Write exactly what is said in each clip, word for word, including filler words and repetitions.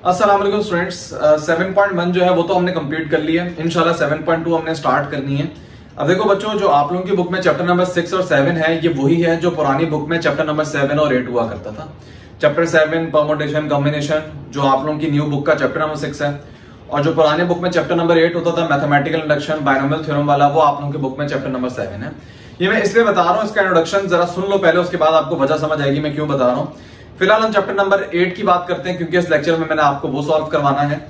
अस्सलाम वालेकुम students. Seven point one जो है वो तो हमने कंप्लीट कर लिया है। इंशाल्लाह सेवन पॉइंट टू हमने स्टार्ट करनी है। अब देखो बच्चों, जो आप लोगों की बुक में चैप्टर नंबर सिक्स और सेवन है, ये वही है जो पुरानी बुक में चैप्टर नंबर सेवन और एट हुआ करता था। चैप्टर सेवन परमुटेशन कॉम्बिनेशन जो आप लोगों की न्यू बुक का चैप्टर नंबर सिक्स है, और जो पुरानी बुक में चैप्टर नंबर एट होता था मैथमेटिकल इंडक्शन बायनोमियल थ्योरम वाला, वो आप लोगों की बुक में चैप्टर नंबर सेवन है। ये मैं इसलिए बता रहा हूँ, इसका इंट्रोडक्शन जरा सुन लो पहले, उसके बाद आपको वजह समझ आएगी मैं क्यों बता रहा हूँ। फिलहाल हम चैप्टर नंबर एट की बात करते हैं, क्योंकि इस लेक्चर में मैंने आपको वो सॉल्व करवाना है,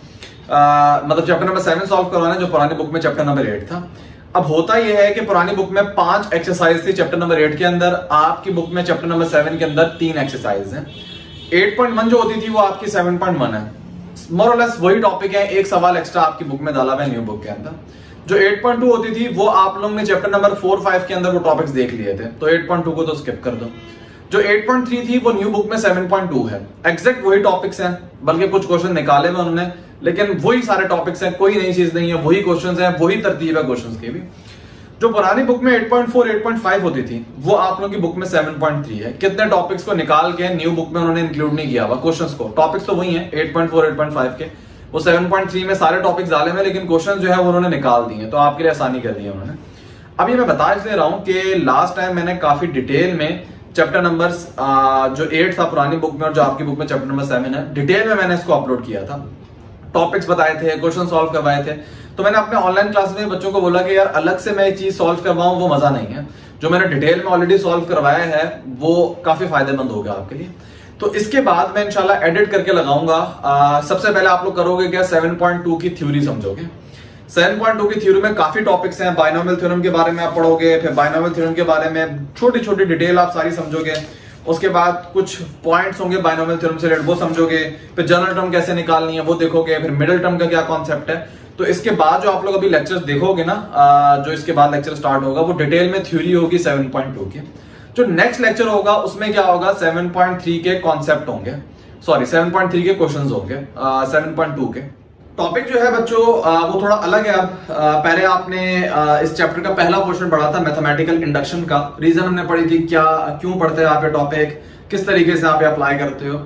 आ, मतलब चैप्टर नंबर सेवन सॉल्व करवाना है जो पुरानी बुक में चैप्टर नंबर एट था। अब होता यह है कि पुरानी बुक में पांच एक्सरसाइज थी चैप्टर नंबर एट के अंदर, आपकी बुक में चैप्टर नंबर सेवन के अंदर तीन एक्सरसाइज है। एट पॉइंट वन जो होती थी वो आपकी सेवन पॉइंट वन है, मोर और लेस वही टॉपिक है, एक सवाल एक्स्ट्रा आपकी बुक में डाला हुआ है न्यू बुक के अंदर। जो एट पॉइंट टू होती थी वो आप लोगों ने चैप्टर नंबर फोर फाइव के अंदर वो टॉपिक्स देख लिए थे, तो एट पॉइंट टू को तो स्किप कर दो। जो एट पॉइंट थ्री थी वो न्यू बुक में सेवन पॉइंट टू है, एग्जैक्ट वही टॉपिक्स हैं, बल्कि कुछ क्वेश्चन निकाले हुए उन्होंने, लेकिन वही सारे टॉपिक्स हैं, कोई नई चीज नहीं है, वही क्वेश्चंस हैं, वही तरतीब है क्वेश्चंस की भी। जो पुरानी बुक में eight point four, eight point five होती थी वो आप लोगों की बुक में सेवन पॉइंट थ्री है। कितने टॉपिक्स को निकाल के न्यू बुक में उन्होंने इंक्लूड नहीं किया हुआ क्वेश्चंस को, टॉपिक्स तो वही है eight point four, eight point five के, वो सेवन पॉइंट थ्री में सारे टॉपिक्स डाले हुए, लेकिन क्वेश्चन जो है वो उन्होंने निकाल दिए, तो आपके लिए आसानी कर दी है उन्होंने। अभी मैं बता इसलिए रहा हूं कि लास्ट टाइम मैंने काफी डिटेल में चैप्टर नंबर जो एट था पुरानी बुक में और जो आपकी बुक में चैप्टर नंबर सेवन है, डिटेल में मैंने इसको अपलोड किया था, टॉपिक्स बताए थे, क्वेश्चन सॉल्व करवाए थे। तो मैंने अपने ऑनलाइन क्लास में बच्चों को बोला कि यार अलग से मैं ये चीज सॉल्व करवाऊं वो मजा नहीं है, जो मैंने डिटेल में ऑलरेडी सॉल्व करवाया है वो काफी फायदेमंद होगा आपके लिए। तो इसके बाद मैं इंशाल्लाह एडिट करके लगाऊंगा। सबसे पहले आप लोग करोगे क्या, सेवन पॉइंट टू की थ्योरी समझोगे। सेवन पॉइंट टू की थ्योरी में काफी टॉपिक्स हैं, बायनोमियल थ्योरम के बारे में आप पढ़ोगे, फिर बायनोमियल थ्योरम के बारे में छोटी छोटी डिटेल आप सारी समझोगे, उसके बाद कुछ पॉइंट्स होंगे बायनोमियल थ्योरम से रिलेटेड वो समझोगे, फिर जनरल टर्म कैसे निकालनी है वो देखोगे, फिर मिडिल टर्म का क्या कॉन्सेप्ट है। तो इसके बाद जो आप लोग अभी लेक्चर्स देखोगे ना, जो इसके बाद लेक्चर स्टार्ट होगा वो डिटेल में थ्योरी होगी सेवन पॉइंट टू की। जो नेक्स्ट लेक्चर होगा उसमें क्या होगा, सेवन पॉइंट थ्री के कॉन्सेप्ट होंगे, सॉरी सेवन पॉइंट थ्री के क्वेश्चंस होंगे, सेवन पॉइंट टू के। टॉपिक जो है बच्चों वो थोड़ा अलग है। अब पहले आपने इस चैप्टर का पहला पोर्शन पढ़ा था मैथमेटिकल इंडक्शन का, रीजन हमने पढ़ी थी क्या क्यों पढ़ते हैं आप ये टॉपिक, किस तरीके से आप अप्लाई करते हो।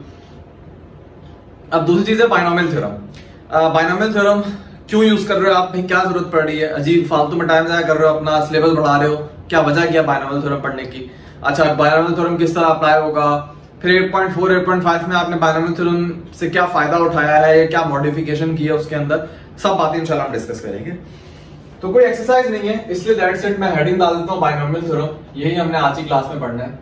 अब दूसरी चीज है बायनोमियल थ्योरम। बायनोमियल थ्योरम क्यों यूज कर रहे हो आप, क्या जरूरत पड़ रही है, अजीब फालतू में टाइम जाया कर रहे हो, अपना सिलेबस बढ़ा रहे हो, क्या वजह क्या बायनोमियल थ्योरम पढ़ने की। अच्छा, बायनोमियल थ्योरम किस तरह अप्लाई होगा, फिर eight point four, eight point five में आपने बायनोमियल थ्योरम से क्या फायदा उठाया है, क्या मॉडिफिकेशन की है उसके अंदर, सब बातें इंशाल्लाह हम डिस्कस करेंगे। तो कोई एक्सरसाइज नहीं है, इसलिए दैट्स इट, मैं हेडिंग डाल देता हूं बायनोमियल थ्योरम, यही हमने आज की क्लास में पढ़ना है।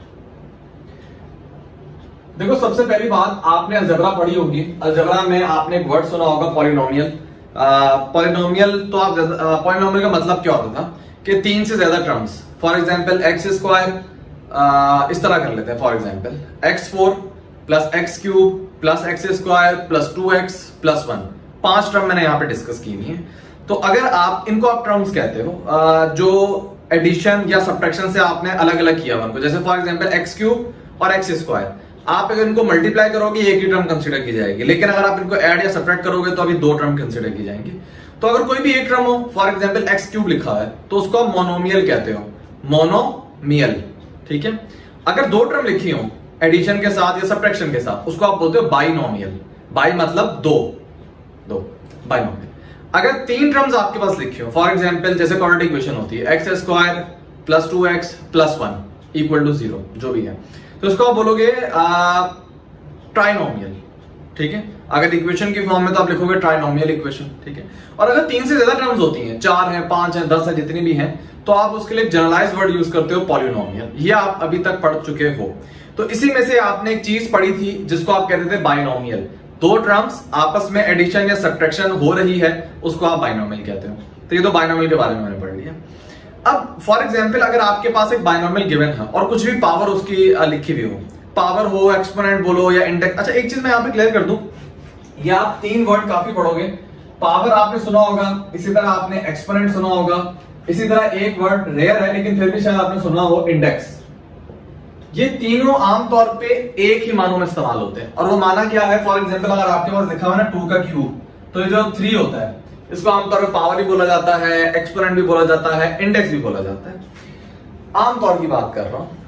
देखो सबसे पहली बात, आपने अलजेब्रा पढ़ी होगी, अलजेब्रा में आपने एक वर्ड सुना होगा पॉलिनोमियल। पॉलिनोमियल तो आप पॉलिनोमियल का मतलब क्या होता था कि तीन से ज्यादा terms, for example x square, इस तरह कर लेते हैं, for example x four plus x cube plus x square plus two x plus one, पांच टर्म मैंने यहाँ पे डिस्कस की हुई है। तो अगर आप इनको आप टर्म्स कहते हो जो एडिशन या सब्ट्रैक्शन से आपने अलग अलग किया उनको, जैसे फॉर एग्जाम्पल एक्स क्यूब और एक्स स्क्वायर, आप अगर इनको मल्टीप्लाई करोगे एक ही टर्म कंसिडर की जाएगी, लेकिन अगर आप इनको ऐड या सब्ट्रैक्ट करोगे तो अभी दो टर्म कंसिडर की जाएंगी। तो अगर कोई भी एक टर्म हो, फॉर एग्जाम्पल एक्स क्यूब लिखा है तो उसको आप मोनोमियल कहते हो, मोनोमियल, ठीक है। अगर दो टर्म लिखी हो एडिशन के साथ या सब्ट्रैक्शन के साथ, उसको आप बोलते हो बाइनोमियल, बाई मतलब दो, दो बाइनोमियल। अगर तीन टर्म्स आपके पास लिखे हो, फॉर एग्जाम्पल जैसे क्वाड्रेटिक इक्वेशन होती है x square plus two x plus one equal to zero, जो भी है, तो उसको आप बोलोगे ट्राइनोमियल, ठीक है। अगर इक्वेशन की फॉर्म में तो आप लिखोगे ट्राइनोमियल इक्वेशन, ठीक है। और अगर तीन से ज्यादा टर्म्स होती हैं, चार हैं, पांच हैं, दस हैं, जितनी भी हैं, तो आप उसके लिए जनरलाइज वर्ड यूज करते हो पॉलिनोमियल। ये आप अभी तक पढ़ चुके हो। तो इसी में से आपने एक चीज पढ़ी थी जिसको आप कहते थे बाइनोमियल, दो टर्म्स आपस में एडिशन या सब्ट्रैक्शन हो रही है, उसको आप बाइनोमियल कहते हो। तो ये तो बाइनोमियल के बारे में मैंने पढ़ लिया। अब फॉर एग्जाम्पल अगर आपके पास एक बाइनोमियल गिवन है और कुछ भी पावर उसकी लिखी हुई हो, पावर हो, एक्सपोनेंट बोलो या इंडेक्स। अच्छा एक चीज मैं यहाँ पे क्लियर कर दूं, ये आप तीन वर्ड काफी पढ़ोगे, पावर आपने सुना होगा, इसी तरह आपने एक्सपोनेंट सुना होगा, इसी तरह एक वर्ड रेयर है लेकिन फिर भी शायद आपने सुना हो, इंडेक्स। ये तीनों आमतौर पे एक ही मानों में इस्तेमाल होते हैं, और वो माना क्या है, फॉर एग्जाम्पल अगर आपके पास लिखा हुआ है ना टू का क्यूब, तो ये जो थ्री होता है इसको आमतौर पर पावर भी बोला जाता है, एक्सपोनेंट भी बोला जाता है, इंडेक्स भी बोला जाता है। आमतौर की बात कर रहा हूं,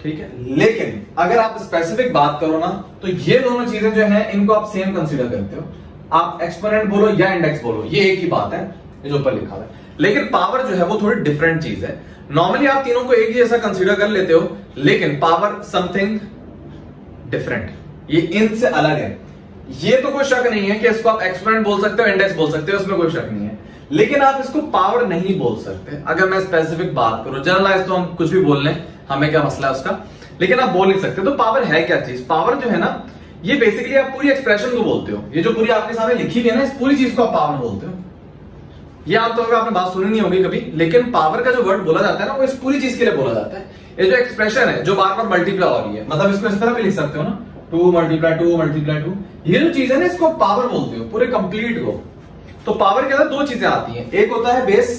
ठीक है। लेकिन अगर आप स्पेसिफिक बात करो ना, तो ये दोनों चीजें जो है इनको आप सेम कंसीडर करते हो। आप एक्सपोनेंट बोलो या इंडेक्स बोलो, ये एक ही बात है, ये जो ऊपर लिखा हुआ है। लेकिन पावर जो है वो थोड़ी डिफरेंट चीज है। नॉर्मली आप तीनों को एक ही जैसा कंसीडर कर लेते हो, लेकिन पावर समथिंग डिफरेंट, ये इनसे अलग है। ये तो कोई शक नहीं है कि इसको आप एक्सपोनेंट बोल सकते हो, इंडेक्स बोल सकते हो, उसमें कोई शक नहीं है। लेकिन आप इसको पावर नहीं बोल सकते। अगर मैं स्पेसिफिक बात करूं, जनरलाइज तो हम कुछ भी बोल लें, हमें क्या मसला है उसका, लेकिन आप बोल नहीं सकते। तो पावर है क्या चीज? पावर जो है ना, ये बेसिकली आप पूरी एक्सप्रेशन को बोलते हो। ये जो पूरी आपके सामने लिखी हुई है ना, इस पूरी चीज को आप पावर बोलते हो। ये आमतौर पर आपने बात सुनी नहीं होगी कभी, लेकिन पावर का जो वर्ड बोला जाता है ना, वो इस पूरी चीज के लिए बोला जाता है। ये जो एक्सप्रेशन है जो बार बार मल्टीप्लाई हो रही है, मतलब इसको इस तरह भी लिख सकते हो ना, two multiply two multiply two, ये जो चीज है ना, इसको पावर बोलते हो पूरे कंप्लीट को। तो पावर के अंदर दो चीजें आती हैं, एक होता है बेस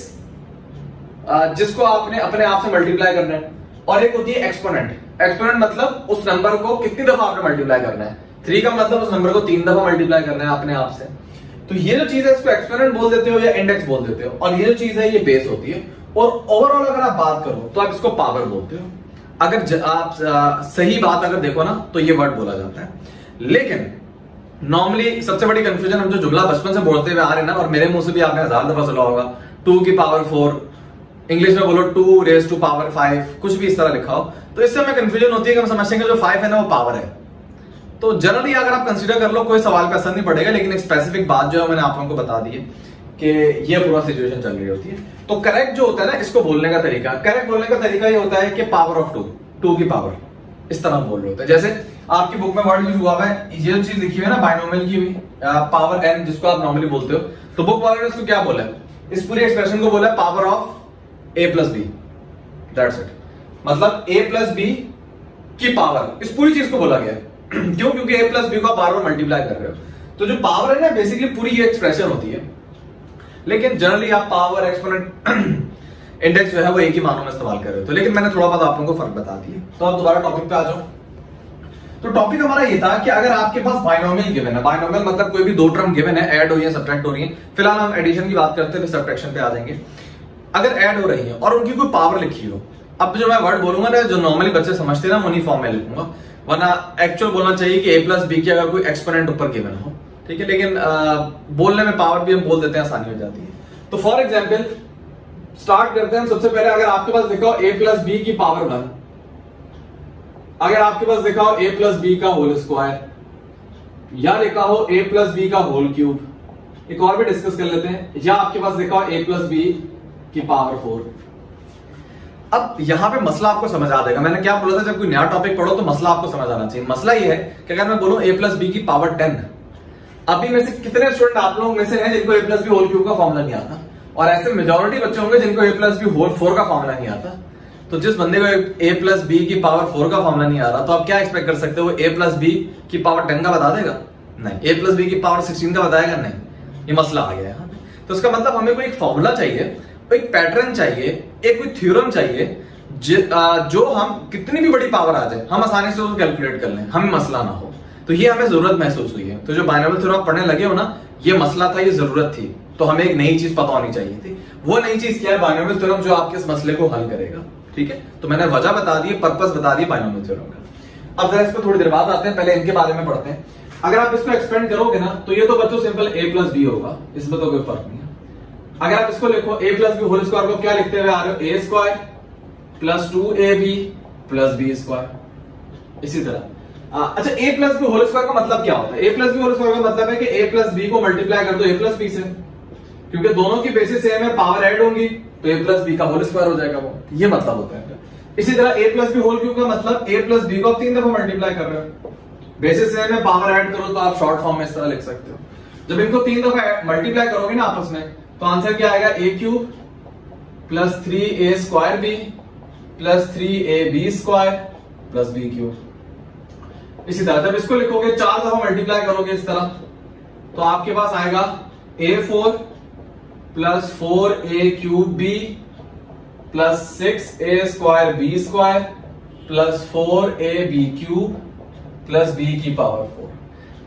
जिसको आपने अपने आप से मल्टीप्लाई करना है, और एक होती है एक्सपोनेंट। एक्सपोनेंट मतलब उस नंबर को कितनी दफा आपने मल्टीप्लाई करना है। थ्री का मतलब उस नंबर को तीन दफा मल्टीप्लाई करना है अपने आप से। तो ये जो चीज है इसको एक्सपोनेंट बोल देते हो या इंडेक्स बोल देते हो, और ये जो चीज है ये बेस होती है। और ओवरऑल अगर आप बात करो तो आप इसको पावर बोलते हो। अगर ज, आप आ, सही बात अगर देखो ना, तो ये वर्ड बोला जाता है। लेकिन नॉर्मली सबसे बड़ी कंफ्यूजन, हम जो जुमला बचपन से बोलते हुए आ रहे हैं ना, और मेरे मुंह से भी आपने हजार दफा सुना होगा, टू की पावर फोर, इंग्लिश में बोलो two raise to power five, कुछ भी इस तरह लिखा हो, तो इससे हमें कंफ्यूजन होती है कि हम समझते हैं कि जो फाइव है ना वो पावर है। तो जनरली अगर आप कंसीडर कर लो, कोई सवाल पे असर नहीं पड़ेगा। लेकिन एक स्पेसिफिक बात जो है मैंने आप लोगों को बता दी है कि ये पूरा सिचुएशन चल रही होती है। तो करेक्ट जो होता है ना इसको बोलने का तरीका, करेक्ट बोलने का तरीका ये होता है कि पावर ऑफ टू, टू की पावर, इस तरह बोल रहे होते हैं। जैसे आपकी बुक में वर्ड यूज हुआ है, ये जो चीज लिखी हुई है ना बाइनोमियल की हुई, पावर एन जिसको आप नॉर्मली बोलते हो, तो बुक वाले ने इसको क्या बोला है? इस पूरी एक्सप्रेशन को बोला है power of a plus b, that's it. मतलब ए प्लस बी की पावर, इस पूरी चीज को बोला गया है। क्यों? क्योंकि ए प्लस बी को आप बार बार मल्टीप्लाई कर रहे हो। तो जो पावर है ना, बेसिकली पूरी ये एक्सप्रेशन होती है। लेकिन जनरली आप पावर, एक्सपोनेंट, इंडेक्स जो है वो एक ही मानों में इस्तेमाल कर रहे हो। तो लेकिन मैंने थोड़ा बहुत आप लोगों को फर्क बता दिया। तो आप दोबारा टॉपिक पे आ जाओ। तो टॉपिक हमारा ये था कि अगर आपके पास बाइनोमियल गिवन है, बाइनोमियल मतलब कोई भी दो टर्म गिवन है, ऐड हो रही है, सब्ट्रैक्ट हो रही है। फिलहाल हम एडिशन की बात करते हैं, फिर सब्ट्रैक्शन पे आ जाएंगे। अगर ऐड हो रही है और उनकी कोई पावर लिखी हो, अब जो मैं वर्ड बोलूंगा ना, जो नॉर्मली बच्चे समझते हैं ना, उन्हीं फॉर्म में लिखूंगा, वरना एक्चुअल बोलना चाहिए कि ए प्लस बी की अगर कोई एक्सपोनेंट ऊपर गिवन हो, ठीक है। लेकिन आ, बोलने में पावर भी हम बोल देते हैं, आसानी हो जाती है। तो फॉर एग्जाम्पल स्टार्ट करते हैं। सबसे पहले अगर आपके पास लिखा हो ए प्लस बी की पावर वन, अगर आपके पास लिखा हो ए प्लस बी का होल स्क्वायर, या लिखा हो ए प्लस बी का होल क्यूब, एक और भी डिस्कस कर लेते हैं, या आपके पास लिखा हो ए प्लस बी की पावर फोर। अब यहां पे मसला आपको समझ आ जाएगा। मैंने क्या बोला था, जब कोई नया टॉपिक पढ़ो तो मसला आपको समझ आना चाहिए। मसला ये है कि अगर मैं बोलूं ए प्लस बी की पावर टेन, अभी में से कितने स्टूडेंट आप लोगों में से हैं जिनको a plus B whole cube का फॉर्मूला नहीं आता? और ऐसे मेजॉरिटी बच्चे होंगे जिनको a plus B whole four का फॉर्मूला नहीं आता। तो जिस बंदे को ए प्लस बी की पावर फोर का फॉर्मूला नहीं आ रहा, तो आप क्या एक्सपेक्ट कर सकते हो? ए प्लस बी की पावर टेन का बता देगा? नहीं। ए प्लस बी की पावर सिक्सटीन का बताएगा? नहीं। ये मसला आ गया है। तो इसका मतलब हमें कोई एक फॉर्मूला चाहिए, एक पैटर्न चाहिए, एक कोई थ्योरम चाहिए जो हम कितनी भी बड़ी पावर आ जाए हम आसानी से उसको कैलकुलेट कर लें, हमें मसला ना हो। तो ये हमें जरूरत महसूस हुई है। तो जो बाइनोमियल थ्योरम आप पढ़ने लगे हो ना, ये मसला था, ये जरूरत थी। तो हमें एक नई चीज पता होनी चाहिए थी। वो नई चीज क्या है? बाइनोमियल थ्योरम, जो आपके इस मसले को हल करेगा। ठीक है, तो मैंने वजह बता दी, पर्पस बता दी बाइनोमियल थ्योरम का। अब जरा इस पर थोड़ी देर बाद आते हैं, पहले इनके बारे में पढ़ते हैं। अगर आप इसको एक्सपेंड करोगे ना, तो ये तो बच्चों सिंपल ए प्लस बी होगा, इसमें तो कोई फर्क नहीं है। अगर आप इसको लिखो a plus B whole square को क्या लिखते हुए आ रहे हो? A square plus two a b plus b square. इसी तरह आ, अच्छा, a plus B whole square का मतलब क्या होता है? A plus B whole square का मतलब है कि ए प्लस बी को मल्टीप्लाई कर दो ए प्लस बी से, क्योंकि दोनों की बेसिस सेम है, पावर ऐड होंगी, तो ए प्लस बी का होल स्क्वायर हो जाएगा। वो ये मतलब होता है। इसी तरह a plus B whole cube का मतलब ए प्लस बी को आप तीन दफा मल्टीप्लाई कर रहे हो, बेसिस सेम है, पावर ऐड करो, तो आप शॉर्ट फॉर्म में इस तरह लिख सकते हो। जब इनको तीन दफा मल्टीप्लाई करोगे ना आपस में, तो आंसर क्या आएगा? A cube plus three a square b plus three a b square plus b cube. इसी तरह जब इसको लिखोगे, चार दफा मल्टीप्लाई करोगे इस तरह, तो आपके पास आएगा a four plus four a cube b plus six a square b square plus four a b cube plus B की पावर फोर।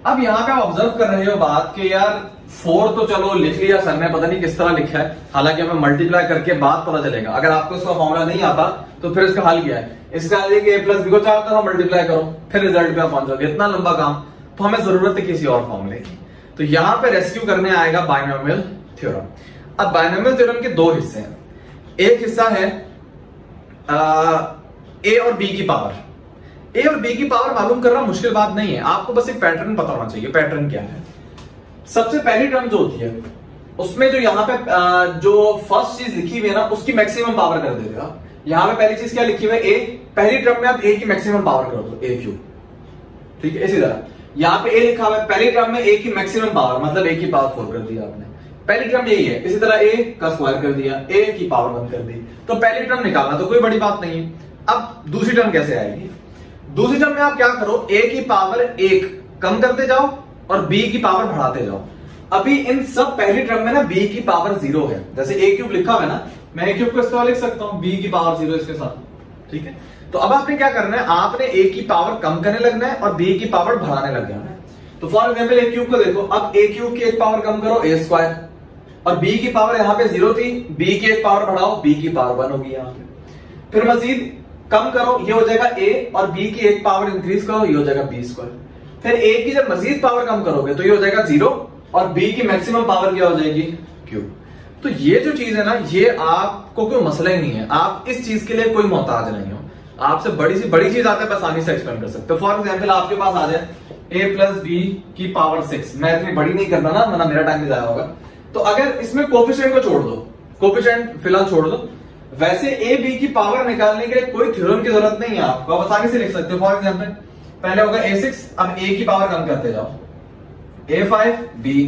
अब यहाँ पे आप ऑब्जर्व कर रहे हो बात कि यार फोर तो चलो लिख लिया सर ने, पता नहीं किस तरह लिखा है, हालांकि हमें मल्टीप्लाई करके बाद पता चलेगा। अगर आपको इसका फॉर्मूला नहीं आता तो फिर इसका हल क्या है, इसका हल ए प्लस बी को चार तरह मल्टीप्लाई करो, फिर रिजल्ट पे आप पहुंचोगे। इतना लंबा काम, तो हमें जरूरत है किसी और फॉर्मूले की। तो यहाँ पे रेस्क्यू करने आएगा बायनोमियल थ्योरम। अब बायनोमियल थ्योरम के दो हिस्से हैं, एक हिस्सा है ए और बी की पावर। ए और बी की पावर मालूम करना मुश्किल बात नहीं है, आपको बस एक पैटर्न पता होना चाहिए। पैटर्न क्या है, सबसे पहली टर्म जो होती है उसमें जो यहाँ पे जो फर्स्ट चीज लिखी हुई है ना उसकी मैक्सिमम पावर कर देते हो। यहाँ पे पहली चीज क्या लिखी हुई है, ए, पहली टर्म में आप ए की मैक्सिमम पावर कर दो, ए क्यू, ठीक है। इसी तरह यहाँ पे ए लिखा हुआ है, पहली टर्म में ए की मैक्सिमम पावर मतलब ए की पावर फोर कर दिया आपने, पहली टर्म यही है। इसी तरह ए का स्क्वायर कर दिया, ए की पावर वन कर दी, तो पहली टर्म निकालना तो कोई बड़ी बात नहीं है। अब दूसरी टर्म कैसे आएगी, दूसरी टर्म में आप क्या करो, ए की पावर एक कम करते जाओ और बी की पावर बढ़ाते जाओ। अभी इन सब पहली टर्म में ना बी की पावर जीरो है, जैसे ए क्यूब लिखा हुआ है ना, मैं ए क्यूब को इस तरह लिख सकता हूं, बी की पावर जीरो इसके साथ, ठीक है। तो अब आपने क्या करना है, आपने ए की पावर कम करने लगना है और बी की पावर बढ़ाने लग जाना है। तो फॉर एग्जाम्पल ए क्यूब को देखो, अब ए क्यूब की एक पावर कम करो, ए स्क्वायर, और बी की पावर यहां पे जीरो थी, बी की एक पावर बढ़ाओ, बी की पावर वन होगी यहां पे। फिर मजीद कम करो, ये हो जाएगा ए, और बी की एक पावर इंक्रीज करो, ये हो जाएगा बी स्क्वायर। फिर ए की जब मजीद पावर कम करोगे तो ये हो जाएगा जीरो, और बी की मैक्सिमम पावर क्या हो जाएगी, क्यूब। तो ये जो चीज है ना, ये आपको कोई मसला ही नहीं है, आप इस चीज के लिए कोई मोहताज नहीं हो। आपसे बड़ी सी बड़ी चीज आते हैं, आसानी से एक्सप्लेन कर सकते हो। फॉर एग्जाम्पल आपके पास आ जाए ए प्लस बी की पावर सिक्स, मैं इतनी बड़ी नहीं करना ना, वरना मेरा टाइम भी जाया होगा। तो अगर इसमें कोफिशिएंट को छोड़ दो, कोफिशिएंट फिलहाल छोड़ दो, वैसे ए बी की पावर निकालने के लिए कोई थ्योरम की जरूरत नहीं है, आपको आप आसानी से लिख सकते हो। फॉर एग्जाम्पल पहले होगा ए सिक्स, अब ए की पावर कम करते जाओ, ए फाइव बी,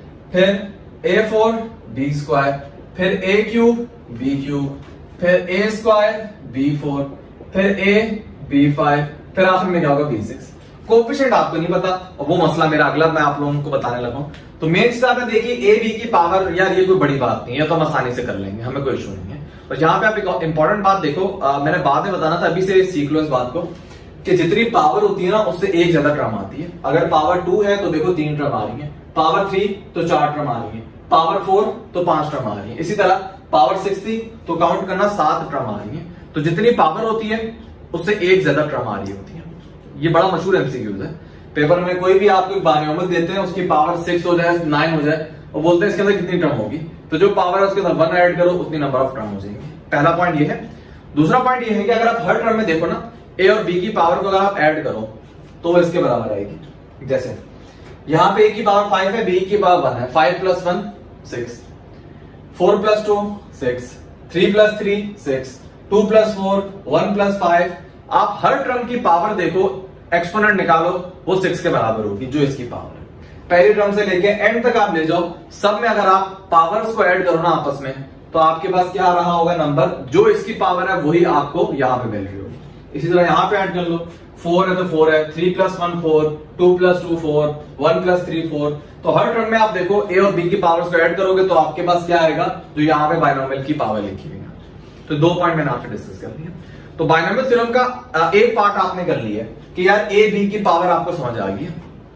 फिर ए फोर बी स्क्वायर, फिर ए क्यूब बी क्यूब, फिर ए स्क्वायर बी फोर, फिर ए बी फाइव, फिर आखिर में क्या होगा बी सिक्स। कोफिशिएंट आपको नहीं पता, और वो मसला मेरा अगला मैं आप लोगों को बताने लगा हूं। तो मेन चीज आपने देखी ए बी की पावर, यार ये कोई बड़ी बात नहीं है, तो हम आसानी से कर लेंगे, हमें कोई इशू नहीं है। और यहाँ पे आप एक इंपॉर्टेंट बात देखो, आ, मैंने बाद में बताना था, अभी से सीख लो इस बात को कि जितनी पावर होती है ना उससे एक ज्यादा टर्म आती है। अगर पावर टू है तो देखो तीन टर्म आ रही है, पावर थ्री तो चार टर्म आ रही है, पावर फोर तो पांच टर्म आ रही है, इसी तरह पावर सिक्स थी तो काउंट करना सात टर्म आ रही है। तो जितनी पावर होती है उससे एक ज्यादा टर्म आ रही होती है। ये बड़ा मशहूर एमसीक्यूज है, पेपर में कोई भी आपको बायनोमियल देते हैं, उसकी पावर सिक्स हो जाए, नाइन हो जाए, और बोलते हैं इसके अंदर कितनी टर्म होगी, तो जो पावर है उसके अंदर वन ऐड करो, उतनी नंबर ऑफ टर्म हो जाएगी। पहला पॉइंट ये है। दूसरा पॉइंट ये है कि अगर आप हर टर्म में देखो ना, ए और बी की पावर को अगर आप ऐड करो तो वो इसके बराबर आएगी। जैसे यहां पे ए की पावर फाइव है, बी की पावर वन है, five plus one six, four plus two six, three plus three six, two plus four, one plus five. आप हर टर्म की पावर देखो, एक्सपोनेंट निकालो, वो सिक्स के बराबर होगी जो इसकी पावर है। पहली टर्म से लेके एंड तक आप ले जाओ, सब में अगर आप पावर्स को ऐड करो ना आपस में, तो आपके पास क्या रहा होगा नंबर, जो इसकी पावर है वही आपको यहां पे वैल्यू होगी। इसी तरह यहां पे ऐड कर लो, फोर है तो फोर है, three plus one four, two plus two four, one plus three four. तो हर टर्म में आप देखो ए और बी की पावर्स को ऐड करोगे तो आपके पास क्या आएगा, जो यहाँ पे बायनोमियल की पावर लिखी हुई है। तो दो पॉइंट मैंने आपसे डिस्कस कर दिया। तो बायनोमियल थ्योरम का एक पार्ट आपने कर लिया कि यार ए बी की पावर आपको समझ आ गई है,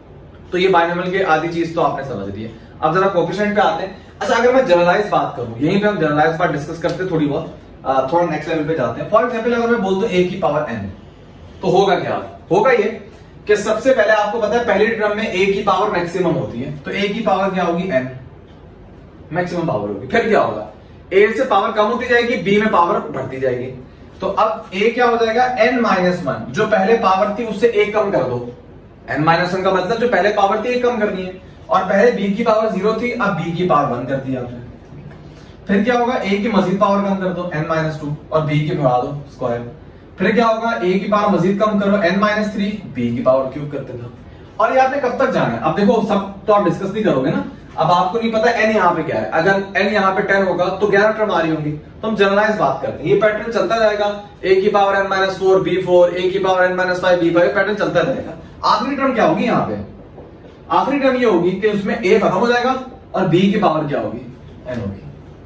तो ये बायनोमियल की आधी चीज तो आपने समझ ली है। अब जरा कोफिशिएंट पे आते हैं। अच्छा, अगर मैं जनरलाइज बात करूं, यहीं पे हम जनरलाइज बात डिस्कस करते हैं थोड़ी बहुत, थोड़ा नेक्स्ट लेवल पे जाते हैं। फॉर एग्जांपल अगर मैं बोल दूं ए की पावर एन, तो होगा क्या, होगा ये कि सबसे पहले आपको पता है पहली टर्म में ए की पावर मैक्सिमम होती है, तो ए की पावर क्या होगी, एन मैक्सिमम पावर होगी। फिर क्या होगा, ए से पावर कम होती जाएगी, बी में पावर बढ़ती जाएगी। तो अब ए क्या हो जाएगा, एन माइनस वन, जो पहले पावर थी उससे एक कम कर दो। एन माइनस वन का मतलब जो पहले पावर थी एक कम करनी है, और पहले बी की पावर जीरो थी, अब बी की पावर वन कर दी आपने। फिर क्या होगा, ए की मजीद पावर कम कर दो, एन माइनस टू, और बी की बढ़ा दो स्क्वायर। फिर क्या होगा, ए की पावर मजीद कम करो, एन माइनस थ्री, बी की पावर क्यूब करते थे। और ये आपने कब तक जाना है, अब देखो सब तो आप डिस्कस नहीं करोगे ना, अब आपको नहीं पता एन यहाँ पे क्या है। अगर एन यहाँ पे टेन होगा तो ग्यारह टर्म आ रही होंगी, तो हम जनरलाइज बात करते हैं। ये पैटर्न चलता जाएगा, ए की power N minus four, b four, a की power N minus five, b five, pattern चलता जाएगा। आखिरी टर्म क्या होगी यहाँ पे, आखिरी टर्म ये होगी कि उसमें ए खत्म हो जाएगा और बी की पावर क्या होगी, एन होगी।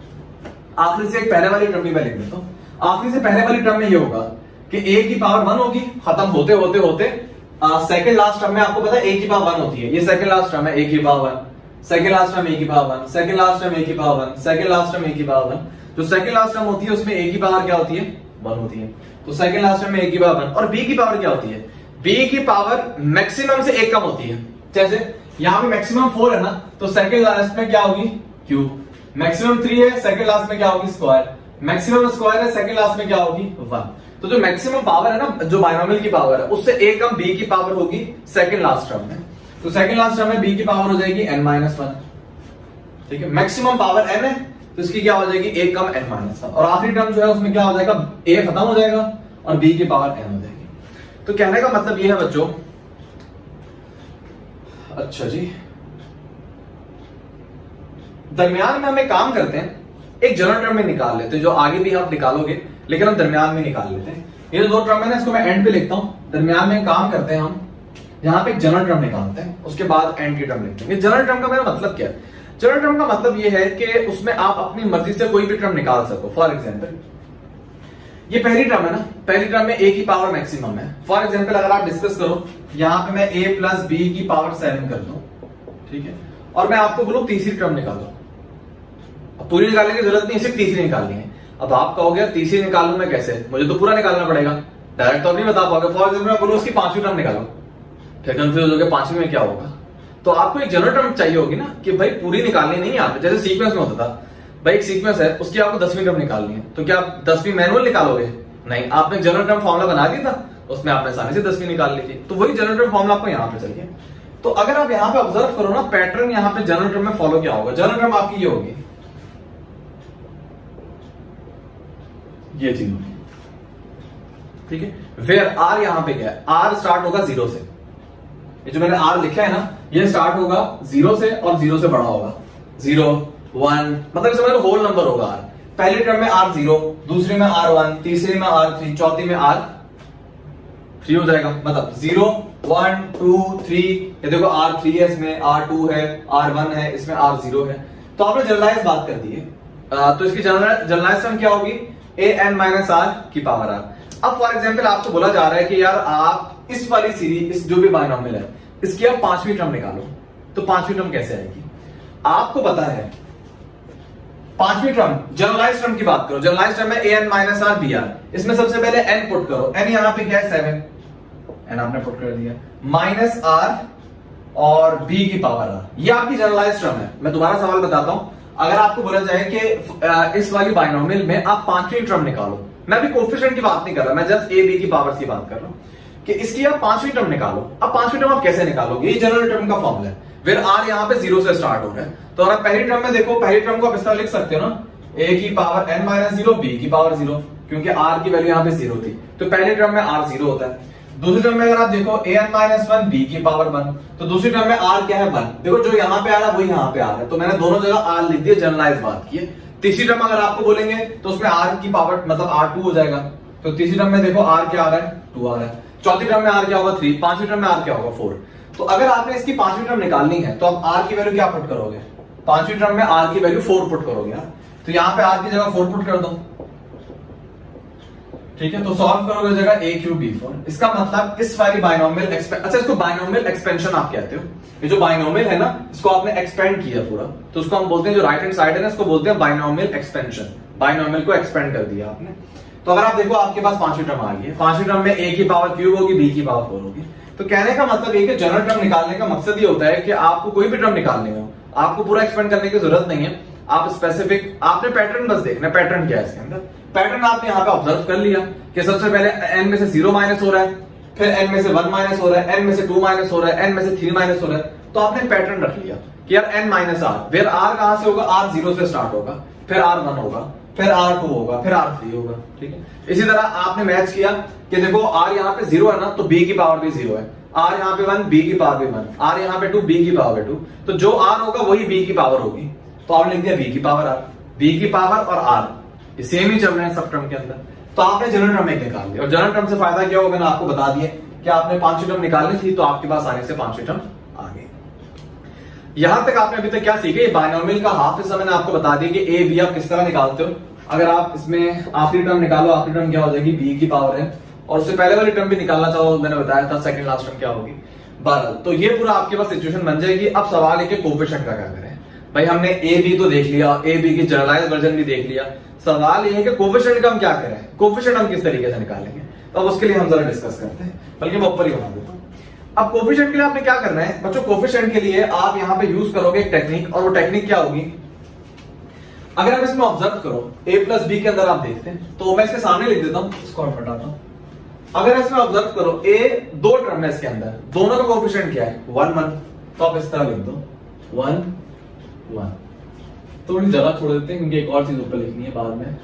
आखिरी से एक पहले वाली टर्म भी मैं लिख देता हूं। आखिरी से पहले वाली टर्म में ये होगा कि ए की पावर वन होगी, खत्म होते होते होते सेकंड लास्ट टर्म में आपको पता है ए की पावर वन होती है, ये सेकंड लास्ट टर्म है ए की power one, second last term a की power one, second last term a की power one, second last term a की पावर वन। जो सेकंड लास्ट टर्म होती है उसमें ए की पावर क्या होती है, वन होती है। तो सेकंड लास्ट टर्म में ए की पावर वन। और बी की पावर क्या होती है, बी की पावर मैक्सिमम से एक कम होती है। जैसे यहां पे मैक्सिमम फोर है ना, तो सेकंड लास्ट में क्या होगी, क्यूब। मैक्सिमम थ्री है, सेकंड लास्ट में क्या होगी, स्क्वायर। मैक्सिमम स्क्वायर है, सेकंड लास्ट में क्या होगी, वन। तो जो मैक्सिमम पावर है ना, जो बाइनोमियल की पावर है, उससे एक कम बी की पावर होगी सेकंड लास्ट टर्म में। तो सेकंड लास्ट टर्म में बी की पावर हो जाएगी एन माइनस वन। ठीक है, मैक्सिमम पावर एन है तो इसकी क्या हो जाएगी, एक कम एन माइनस वन। और आखिरी टर्म जो है उसमें क्या हो जाएगा, ए खत्म हो जाएगा और बी की पावर एन हो जाएगी। तो कहने का मतलब ये है बच्चों, अच्छा जी, दरमियान में हम एक काम करते हैं, एक जनरल टर्म में निकाल लेते हैं, जो आगे भी आप निकालोगे लेकिन हम दरमियान में निकाल लेते हैं। ये जो दो टर्म है ना, इसको मैं एंड पे लिखता हूं। दरमियान में काम करते हैं हम, यहां पे एक जनरल टर्म निकालते हैं, उसके बाद एंड की टर्म लिखते हैं। जनरल टर्म का मेरा मतलब क्या है, जनरल टर्म का मतलब ये है कि उसमें आप अपनी मर्जी से कोई भी टर्म निकाल सको। फॉर एग्जाम्पल ये पहली टर्म है ना, पहली टर्म में ए की पावर मैक्सिमम है। फॉर एग्जाम्पल अगर आप डिस्कस करो, यहां पे मैं ए प्लस बी की पावर सेवन कर दूं, ठीक है, और मैं आपको बोलूं तीसरी टर्म निकालो। अब पूरी निकालने की जरूरत नहीं, सिर्फ तीसरी निकालनी है। अब आप कहोगे तीसरी निकालूं मैं कैसे, मुझे तो पूरा निकालना पड़ेगा, डायरेक्ट तो नहीं बता पाओगे। फॉर एग्जाम्पल मैं बोलूं उसकी पांचवी टर्म निकालो, फिर कंफ्यूज हो गया पांचवी में क्या होगा। तो आपको एक जनरल टर्म चाहिए होगी ना, कि भाई पूरी निकालनी नहीं है। जैसे सीक्वेंस में होता था, भाई एक सीक्वेंस है, उसकी आपको दसवीं टर्म निकालनी है, तो क्या आप दसवीं मैनुअल निकालोगे, नहीं, आपने जनरल टर्म फॉर्मुला बना दिया था, उसमें आपने आसानी से दसवीं निकाल ली थी। तो वही जनरल टर्म फॉर्मुला आपको यहाँ पे चाहिए। तो अगर आप यहाँ पे ऑब्जर्व करो ना, पैटर्न यहाँ पे जनरल टर्म में फॉलो क्या होगा, जनरल टर्म आपकी ये होगी, ये चीज होगी, ठीक है। वेयर आर यहाँ पे क्या है, आर स्टार्ट होगा जीरो से। ये जो मैंने आर लिखा है ना, ये स्टार्ट होगा जीरो से और जीरो से बड़ा होगा, जीरो वन, मतलब इसमें होल नंबर होगा आर। पहली टर्म में आर जीरो, दूसरी में आर वन, तीसरी में आर थ्री, चौथी में आर थ्री हो जाएगा। मतलब जीरो वन टू थ्री, ये देखो आर थ्री है, इसमें आर टू है, आर वन है, इसमें आर जीरो है। तो आपने जनरलाइज बात कर दी है, तो इसकी जनरलाइज टर्म क्या होगी, ए एन माइनस आर की पावर आर। अब फॉर एग्जाम्पल आपको बोला जा रहा है कि यार आप इस वाली सीरीज, इस जो भी बाइनोमियल है, इसकी आप पांचवी टर्म निकालो। तो पांचवी टर्म कैसे आएगी, आपको पता है पांचवी टर्म, जनरलाइज टर्म की बात करो, जनरलाइज टर्म है a n minus r b r. इसमें सबसे पहले एन पुट करो, एन यहां पे क्या है, सेवन, एन आपने पुट कर दिया, माइनस आर और बी की पावर आर, ये आपकी जनरलाइज टर्म है। मैं दोबारा सवाल बताता हूं, अगर आपको बोला जाए कि इस वाली बाइनोमियल में आप पांचवी टर्म निकालो, मैं अभी कोएफिशिएंट की बात नहीं कर रहा, मैं जस्ट ए बी की पावर्स की बात कर रहा हूं, कि इसकी आप पांचवी टर्म निकालो। अब पांचवी टर्म आप कैसे निकालोगे, ये जनरल टर्म का फॉर्मूला है। फिर आर यहाँ पे जीरो से स्टार्ट हो रहा है, तो अगर पहली टर्म में देखो, पहली टर्म को आप इस तरह लिख सकते हो ना, ए की power N minus zero, b की पावर जीरो, क्योंकि आर की वैल्यू यहाँ पे जीरो थी, तो पहली टर्म में आर जीरो होता है। दूसरी टर्म में अगर आप देखो a n minus one, b की पावर वन, तो दूसरी टर्म में आर क्या है, वन। देखो जो यहाँ पे आ रहा है वही यहाँ पे आ रहा है, तो मैंने दोनों जगह आर लिख दिया, जनरलाइज बात की है। तीसरी टर्म अगर आपको बोलेंगे तो उसमें आर की पावर मतलब आर टू हो जाएगा, तो तीसरी टर्म में देखो आर क्या आ रहा है, टू आ रहा है। चौथी टर्म में आर क्या होगा, थ्री। पांचवी टर्म में आर क्या होगा, फोर। तो अगर आपने इसकी पांचवी टर्म निकालनी है तो आप आर की वैल्यू क्या पुट करोगे, पांचवी टर्म में आर की वैल्यू फोर पुट करोगे यार, तो यहां पे आर की जगह फोर पुट कर दो, ठीक है। तो सॉल्व करोगे जगह ए क्यू बी फोर। इसका मतलब इस वाली बाइनोमियल एक्सपेंशन, अच्छा इसको बाइनोमियल एक्सपेंशन आप कहते हो। ये जो बाइनोमियल है ना, इसको आपने एक्सपेंड किया पूरा, तो उसको हम बोलते हैं, जो राइट हैंड साइड है ना, इसको बोलते हैं बाइनोमियल एक्सपेंशन। बाइनोमियल को एक्सपेंड कर दिया आपने। तो अगर आप देखो आपके पास पांचवी टर्म आ गई है, पांचवी टर्म में ए की पावर क्यूब होगी, बी की पावर फोर होगी। तो कहने का मतलब ये कि जनरल टर्म निकालने का मकसद ये होता है कि आपको कोई भी टर्म निकालनी हो, आपको पूरा एक्सपेंड करने की जरूरत नहीं है, आप स्पेसिफिक, आपने पैटर्न बस देखना, पैटर्न क्या है इसके अंदर। पैटर्न आपने यहाँ पे ऑब्जर्व कर लिया कि सबसे पहले एन में से जीरो माइनस हो रहा है, फिर एन में से वन माइनस हो रहा है, एन में से टू माइनस हो रहा है, एन में से थ्री माइनस हो रहा है। तो आपने पैटर्न रख लिया कि यार एन माइनस आर, फिर आर कहां से होगा, आर जीरो से स्टार्ट होगा, फिर आर वन होगा, फिर आर टू होगा, फिर आर थ्री होगा, ठीक है। इसी तरह आपने मैच किया कि देखो आर यहाँ पे जीरो है ना, तो बी की पावर भी जीरो है, आर यहाँ पे वन, बी की पावर भी वन, आर यहाँ पे टू, बी की पावर टू, तो जो आर होगा वही बी की पावर होगी। तो आपने लिख दिया बी की पावर आर, बी की पावर और आर सेम ही चल रहे हैं सब टर्म के अंदर। तो आपने जनरल टर्म एक निकाल लिया, और जनरल टर्म से फायदा क्या होगा, मैंने आपको बता दिया कि आपने पांचवी टर्म निकालनी थी, तो आपके पास आने से पांचवी टर्म आ गई। यहां तक आपने अभी तक क्या सीखे, बाइनोमियल का हाफ हिस्सा मैंने आपको बता दिया कि ए बी आप किस तरह निकालते हो। अगर आप इसमें आखिरी टर्म निकालो, आखिरी टर्म क्या हो जाएगी, बी की पावर है और उससे पहले वाली टर्म भी निकालना चाहो, मैंने बताया था सेकंड लास्ट टर्म क्या होगी। बहरहाल तो ये पूरा आपके पास सिचुएशन बन जाएगी। अब सवाल है कि कोफिशिएंट का क्या करें। भाई हमने ए बी तो देख लिया, ए बी की जनरलाइज वर्जन भी देख लिया, सवाल ये है कि कोफिशिएंट का हम क्या करें, कोफिशिएंट हम किस तरीके से निकालेंगे। तो अब उसके लिए हम जरा डिस्कस करते हैं, बल्कि मैं ऊपर ही बना देता हूं। अब कोफिशिएंट के लिए आपने क्या करना है बच्चों, कोफिशिएंट के लिए आप यहां पे यूज करोगे एक टेक्निक, और वो टेक्निक क्या होगी, अगर आप इसमें ऑब्जर्व करो a प्लस बी के अंदर आप देखते हैं, तो मैं इसके सामने लिख देता हूं, इसको हटाता हूं। अगर इसमें ऑब्जर्व करो a दो टर्म है इसके अंदर, दोनों का कोफिशिएंट क्या है, वन वन, तो आप इस तरह लिख दो वन वन। थोड़ी जगह छोड़ देते हैं क्योंकि एक और चीज ऊपर लिखनी है बाद में,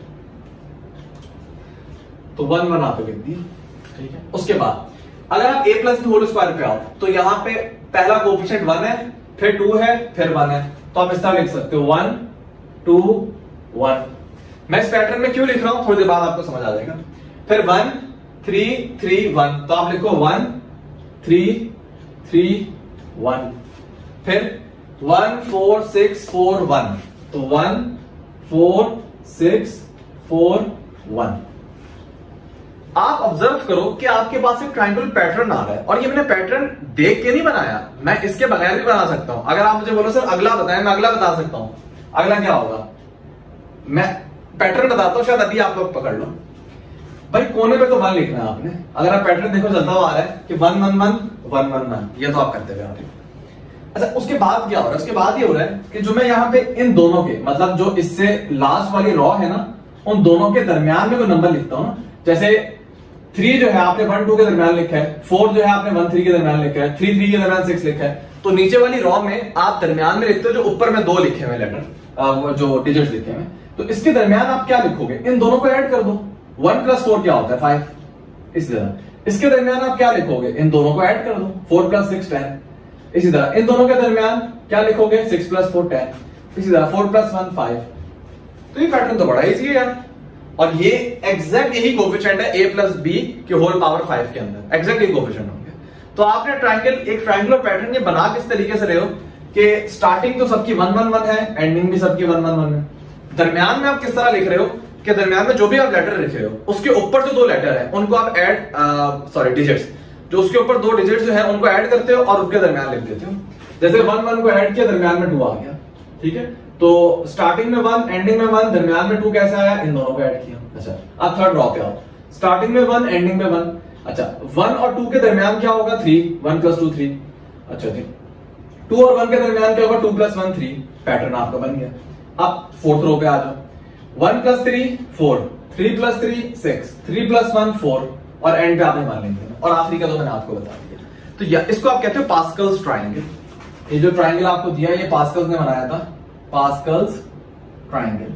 तो वन वन आप लिख दिया, ठीक है। उसके बाद अगर आप a plus B whole square पे आओ, तो यहां पे पहला कोफिशिएंट वन है, फिर टू है, फिर वन है, तो आप इस तरह लिख सकते हो वन टू वन। मैं इस पैटर्न में क्यों लिख रहा हूं थोड़ी देर बाद आपको समझ आ जाएगा। फिर वन थ्री थ्री वन, तो आप लिखो वन थ्री थ्री वन। फिर one four six four one, तो one four six four one. आप ऑब्जर्व करो कि आपके पास एक ट्रायंगल पैटर्न आ रहा है, और ये मैंने पैटर्न देख के नहीं बनाया, मैं इसके बगैर भी बना सकता हूं। अगर आप मुझे बोलो सर अगला बताएं, मैं अगला बता सकता हूं। अगला क्या होगा, मैं पैटर्न बताता हूं, शायद अभी आप लोग पकड़ लो। भाई कोने पे तो वन लिखना है आपने, अगर आप पैटर्न देखो चलता हुआ आ रहा है कि one one one one one one, ये तो आप करते हुए आ रहे हो। अच्छा उसके बाद क्या हो रहा है, उसके बाद ये हो रहा है कि जो मैं यहाँ पे इन दोनों के, मतलब जो इससे लास्ट वाली रॉ है ना, उन दोनों के दरमियान में कोई नंबर लिखता हूं ना। जैसे थ्री जो है आपने वन टू के दरमियान लिखा है, फोर जो है आपने वन थ्री के दरमियान लिखा है, थ्री थ्री के दरमियान सिक्स लिखा है, तो नीचे वाली रॉ में आप दरमियान में लिखते हो जो ऊपर में दो लिखे हुए लेटर, जो डिजिट्स लिखे हुए, तो इसके दरमियान आप क्या लिखोगे, इन दोनों को ऐड कर दो। वन प्लस फोर क्या होता है, फाइव। इसी तरह इसके दरमियान आप क्या लिखोगे, इन दोनों को ऐड कर दो, फोर प्लस सिक्स टेन। इसी तरह इन दोनों के दरमियान क्या लिखोगे, सिक्स प्लस फोर टेन। इसी तरह फोर प्लस वन फाइव। तो ये पैटर्न तो बड़ा इजी है यार, और ये एग्जैक्ट यही कोफिशिएंट है a प्लस बी के होल पावर फाइव के अंदर, एग्जैक्ट यही कोफिशिएंट होंगे। तो आपने ट्रायंगल, एक ट्रायंगुलर पैटर्न ये बना किस तरीके से रहे हो कि स्टार्टिंग तो सबकी वन वन वन है, एंडिंग भी सबकी वन वन वन है। दरमियान में आप किस तरह लिख रहे हो कि दरमियान में जो भी आप लेटर लिख रहे हो उसके ऊपर जो दो लेटर है उनको आप ऐड, सॉरी डिजिट्स, जो उसके ऊपर दो डिजिट्स जो है उनको ऐड करते हो और उसके दरमियान लिख देते हो। जैसे वन वन को ऐड किया, दरमियान में टू आ गया, ठीक है। तो स्टार्टिंग में वन, एंडिंग में वन, दरमियान में टू कैसे आया, इन दोनों को ऐड किया। अच्छा अब थर्ड रॉ पे आओ, स्टार्टिंग में वन, एंडिंग में वन। अच्छा वन और टू के दरमियान क्या होगा, three, one plus two three. अच्छा जी, टू और वन के दरमियान क्या होगा, two plus one three. Pattern आपका बन गया। अब फोर्थ रो पे आ जाओ, one plus three four, three plus three six, three plus one four, और एंड पे आपने मान लेंगे, और आखिरी का तो मैंने आपको बता दिया। तो या, इसको आप कहते हो पास्कल्स ट्रायंगल। ये जो ट्रायंगल आपको दिया ये पास्कल्स ने बनाया था, पास्कल्स ट्रायंगल,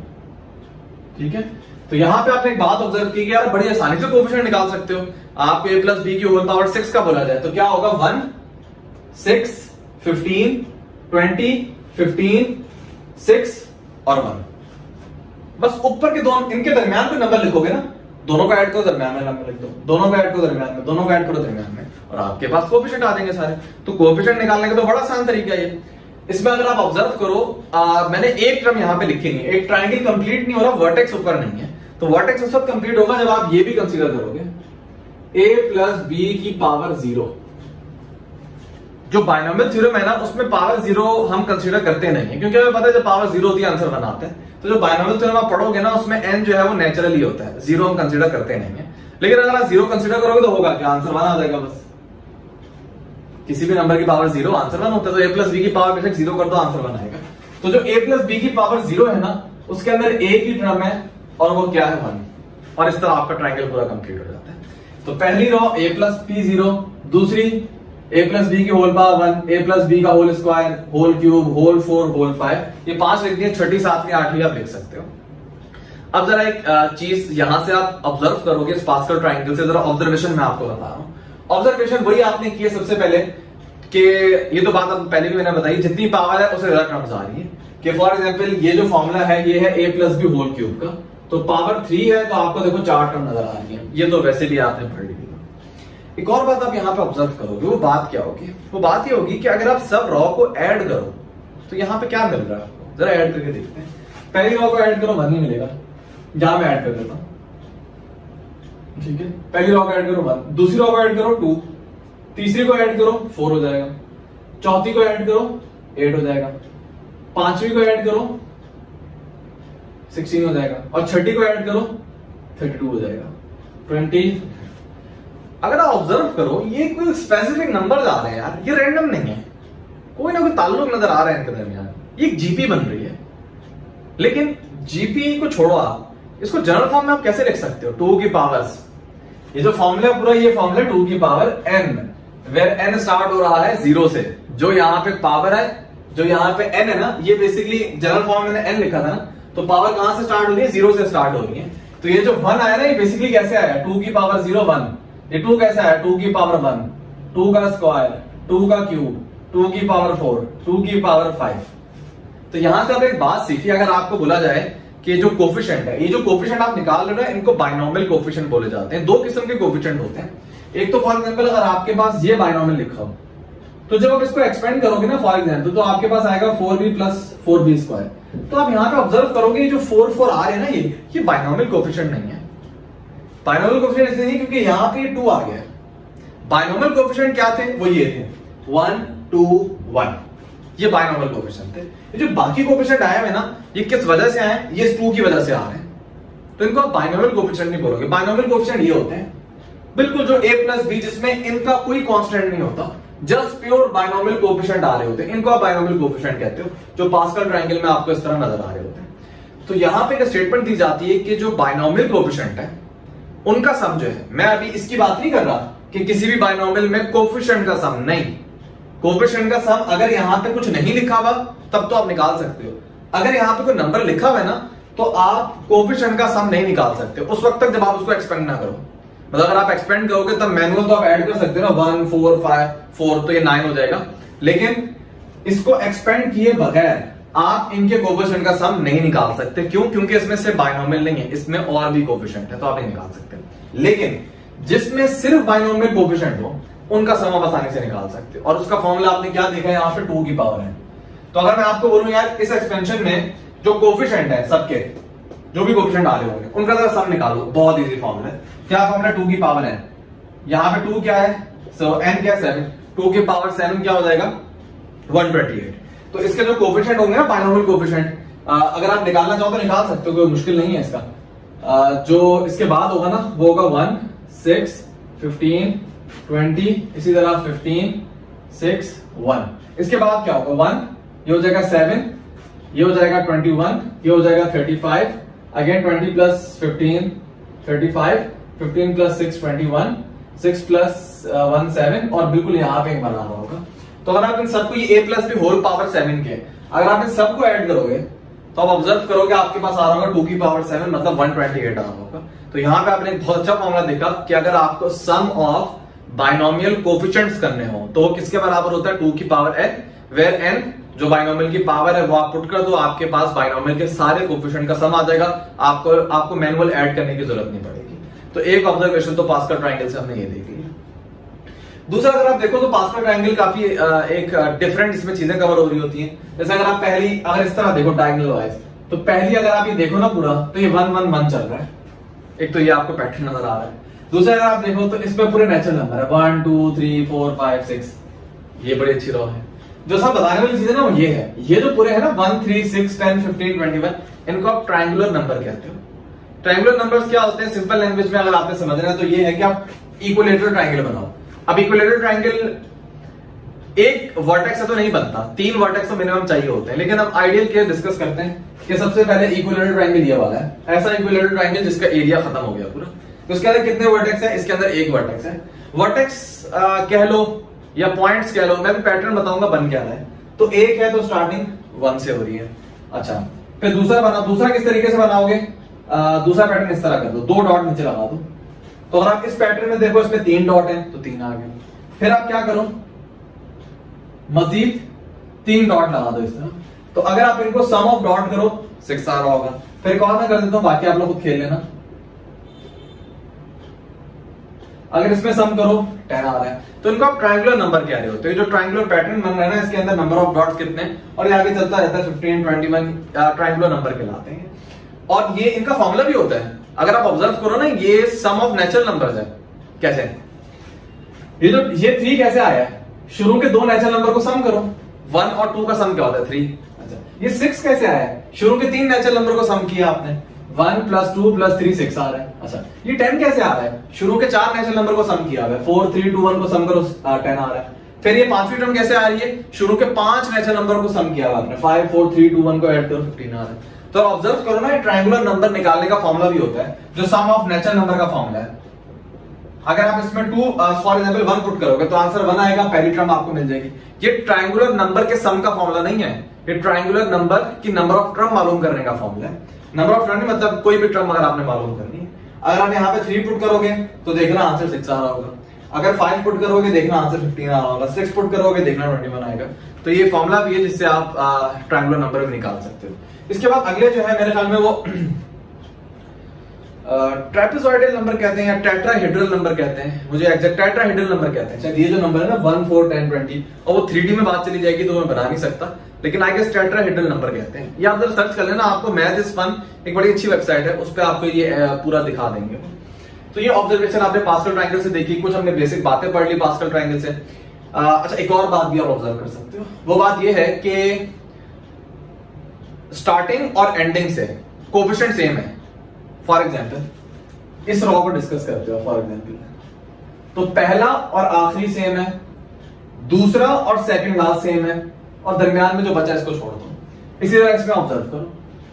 ठीक है। तो यहां पे आपने एक बात ऑब्जर्व की कि यार बड़ी आसानी से कोफिशिएंट निकाल सकते हो। आपको a प्लस बी की होल पावर सिक्स का बोला जाए तो क्या होगा, one six fifteen twenty fifteen six और वन। बस ऊपर के दोनों, इनके दरमियान कोई नंबर लिखोगे ना, दोनों को ऐड करो दरमियान में नंबर लिख दो, दोनों को ऐड करो दरमियान में, दोनों को ऐड करो दरमियान में, और आपके पास कोफिशिएंट आ जाएंगे सारे। तो कोफिशिएंट निकालने का तो बड़ा आसान तरीका है ये। इसमें अगर आप ऑब्जर्व करो, आ, मैंने एक टर्म यहां पे लिखी नहीं है, एक ट्रायंगल कंप्लीट नहीं हो रहा, वर्टेक्स ऊपर नहीं है, तो वर्टेक्स उस वक्त कंप्लीट होगा जब आप ये भी कंसीडर करोगे a प्लस बी की पावर जीरो। जो बायनोमियल थ्योरम है ना उसमें पावर जीरो हम कंसीडर करते नहीं है, क्योंकि हमें पता है जब पावर जीरो होती है आंसर वन आता है। तो जो बायनोमियल थ्योरम आप पढ़ोगे ना उसमें n जो है वो नेचुरली होता है, जीरो हम कंसीडर करते नहीं है। लेकिन अगर आप जीरो कंसीडर करोगे तो होगा क्या, आंसर वन आ जाएगा। बस किसी भी नंबर की पावर जीरो आंसर वन होता है, तो a प्लस बी की पावर बेशक जीरो कर दो आंसर वन आएगा। तो जो a प्लस बी की पावर जीरो है ना उसके अंदर a की टर्म है और वो क्या है, वन, और इस तरह आपका ट्रायंगल पूरा कंप्लीट हो जाता है। तो पहली row a plus P zero, दूसरी a प्लस बी की whole power one, a plus B का whole square, whole cube, whole four, whole five, ये पांच लिख दिए, छठी सातवीं आठवीं आप लिख सकते हो। अब जरा एक चीज यहां से आप ऑब्जर्व करोगे इस पास्कल ट्रायंगल से, जरा ऑब्जर्वेशन मैं आपको बता रहा हूं। ऑब्जर्वेशन वही आपने किए सबसे पहले कि ये तो बात अब पहले भी मैंने बताई, जितनी पावर है उससे ज्यादा टर्म्स आ रही है। कि फॉर एग्जांपल ये जो फॉर्मूला है ये है a plus B whole cube का, तो पावर थ्री है तो आपको देखो चार टर्म नजर आ रही है, ये तो वैसे भी आपने पढ़ ली। एक और बात आप यहाँ पे ऑब्जर्व करोगे, वो बात क्या होगी, वो बात ये होगी कि अगर आप सब रॉ को ऐड करो तो यहाँ पे क्या मिल रहा है आपको, जरा ऐड करके देखते हैं। पहली रॉ को ऐड करो वन ही मिलेगा, जहां मैं ऐड कर देता हूं ठीक है, पहली रो को ऐड करो वन, दूसरी रो को ऐड करो टू, तीसरी को ऐड करो फोर हो जाएगा, चौथी को ऐड करो एट हो जाएगा, पांचवी को ऐड करो सिक्सटीन हो जाएगा, और छठी को ऐड करो थर्टी टू हो जाएगा, ट्वेंटी। अगर आप ऑब्जर्व करो ये कोई स्पेसिफिक नंबर आ रहे हैं यार, ये रैंडम नहीं है, कोई ना कोई ताल्लुक नजर आ रहा है इनके दरमियान, ये एक जीपी बन रही है। लेकिन जीपी को छोड़ो, आप इसको जनरल फॉर्म में आप कैसे लिख सकते हो, टू की पावर्स, ये जो फॉर्मूला पूरा ये फॉर्मूला टू की power N, where N start हो रहा है जीरो से, जो यहाँ पे पावर है, जो यहाँ पे एन है ना, ये बेसिकली जनरल फॉर्म में एन लिखा था ना, तो पावर कहां से स्टार्ट हो रही है, जीरो से स्टार्ट हो रही है। तो ये जो वन आया ना, ये बेसिकली कैसे आया, टू की पावर जीरो वन, ये टू कैसे आया, टू की पावर वन, टू का स्क्वायर, टू का क्यूब, टू की पावर फोर, टू की पावर फाइव। तो यहां से आप एक बात सीखिए, अगर आपको बोला जाए कि जो कोफिशिएंट है, ये जो कोफिशिएंट आप निकाल रहे हो इनको बाइनोमियल कोफिशिएंट बोले जाते हैं। दो किस्म के कोफिशिएंट होते हैं, एक तो फॉर एग्जांपल अगर आपके पास ये बाइनोमियल लिखा हो, तो जब आप इसको एक्सपेंड करोगे ना फॉर एग्जांपल, तो आपके पास आएगा four B plus four B square. तो आप यहां पे ऑब्जर्व करोगे जो फोर फोर आ रहे हैं ना, ये ये बाइनोमियल कोफिशिएंट नहीं है। बाइनोमियल कोफिशिएंट इसलिए नहीं क्योंकि यहां पे टू आ गया है। बाइनोमियल कोफिशिएंट क्या थे, वो ये थे वन टू वन, ये बाइनोमियल कोफिशिएंट थे। ये जो बाकी कोफिशिएंट आए हैं ना, ये किस वजह से आए, ये टू की वजह से आ रहे हैं, तो इनको आप बाइनोमियल कोफिशिएंट नहीं बोलोगे। बाइनोमियल कोफिशिएंट ये होते हैं बिल्कुल जो a प्लस बी, जिसमें इनका कोई कांस्टेंट नहीं होता, जस्ट प्योर बाइनोमियल कोफिशिएंट आ रहे होते हैं, इनको आप बाइनोमियल कोफिशिएंट कहते हो, जो पास्कल ट्रायंगल में आपको इस तरह नजर आ रहे होते हैं। तो यहां पे एक स्टेटमेंट दी जाती है कि जो बाइनोमियल कोफिशिएंट है उनका सम जो है, मैं अभी इसकी बात नहीं कर रहा कि किसी भी बाइनोमियल में कोफिशिएंट का सम, नहीं, कोफिशिएंट का सम अगर यहां पे कुछ नहीं लिखा हुआ तब तो आप निकाल सकते हो, अगर यहां पे कोई नंबर लिखा हुआ है ना, तो आप कोफिशिएंट का सम नहीं निकाल सकते उस वक्त तक जब आप उसको एक्सपेंड ना करो। मतलब अगर आप एक्सपेंड करोगे तब मैनुअल तो आप ऐड कर सकते हो ना, वन फोर फाइव फोर, तो ये नाइन हो जाएगा, लेकिन इसको एक्सपेंड किए बगैर आप इनके कोफिशिएंट का सम नहीं निकाल सकते। क्यों? क्योंकि इसमें सिर्फ बाइनोमियल नहीं है, इसमें और भी कोफिशिएंट है, तो आप नहीं निकाल सकते। लेकिन जिसमें सिर्फ बाइनोमियल कोफिशिएंट हो उनका सम आप आसानी से निकाल सकते हो, और उसका फॉर्मूला आपने क्या देखा है, यहां पे टू की पावर है। तो अगर मैं आपको बोलूं यार इस एक्सपेंशन में जो कोफिशिएंट है, सबके जो भी कोफिशिएंट आ रहे होंगे उनका जरा सम निकालो, बहुत इजी फॉर्मूला है। क्या फॉर्मूला, टू की पावर है, यहां पे टू क्या है, सो एन क्या है सेवन, टू की पावर सेवन क्या हो जाएगा वन ट्वेंटी एट। तो इसके जो कोफिशिएंट होंगे ना बाइनोमियल कोफिशिएंट, अगर आप निकालना चाहो तो निकाल सकते हो, कोई मुश्किल नहीं है इसका। आ, जो इसके बाद होगा ना वो होगा वन सिक्स फिफ्टीन ट्वेंटी, इसी तरह फिफ्टीन सिक्स वन। इसके बाद क्या होगा, वन, ये हो जाएगा सेवन, ये हो जाएगा ट्वेंटी वन, ये हो जाएगा thirty five, again twenty plus fifteen thirty five, fifteen plus six twenty one, six plus one seven, और बिल्कुल यहां पे एक बना रहा होगा। तो अगर आप इन सबको, ये a plus B whole power seven के, अगर आप इन सबको ऐड करोगे तो आप ऑब्जर्व करोगे आपके पास आ रहा होगा टू की पावर सेवन, मतलब वन ट्वेंटी एट आ रहा होगा। तो यहां पे आपने एक बहुत अच्छा फॉर्मूला देखा कि अगर आपको सम ऑफ बाइनोमियल कोफिशिएंट्स करने हो तो किसके बराबर होता है, टू की पावर एन, वेयर एन जो बाइनोमियल की पावर है वो आप पुट कर दो, आपके पास बाइनोमियल के सारे कोफिशिएंट का सम आ जाएगा, आपको आपको मैनुअल ऐड करने की जरूरत नहीं पड़ेगी। तो एक ऑब्जर्वेशन तो पास्कल ट्रायंगल से हमने ये देख लिया। दूसरा अगर आप देखो तो पास्कल ट्रायंगल काफी एक डिफरेंट इसमें चीजें कवर हो रही होती हैं। जैसे अगर आप पहली, अगर इस तरह देखो डायगोनल वाइज, तो पहली अगर आप ये देखो ना पूरा, तो ये वन वन वन चल रहा है, एक तो ये आपको पैटर्न नजर आ रहा है। दूसरा अगर आप देखो तो इसमें पूरे नेचुरल नंबर है, one two three four five six, ये बड़ी अच्छी रो है। जो सब बताने वाली चीज है ना वो ये है, ये जो पूरे है ना one three six ten fifteen twenty one, इनको आप ट्रायंगुलर नंबर कहते हो। ट्रायंगुलर नंबर्स क्या होते हैं, सिंपल लैंग्वेज में अगर आपने समझना है तो ये है कि आप इक्विलेटरल ट्रायंगल बनाओ। अब इक्विलेटरल ट्रायंगल एक वर्टेक्स से तो नहीं बनता, तीन वर्टेक्स तो मिनिमम चाहिए होते हैं। लेकिन अब आइडियल केस डिस्कस करते हैं कि सबसे पहले इक्विलेटरल ट्रायंगल ये वाला है, ऐसा इक्विलेटरल ट्रायंगल जिसका एरिया खत्म हो गया पूरा। तो इसके अंदर कितने वर्टेक्स है, इसके अंदर एक वर्टेक्स है। वर्टेक्स कह लो या पॉइंट्स कह लो, मैं भी पैटर्न बताऊंगा बन क्या रहा है। तो एक है तो स्टार्टिंग वन से हो रही है। अच्छा, फिर दूसरा बना, दूसरा किस तरीके से बनाओगे, आ, दूसरा पैटर्न इस तरह कर दो, दो डॉट नीचे लगा दो। तो अगर आप इस पैटर्न में देखो इसमें तीन डॉट है तो तीन आ गए। फिर आप क्या करो, मजीद तीन डॉट लगा दो इस तरह। तो अगर आप इनको सम ऑफ डॉट करो सिक्स आ रहा होगा। फिर एक और मैं कर देता हूं, बाकी आप लोग खुद खेल लेना। अगर इसमें सम करो टेन आ रहा है, तो इनको आप ट्रायंगुलर नंबर कह रहे हो। तो ये जो ट्रायंगुलर पैटर्न बन रहा है ना, इसके अंदर नंबर ऑफ डॉट्स कितने, और ये आगे चलता रहता है fifteen twenty one, triangular number कहलाते हैं। और ये इनका फॉर्मूला भी होता है, अगर आप ऑब्जर्व करो ना, ये सम ऑफ नेचुरल नंबर्स है। कैसे? ये जो ये थ्री कैसे आया है? शुरू के दो नेचुरल नंबर को सम करो, वन और टू का सम क्या होता है? थ्री। अच्छा, ये सिक्स कैसे आया है? शुरू के तीन नेचुरल नंबर को सम किया आपने, one plus two plus three six आ रहा है। अच्छा, ये टेन कैसे आ रहा है? शुरू के चार नेचुरल नंबर को सम किया है, फोर थ्री टू वन को सम करो, टेन आ रहा है। फिर ये पांचवी टर्म कैसे आ रही है? शुरू के पांच नेचुरल नंबर को सम किया आपने, five four three two one को ऐड करो, फिफ्टीन आ रहा है। तो ऑब्जर्व करो ना, ये ट्रायंगुलर नंबर निकालने का फॉर्मूला भी होता है जो सम ऑफ नेचुरल नंबर का फॉर्मूला है। अगर आप इसमें two for example one put करोगे तो आंसर वन आएगा, पहली टर्म आपको मिल जाएगी। ये ट्रायंगुलर नंबर के सम का फॉर्मूला नहीं है, ये ट्रायंगुलर नंबर की नंबर ऑफ टर्म मालूम करने का फॉर्मूला है। नंबर ऑफ टर्म मतलब कोई भी टर्म अगर आपने मालूम करनी है, अगर आप यहाँ पे थ्री पुट करोगे तो देखना आंसर सिक्स आ रहा होगा, अगर फाइव पुट करोगे देखना आंसर फिफ्टीन आ रहा होगा, सिक्स पुट करोगे देखना ट्वेंटी वन आएगा। तो ये फॉर्मूला भी है जिससे आप ट्रायंगुलर नंबर भी निकाल सकते हो। इसके बाद अगले जो है मेरे ख्याल में वो ट्रेपेजॉइडल नंबर कहते हैं या टेट्राहेड्रल नंबर कहते हैं, मुझे एग्जैक्ट टेट्राहेड्रल नंबर कहते हैं। ये जो नंबर है ना वन फोर टेन ट्वेंटी, और वो थ्री डी में बात चली जाएगी तो मैं बना नहीं सकता, लेकिन आई गेस टेट्राहेड्रल नंबर कहते हैं। ये आप जरा सर्च कर लेना, आपको मैथ इज फन एक बड़ी अच्छी वेबसाइट है, उस पर आपको ये पूरा दिखा देंगे। तो ये ऑब्जर्वेशन आपने पास्कल ट्रायंगल से देखी, कुछ हमने बेसिक बातें पढ़ ली पास्कल ट्रायंगल से। आ, अच्छा, एक और बात भी आप ऑब्जर्व कर सकते हो, वो बात ये है कि स्टार्टिंग और एंडिंग से कोएफिशिएंट सेम है। फॉर एग्जांपल इस रॉ को डिस्कस करते हो, फॉर एग्जांपल तो पहला और आखिरी सेम है, दूसरा और सेकंड लास्ट सेम है, और दरमियान में जो बचा इसको छोड़ दो। इसी तरह इसमें ऑब्जर्व करो,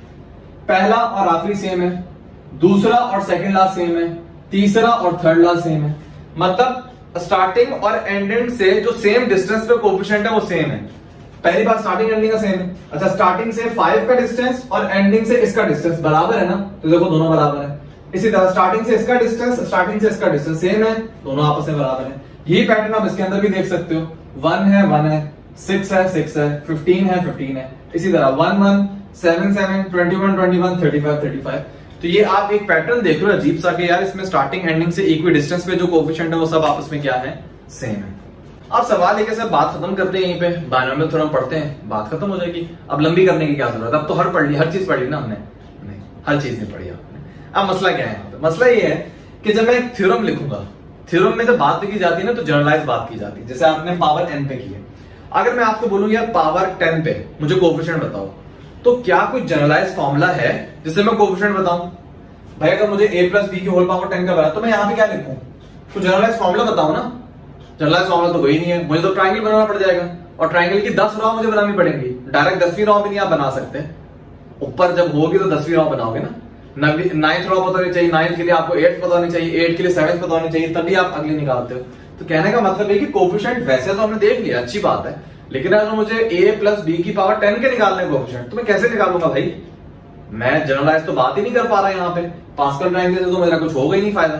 पहला और आखिरी सेम है, दूसरा और सेकंड लास्ट सेम है, तीसरा और थर्ड लास्ट सेम है। मतलब स्टार्टिंग और एंडिंग से जो सेम डिस्टेंस पे कोएफिशिएंट है वो सेम है। पहली बात स्टार्टिंग एंडिंग का सेम है। अच्छा, स्टार्टिंग से फाइव का डिस्टेंस और एंडिंग से इसका डिस्टेंस बराबर है ना, तो देखो दोनों बराबर है। इसी तरह स्टार्टिंग से इसका डिस्टेंस स्टार्टिंग से इसका डिस्टेंस सेम है, दोनों आपस में बराबर है। यही पैटर्न आप इसके अंदर भी देख सकते हो, वन है वन है, सिक्स है सिक्स है, फिफ्टीन है फिफ्टीन है, इसी तरह one one seven seven twenty one twenty one thirty five thirty five. तो ये आप एक पैटर्न देख रहे हो अजीब सा कि यार इसमें स्टार्टिंग एंडिंग से इक्वी डिस्टेंस पे जो कोएफिशिएंट है वो सब आपस में क्या है? सेम है। अब सवाल एक ऐसे बात खत्म करते हैं यहीं पे, बायनोमियल थ्योरम पढ़ते हैं, बात खत्म हो जाएगी। अब लंबी करने की क्या जरूरत है, अब तो हर पढ़ ली, हर चीज पढ़ ली ना हमने? नहीं, हर चीज नहीं पढ़ी आपने। अब मसला क्या है? मसला ये है कि जब मैं एक थ्योरम लिखूंगा, थ्योरम में जब बात की जाती है ना तो जनरलाइज बात की जाती है, जैसे आपने पावर एन पे की है। अगर मैं आपको बोलूं यार पावर टेन पे मुझे कोएफिशिएंट बताओ, तो क्या कोई जनरलाइज फॉर्मूला है जिससे मैं कोएफिशिएंट बताऊं? भाई अगर मुझे a प्लस बी की होल पावर टेन का बना तो मैं यहाँ पे क्या लिखूं? तो जनरलाइज फॉर्मूला बताओ ना। जनरलाइज फॉर्मूला तो वही नहीं है, मुझे तो ट्रायंगल बनाना पड़ जाएगा, और ट्रायंगल की दस रॉ मुझे बनानी पड़ेगी। डायरेक्ट दसवीं रॉ भी नहीं आप बना सकते, ऊपर जब होगी तो दसवीं रॉ बनाओगे ना। नाइन्थ रॉ पता होनी चाहिए, नाइन्थ के लिए आपको एट पता होनी चाहिए, एट के लिए सेवंथ पता होनी चाहिए, तभी आप अगली निकालते हो। तो कहने का मतलब है कि कोएफिशिएंट वैसे तो हमने देख लिया, अच्छी बात है, लेकिन अगर मुझे a प्लस बी की पावर टेन के निकालने कोएफिशिएंट तो मैं कैसे निकालूंगा भाई? मैं जनरलाइज तो बात ही नहीं कर पा रहा यहाँ पे, पास्कल ट्रायंगल से तो मेरा कुछ होगा ही नहीं फायदा।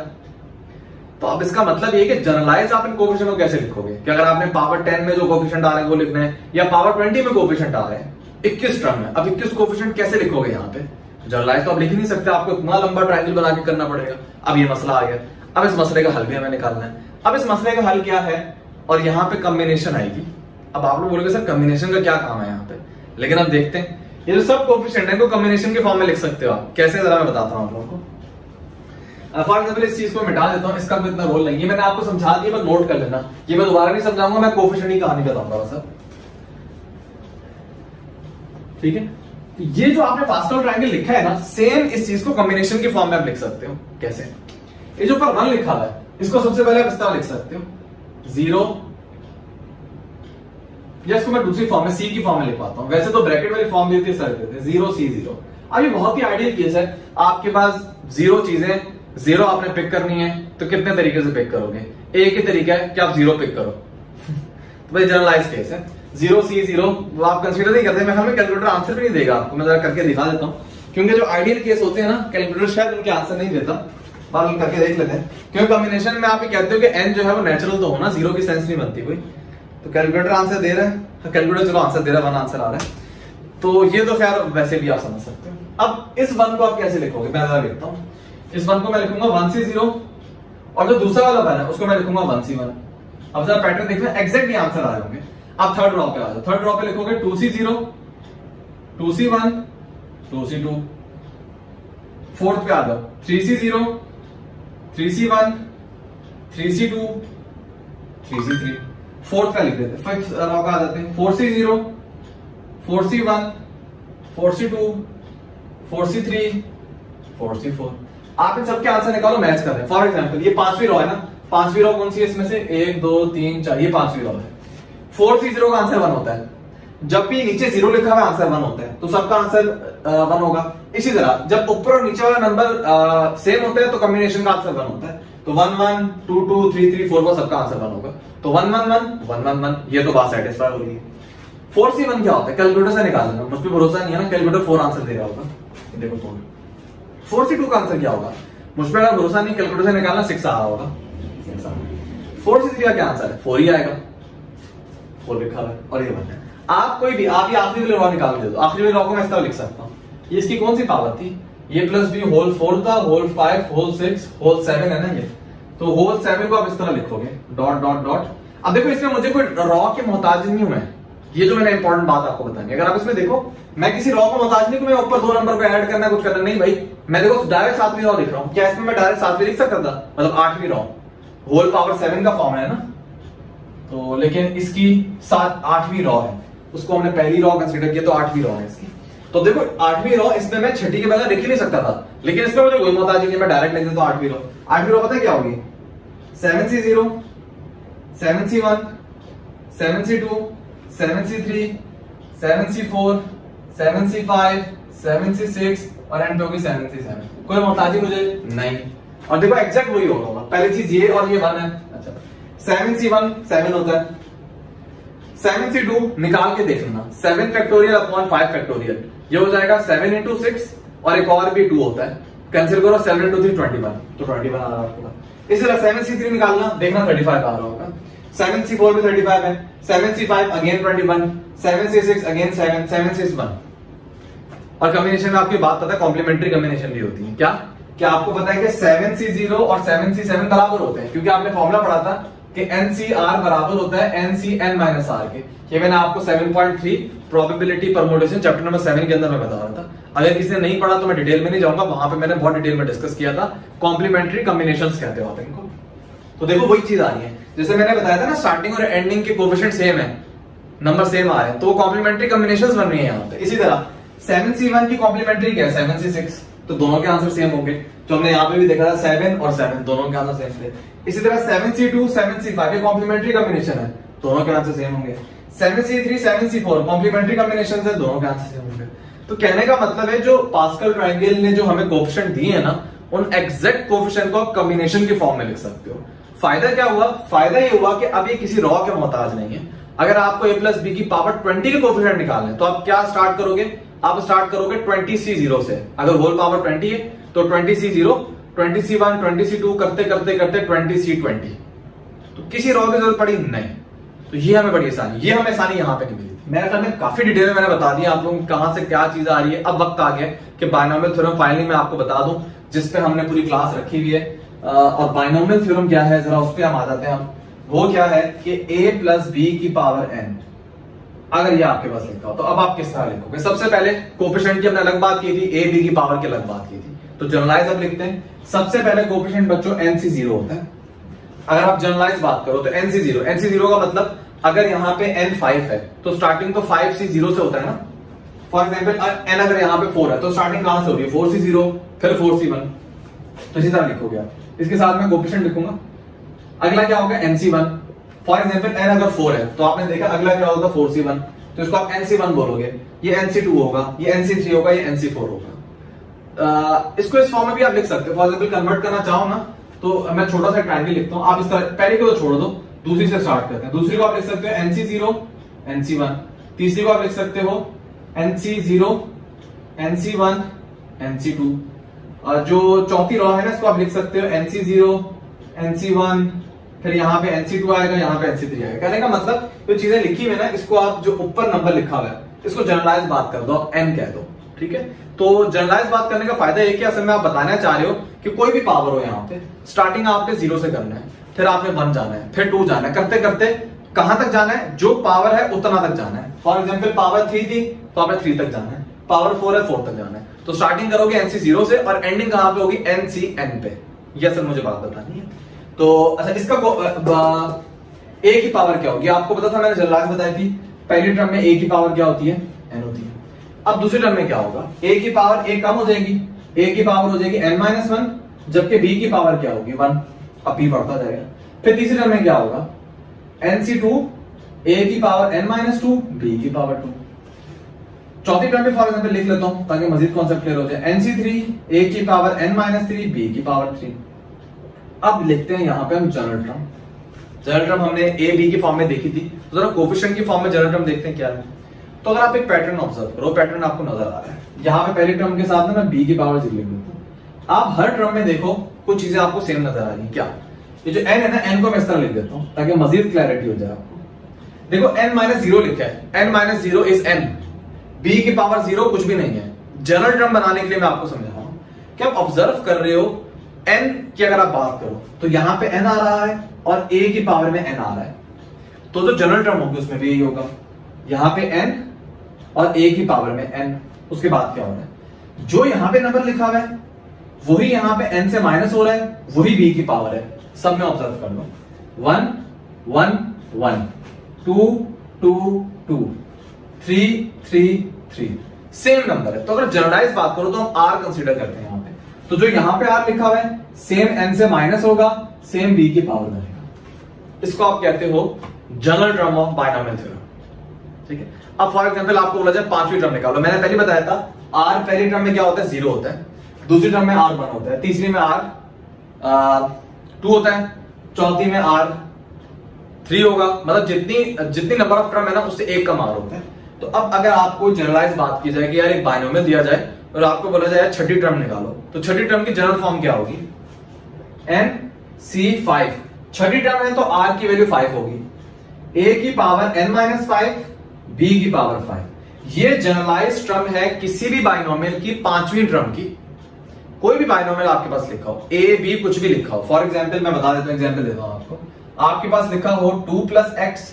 तो अब इसका मतलब ये कि जनरलाइज आप इन कोएफिशिएंट को कैसे लिखोगे कि अगर आपने पावर टेन में जो कोएफिशिएंट आ रहे हैं वो लिखने हैं, या पावर ट्वेंटी में कोएफिशिएंट आ रहे हैं, इक्कीस टर्म है, अब इक्कीस कोएफिशिएंट कैसे लिखोगे यहाँ पे? जनरलाइज तो आप लिख ही नहीं सकते, आपको इतना लंबा ट्रायंगल बना के करना पड़ेगा। अब ये मसला आ गया, अब इस मसले का हल भी हमें निकालना है। अब इस मसले का हल क्या है? और यहाँ पे कॉम्बिनेशन आएगी। अब आप लोग बोलोगे सर कॉम्बिनेशन का क्या काम है यहाँ पे, लेकिन अब देखते हैं ये जो सब कोएफिशिएंट है को कॉम्बिनेशन के फॉर्म में लिख सकते हो आप। कैसे जरा मैं बताता हूँ आप लोगों को। फॉर एग्जाम्पल इस चीज को मिटा देता हूँ, इसका कोई इतना रोल नहीं है, मैंने आपको समझा दिया, बस नोट कर लेना, ये मैं दोबारा नहीं समझाऊंगा, मैं कोएफिशिएंट की कहानी बताऊंगा बस। ठीक है, तो ये जो आपने पास्कल ट्रायंगल लिखा है ना, सेम इस चीज को कॉम्बिनेशन के फॉर्म में आप लिख सकते हो। कैसे? ये जो ऊपर वन लिखा है इसको सबसे पहले आप इस तरह लिख सकते हो, जीरो, या इसको मैं दूसरी फॉर्म में सी की फॉर्म में लिखवाता हूं। वैसे तो ब्रैकेट वाली फॉर्म भी होती है, सर देते हैं जीरो सी जीरो। अब ये बहुत ही आइडियल केस है, आपके पास जीरो चीजें, जीरो आपने पिक करनी है तो कितने तरीके से पिक करोगे? एक ही तरीका है कि आप जीरो पिक करो। तो भाई जनरलाइज केस है, जीरो सी जीरो आप कंसीडर नहीं करते। मैं हमें कैलकुलेटर आंसर भी नहीं देगा आपको, मैं जरा करके दिखा देता हूँ, क्योंकि जो आइडियल केस होते हैं ना कैलकुलेटर शायद उनके आंसर नहीं देता, बाकी करके देख लेते हैं। क्योंकि कॉम्बिनेशन में आप ये कहते हो कि एन जो है वो नेचुरल तो होना, जीरो की सेंस नहीं बनती कोई। तो कैलकुलेटर आंसर दे रहा है, कैलकुलेटर चलो आंसर दे रहा है, वन आंसर आ रहा है, तो ये तो खैर वैसे भी आप समझ सकते हो। अब इस वन को आप कैसे लिखोगे? मैं जरा लिखता हूँ, इस वन को मैं लिखूंगा वन सी जीरो, और जो दूसरा वाला वन है उसको मैं लिखूंगा वन सी वन। अब जरा पैटर्न देखना, एग्जैक्टली आंसर आ रहे होंगे। आप थर्ड रॉ पे आ जाओ, थर्ड रॉ पे लिखोगे two C zero, two C one, two C two, fourth पे आ जाओ, three C zero, three C one, three C two, three C three. Fourth का लिख देते, फिफ्थ रॉ का आ जाते हैं, four C zero, four C one, four C two, four C three, four C four. आप इन सबके आंसर निकालो, मैच कर रहे हैं। फॉर एग्जाम्पल ये पांचवी रॉ है ना, पांचवी रॉ कौन सी है इसमें से, एक दो तीन चार, ये पांचवी रॉ है। फोर सी जीरो का आंसर वन होता है, जब भी नीचे जीरो लिखा हुआ आंसर वन होता है, तो सबका आंसर वन होगा। इसी तरह जब ऊपर और नीचे वाला नंबर सेम होता है तो कॉम्बिनेशन का आंसर वन होता है। तो one one, two two, three three, four, सबका आंसर वन होगा। तो one one one, one one one, ये तो बात सेटिस्फाई हो रही है। फोर सी वन क्या होता है, कैलकुलेटर से निकालना, मुझ पर भरोसा नहीं है ना, कैलकुलेटर फोर आंसर दे रहा होगा। देखो फोर। फोर सी टू का आंसर क्या होगा, मुझ पर भरोसा नहीं, कैलकुलेटर से निकालना, सिक्स आ रहा होगा। फोर सी थ्री का क्या आंसर है, फोर ही आएगा, फोर लिखा हुआ है और ये वन है। आप कोई भी, आप ये आखिरी वाली रॉ निकाल दे दो, आखिरी वाली रॉ को मैं इस तरह लिख सकता हूँ, ये इसकी कौन सी पावर थी, ये प्लस बी होल फोर था, whole five, whole six, whole seven है ना ये, तो होल सेवन को आप इस तरह लिखोगे, डॉट डॉट डॉट। अब देखो इसमें मुझे कोई रॉ के मोहताज नहीं हूं मैं, ये जो मैंने इंपॉर्टेंट बात आपको बतानी है। अगर आप इसमें देखो, मैं किसी रॉ को मोहताज नहीं, मैं ऊपर दो नंबर को ऐड करना, कुछ करना नहीं भाई, मैं देखो डायरेक्ट सातवीं रॉ लिख रहा हूँ। क्या इसमें मैं डायरेक्ट सातवीं लिख सकता था, मतलब आठवीं रॉ, होल पावर सेवन का फॉर्म है ना, तो लेकिन इसकी सात आठवीं रॉ है, उसको हमने पहली रॉ कंसीडर किया, तो आठवीं रॉ है इसकी। तो देखो आठवीं रॉ, इसमें मैं छठी के बगैर लिख ही नहीं सकता था, लेकिन इसमें मुझे कोई मोहताज नहीं, मैं डायरेक्ट लिख देता हूं आठवीं रॉ। आठवीं रॉ पता है क्या होगी, seven C zero, seven C one, seven C two, seven C three, seven C four, seven C five, seven C six और एंड होगी सेवन सी सेवन। कोई मोहताजी मुझे नहीं। और देखो एग्जैक्ट वही होगा, पहली चीज ये और ये वन है। अच्छा, सेवन सी वन सेवन होता है, सेवन सी टू निकाल के देख लेना, seven factorial upon five factorial, ये हो जाएगा सेवन इंटू सिक्स, और एक और भी टू होता है, कैंसिल करो, seven into three twenty one, तो ट्वेंटी वन आ रहा है आपको। इसी तरह सेवन सी थ्री निकालना, देखना थर्टी फाइव आ रहा होगा, सेवन सी फोर भी थर्टी फाइव है, seven C five again twenty one, seven C six again seven, seven C one. और कॉम्बिनेशन में आपकी बात पता है, कॉम्प्लीमेंट्री कॉम्बिनेशन भी होती है। क्या क्या आपको पता है कि सेवन सी जीरो और सेवन सी सेवन बराबर होते हैं, क्योंकि आपने फॉर्मूला पढ़ा था कि एन सी आर बराबर होता है N C N minus R के। ये मैंने आपको seven point three probability permutation chapter number seven के अंदर मैं बता रहा था। अगर किसी ने नहीं पढ़ा तो मैं डिटेल में नहीं जाऊंगा, वहां पे मैंने बहुत डिटेल में डिस्कस किया था। कॉम्प्लीमेंट्री कॉम्बिनेशंस कहते हो आप इनको। तो देखो वही चीज आ रही है, जैसे मैंने बताया था ना, स्टार्टिंग और एंडिंग के कोएफिशिएंट सेम है, नंबर सेम आ रहे हैं, तो कॉम्प्लीमेंट्री कॉम्बिनेशंस बन रही है यहाँ पे। इसी तरह सेवन सी वन की कॉम्प्लीमेंट्री क्या है, सेवन सी सिक्स, तो दोनों के आंसर सेम होंगे। तो हमने यहाँ पे भी देखा था सेवन और सेवन दोनों के आंसर सेम थे। इसी तरह seven C two seven C five complementary combination है, दोनों के आंसर सेम होंगे। Seven C three seven C four complementary combination है, दोनों के आंसर सेम होंगे। तो कहने का मतलब है, जो पास्कल ट्रायंगल ने जो हमें कोएफिशिएंट दिए हैं ना, उन एग्जैक्ट कोएफिशिएंट को आप कॉम्बिनेशन के फॉर्म में लिख सकते हो। फायदा क्या हुआ, फायदा ये हुआ कि अब ये किसी रॉ के मोहताज नहीं है। अगर आपको a प्लस बी की पावर ट्वेंटी के कोएफिशिएंट निकालने, तो आप क्या स्टार्ट करोगे, आप स्टार्ट करोगे ट्वेंटी सी जीरो से। अगर होल पावर ट्वेंटी है तो twenty C zero, twenty C one, twenty C two करते करते करते ट्वेंटी सी ट्वेंटी। तो किसी रॉ की जरूरत पड़ी नहीं, तो ये हमें बड़ी आसानी, ये हमें आसानी यहाँ पे नहीं मिली। मेरे ख्याल में काफी डिटेल में मैंने बता दिया आप लोगों को कहां से क्या चीज आ रही है। अब वक्त आ गया कि बायनोमियल थ्योरम फाइनली मैं आपको बता दूं, जिस पे हमने पूरी क्लास रखी हुई है। और बायनोमियल थ्योरम क्या है, जरा उस पर हम आ जाते हैं। वो क्या है कि a प्लस बी की पावर n, अगर ये आपके पास लिखा हो तो अब आप किस तरह लिखोगे। सबसे पहले कोएफिशिएंट की हमने अलग बात की थी, a b की पावर की अलग बात की थी, तो जनरलाइज अब लिखते हैं। सबसे पहले कोएफिशिएंट बच्चों n c जीरो होता है। अगर आप जनरलाइज बात करो तो n c zero, n c zero का मतलब अगर यहाँ पे n फाइव है तो स्टार्टिंग तो फाइव सी जीरो से होता है ना। फॉर एग्जाम्पल n अगर यहाँ पे फोर है तो स्टार्टिंग कहां से हो रही है, फोर सी जीरो, फिर फोर सी वन, तो इसी तरह लिखोगे आप। इसके साथ में कोएफिशिएंट लिखूंगा। अगला क्या होगा, N C one. For example n अगर फोर है तो आपने देखा अगला क्या होगा, फोर सी वन, तो इसको आप एन सी वन बोलोगे। ये एन सी टू होगा, ये एन सी थ्री होगा, ये एन सी फोर होगा। आ, इसको इस फॉर्म में भी आप लिख सकते हो। फॉर एग्जाम्पल कन्वर्ट करना चाहो ना तो मैं छोटा सा ट्रायंगल लिखता हूं, आप इस तरह पहले को तो छोड़ दो, दूसरी से स्टार्ट करते हैं। दूसरी को आप लिख सकते हो N C zero, N C one. तीसरी को आप लिख सकते हो N C zero, N C one, N C two. और जो चौथी रॉ है ना, इसको आप लिख सकते हो N C zero, N C one, फिर यहाँ पे एन सी टू आएगा, यहाँ पे एन सी थ्री आएगा। कहने का मतलब जो चीजें लिखी हुई है ना, इसको आप जो ऊपर नंबर लिखा हुआ है इसको जनरलाइज बात कर दो, आप n कह दो, ठीक है। तो जनरलाइज बात करने का फायदा ये कि असल में आप बताना चाह रहे हो कि कोई भी पावर हो, यहाँ पे स्टार्टिंग आपने जीरो से करना है, फिर आपने वन जाना है, फिर टू जाना है, करते करते कहां तक जाना है, जो पावर है उतना तक जाना है। फॉर एग्जाम्पल पावर थ्री थी तो आपने थ्री तक जाना है, पावर फोर है, फोर तक जाना है। तो स्टार्टिंग करोगे एनसी जीरो से और एंडिंग कहां पे होगी, एनसी एन पे। यह सर मुझे बात बतानी है। तो अच्छा, इसका ए की पावर क्या होगी, आपको पता था, मैंने जनरलाइज बताई थी। पहली टर्म में ए की पावर क्या होती है, एन होती है। अब दूसरी टर्म में क्या होगा, ए की पावर ए कम हो जाएगी, ए की पावर हो जाएगी एन माइनस वन, जबकि बी की पावर क्या होगी, वन। अब बी बढ़ता जाएगा। फिर तीसरी टर्म में क्या होगा, एनसी टू, ए की power N minus two, B की पावर टू। चौथी टर्म में फॉर एग्जाम्पल लिख लेता हूं ताकि मजीद कॉन्सेप्ट क्लियर हो जाए। एनसी थ्री, ए की power N minus three, B की पावर थ्री। अब लिखते हैं यहां पे हम जनरल टर्म। जनरल टर्म हमने ए बी की फॉर्म में देखी थी, तो जरा कोफिशिएंट की फॉर्म में जनरल टर्म देखते हैं क्या है। तो अगर आप एक पैटर्न ऑब्जर्व करो, पैटर्न आपको नजर आ रहा है, यहां पे पहली टर्म के साथ ना मैं बी की पावर जीरो लिख देता हूं। आप हर टर्म में देखो कुछ चीजें आपको सेम नजर आ रही है। क्या, ये जो एन है ना, एन को मैं इस तरह लिख देता हूं ताकि मजीद क्लैरिटी हो जाए आपको। देखो एन माइनस जीरो लिखा है, n minus zero is n, b की पावर जीरो कुछ भी नहीं है। जनरल टर्म बनाने के लिए मैं आपको समझा रहा हूं कि आप ऑब्जर्व कर रहे हो एन की अगर आप बात करो तो यहां पे एन आ रहा है और ए की पावर में एन आ रहा है, तो जो जनरल टर्म होगी उसमें भी यही होगा, यहां पे एन और ए की पावर में एन। उसके बाद क्या हो रहा है, जो यहां पे नंबर लिखा हुआ है वही यहां पे एन से माइनस हो रहा है, वही बी की पावर है। सब में ऑब्जर्व कर लो, one one one, two two two, three three three, same number है। तो अगर जनरलाइज बात करो तो हम आर कंसीडर करते हैं यहां पे, तो जो यहां पे आर लिखा हुआ है सेम एन से माइनस होगा, सेम बी की पावर बनेगा। इसको आप कहते हो general term of binomial theorem. ठीक है, अब फॉर एग्जांपल आपको बोला जाए पांचवी टर्म निकालो, मैंने पहले बताया था आर पहली टर्म में क्या होता है, जीरो होता है, दूसरी टर्म में आर वन होता है, तीसरी में आर टू होता है, चौथी में आर थ्री होगा। मतलब जितनी जितनी नंबर ऑफ टर्म है ना उससे एक कम आर होता है। तो अब अगर आपको जनरलाइज बात की जाए कि यार एक बायनॉमियल दिया जाए और आपको बोला जाए छठी टर्म निकालो, तो छठी टर्म की जनरल फॉर्म क्या होगी, एन सी फाइव। छठी टर्म है तो आर की वैल्यू फाइव होगी, ए की power N minus five, b की पावर फाइव। ये जनरलाइज टर्म है किसी भी बायनॉमियल की पांचवी टर्म की। कोई भी बायनॉमियल आपके पास लिखा हो, ए बी कुछ भी लिखा हो, फॉर एग्जाम्पल मैं बता देता हूं, एग्जाम्पल देता हूं आपको, आपके पास लिखा हो टू प्लस एक्स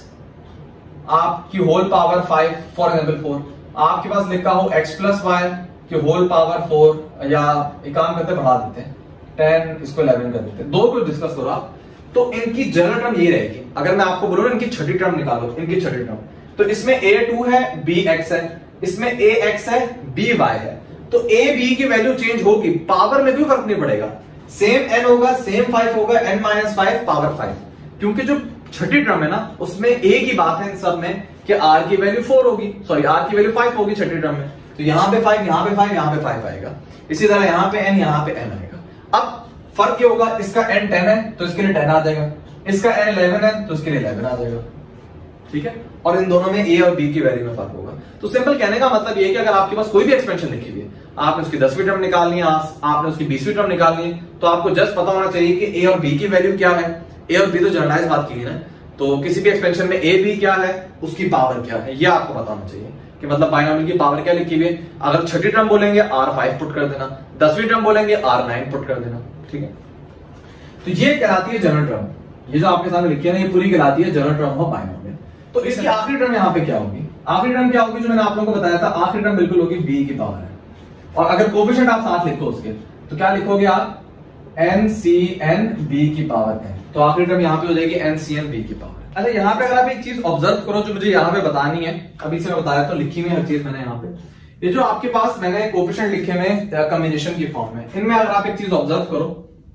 आपकी whole power five, for example four, आपके पास लिखा हो एक्स प्लस वाई की होल पावर फोर, या एक काम करते बढ़ा देते हैं टेन, इसको इलेवन कर देते हैं, दो को डिस्कस करो आप। तो इनकी जनरल टर्म ये रहेगी। अगर मैं आपको बोलूं ना इनकी छठी टर्म निकालो, इनकी छठी टर्म, तो इसमें ए टू है, बी एक्स है, इसमें ए एक्स है, बी वाई है। तो ए बी की वैल्यू चेंज होगी, पावर में भी फर्क नहीं पड़ेगा, सेम एन होगा, सेम फाइव होगा, n minus five power five. क्योंकि जो छठी टर्म है ना उसमें ए की बात है इन सब में कि आर की वैल्यू फोर होगी, सॉरी आर की वैल्यू फाइव होगी छठी टर्म में, तो यहां पे फाइव, यहां पे फाइव, यहां पे फाइव आएगा। इसी तरह यहां पे एन, यहां पे एन आएगा। अब फर्क ये होगा, इसका एन टेन है तो इसके लिए टेन आ जाएगा, इसका एन इलेवन है तो इसके लिए इलेवन आ जाएगा। ठीक है, और इन दोनों में ए और बी की वैल्यू में फर्क होगा। तो सिंपल कहने का मतलब ये है कि अगर आपके पास कोई भी एक्सपेंशन लिखी हुई है, आपने उसकी दसवीं टर्म निकालनी है, आपने उसकी बीसवीं टर्म निकालनी है, तो आपको जस्ट पता होना चाहिए कि ए और बी की वैल्यू क्या है। ए और बी तो जनरलाइज बात की है ना, तो किसी भी एक्सपेंशन में ए बी क्या है, उसकी पावर क्या है, यह आपको पता होना चाहिए कि मतलब बायनॉमियल की पावर क्या लिखी हुई है। अगर छठी टर्म बोलेंगे आर फाइव पुट कर देना, दसवीं टर्म बोलेंगे आर नाइन पुट कर देना। ठीक है, तो ये कहलाती है जनरल टर्म। ये जो आपके सामने लिखी है ना, ये पूरी कहलाती है जनरल टर्म ऑफ बायनॉमियल। तो इसकी आखिरी टर्म यहाँ पे क्या होगी, आखिरी टर्म क्या होगी, जो मैंने आप लोगों को बताया था, आखिरी टर्म बिल्कुल होगी बी की पावर है। और अगर कोफिशिएंट आप साथ लिखो उसके, तो क्या लिखोगे आप, एन सी एन बी की पावर एन। तो आखिरी टर्म यहाँ पे हो जाएगी एन सी एन बी की पावर। अच्छा, यहाँ पे अगर आप एक चीज ऑब्जर्व करो जो मुझे यहाँ पे बतानी है, अभी से मैं बताया तो लिखी हुई हर चीज मैंने यहाँ पे, ये जो आपके पास मैंने कोफिशिएंट लिखे हुए कॉम्बिनेशन की फॉर्म में, इनमें अगर आप एक चीज ऑब्जर्व करो,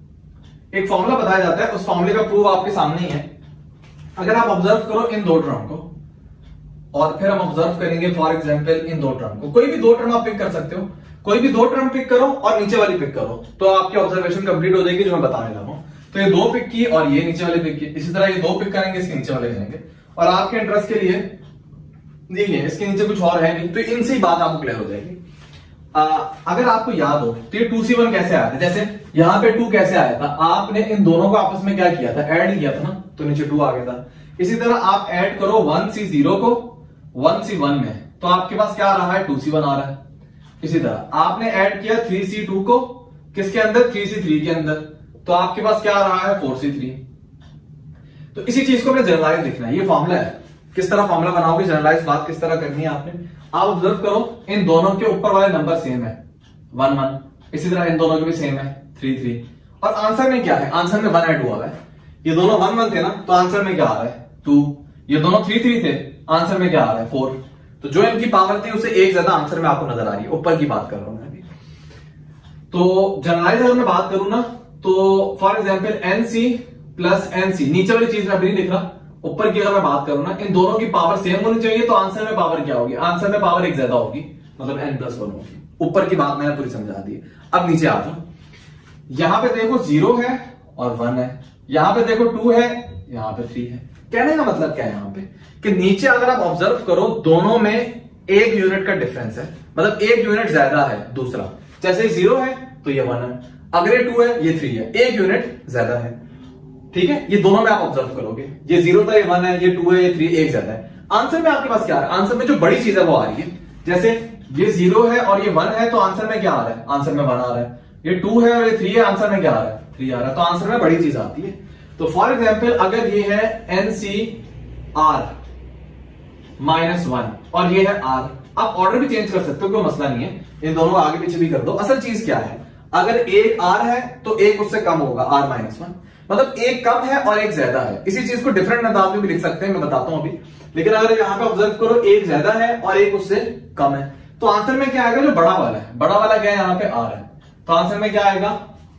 एक फॉर्मूला बताया जाता है, उस फॉर्मूले का प्रूफ आपके सामने ही है। अगर आप ऑब्जर्व करो इन दो टर्म को, और फिर हम ऑब्जर्व करेंगे फॉर एग्जांपल इन दो टर्म को, कोई भी दो टर्म आप पिक कर सकते हो, कोई भी दो टर्म पिक करो और नीचे वाली पिक करो, तो आपकी ऑब्जर्वेशन कंप्लीट हो जाएगी जो मैं बताने लगा हूं। तो ये दो पिक की और ये नीचे वाले पिक की, इसी तरह ये दो पिक करेंगे, इसके नीचे वाले करेंगे, और आपके इंटरेस्ट के लिए देखिए इसके नीचे कुछ और है नहीं, तो इनसे ही बात आपको क्लियर हो जाएगी। आ, अगर आपको याद हो तो ये टू सी वन कैसे आया था, जैसे यहां पे टू कैसे आया था, आपने इन दोनों को आपस में क्या किया था, ऐड किया था ना, तो नीचे टू आ गया था। इसी तरह आप ऐड करो वन सी जीरो को वन सी वन में, तो आपके पास क्या आ रहा है, टू सी वन आ रहा है। इसी तरह आपने ऐड किया थ्री सी टू को किसके अंदर, थ्री सी थ्री के अंदर, तो आपके पास क्या आ रहा है, फोर सी थ्री। तो इसी चीज को अपने जनरलाइज लिखना है, ये फॉर्मूला है किस तरह फॉर्मूला बनाओगे, जनरलाइज बात किस तरह करनी है आपने, आप ऑब्जर्व करो इन दोनों के ऊपर वाले नंबर सेम है वन वन, इसी तरह इन दोनों के भी सेम है थ्री थ्री, और आंसर में क्या है, आंसर में वन ऐड हुआ है। ये दोनों वन वन थे ना, तो आंसर में क्या आ रहा है टू, ये दोनों थ्री थ्री थे, आंसर में क्या आ रहा है फोर। तो जो इनकी पावर थी उससे एक ज्यादा आंसर में आपको नजर आ रही है, ऊपर की बात कर रहा हूं मैं अभी। तो जनरलाइज अगर मैं बात करूं ना, तो for example n C plus n C, नीचे वाली चीज में अभी नहीं लिख रहा, ऊपर की अगर मैं बात करूं ना, इन दोनों की पावर सेम होनी चाहिए, तो आंसर में पावर क्या होगी, आंसर में पावर एक ज्यादा होगी, मतलब एन प्लस वन होगी। ऊपर की बात मैंने पूरी समझा दी। अब नीचे आ जाओ, यहां पे देखो जीरो है और वन है, यहां पे देखो टू है, यहां पे थ्री है। कहने का मतलब क्या है यहां पे, कि नीचे अगर आप ऑब्जर्व करो दोनों में एक यूनिट का डिफरेंस है, मतलब एक यूनिट ज्यादा है दूसरा। जैसे जीरो है तो ये वन है, अगर ये टू है ये थ्री है, एक यूनिट ज्यादा है। ठीक है, ये दोनों में आप ऑब्जर्व करोगे, ये जीरो था ये वन है, ये टू है ये थ्री, एक ज्यादा है। आंसर में आपके पास क्या आ रहा है, आंसर में जो बड़ी चीज है वो आ रही है। जैसे ये जीरो है और ये वन है, तो आंसर में क्या आ रहा है, आंसर में वन आ रहा है। ये टू है और ये थ्री है, आंसर में क्या आ रहा है, थ्री आ रहा है। तो आंसर में बड़ी चीज आती है। तो फॉर एग्जाम्पल अगर ये है N C r minus one और ये है आर, आप ऑर्डर भी चेंज कर सकते हो, कोई मसला नहीं है, इन दोनों को आगे पीछे भी कर दो। असल चीज क्या है, अगर एक आर है तो एक उससे कम होगा, आर माइनस वन, मतलब एक कम है और एक ज्यादा है। इसी चीज को डिफरेंट अंदाज में भी लिख सकते हैं, मैं बताता हूं अभी। लेकिन अगर यहां पे ऑब्जर्व करो एक ज्यादा है और एक उससे कम है, तो आंसर में क्या आएगा, जो बड़ा वाला है, बड़ा वाला क्या है यहाँ पे आर है, तो आंसर में क्या आएगा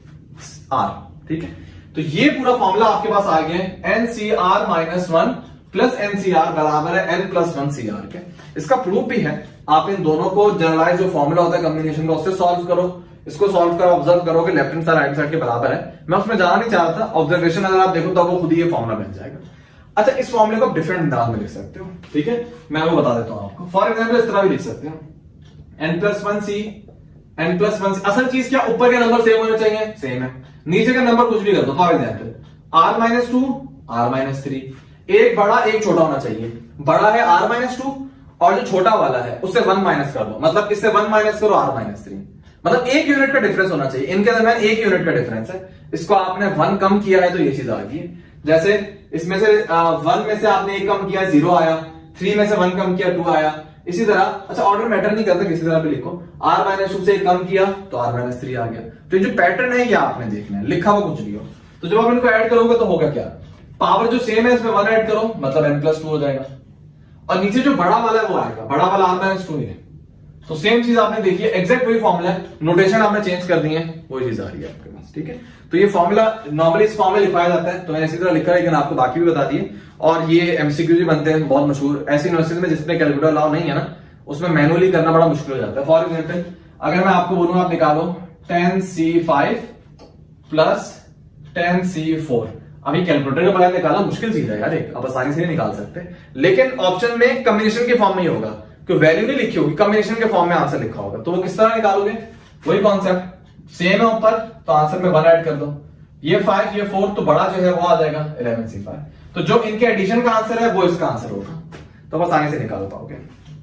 आर। ठीक है, तो ये पूरा फॉर्मूला आपके पास आ गया है, N C r minus one plus n C r बराबर है n plus one C r के। इसका प्रूफ भी है, आप इन दोनों को जनरलाइज जो फॉर्मूला होता है कॉम्बिनेशन का उससे सॉल्व करो, इसको सॉल्व कर ऑब्जर्व करोगे left hand side right side के बराबर है। मैं उसमें जाना नहीं चाह रहा था, ऑब्जर्वेशन अगर आप देखो तो आपको खुद ही ये फॉर्मूला बन जाएगा। अच्छा, इस फॉर्मूले को आप डिफरेंट अंदाज में लिख सकते हो। ठीक है, मैं वो बता देता हूं आपको। फॉर एग्जाम्पल इस तरह भी लिख सकते हो, n plus one C n plus one C. असल चीज क्या, ऊपर के नंबर सेम होने चाहिए, सेम है, नीचे का नंबर कुछ भी कर दो। For example r minus two r minus three, एक बड़ा एक छोटा होना चाहिए। बड़ा है आर माइनस टू और जो छोटा वाला है उससे वन माइनस कर दो, मतलब इससे वन माइनस करो आर माइनस थ्री, मतलब एक यूनिट का डिफरेंस होना चाहिए इनके दरमियान, एक यूनिट का डिफरेंस है। इसको आपने वन कम किया है तो ये चीज आ गई। जैसे इसमें से वन में से आपने एक कम किया, जीरो आया, थ्री में से वन कम किया, टू आया। इसी तरह, अच्छा ऑर्डर मैटर नहीं करता, किसी तरह भी लिखो, आर माइनस टू से एक कम किया तो आर माइनस थ्री आ गया। तो ये जो पैटर्न है ये आपने देखना है, लिखा हुआ कुछ नहीं हो। तो जब आप इनको ऐड करोगे तो होगा क्या, पावर जो सेम है इसमें वन ऐड करो, मतलब एन प्लस टू हो जाएगा, और नीचे जो बड़ा वाला है वो आएगा, बड़ा वाला आर माइनस टू है। तो सेम चीज आपने देखी है, एग्जैक्ट वही फॉर्मूला है, नोटेशन आपने चेंज कर दी है, वही चीज आ रही है आपके पास। ठीक है, तो ये फॉर्मूला नॉर्मली इस फॉर्म में लिखवाया जाता है, तो मैंने इसी तरह लिखा है, लेकिन आपको बाकी भी बता दिए। और ये एमसीक्यू भी बनते हैं बहुत मशहूर, ऐसी यूनिवर्सिटी में जिसमें कैलकुलेटर अलाउ नहीं है ना, उसमें मैनुअली करना बड़ा मुश्किल हो जाता है। फॉर एग्जाम्पल अगर मैं आपको बोलूं आप निकालो ten C five plus ten C four, अभी कैलकुलेटर के बगैर निकालना मुश्किल चीज है यार, एक आप आसानी से नहीं निकाल सकते, लेकिन ऑप्शन में कॉम्बिनेशन के फॉर्म में ही होगा, क्योंकि वैल्यू नहीं लिखी होगी, कॉम्बिनेशन के फॉर्म में आंसर लिखा होगा। तो वो किस तरह निकालोगे, वही कॉन्सेप्ट, सेम है ऊपर तो आंसर में वन ऐड कर दो, ये फाइव ये फोर, तो बड़ा जो है वो आ जाएगा इलेवन सी फाइव। तो जो इनके एडिशन का आंसर है वो इसका आंसर होगा, तो आप आसानी से निकाल पाओगे।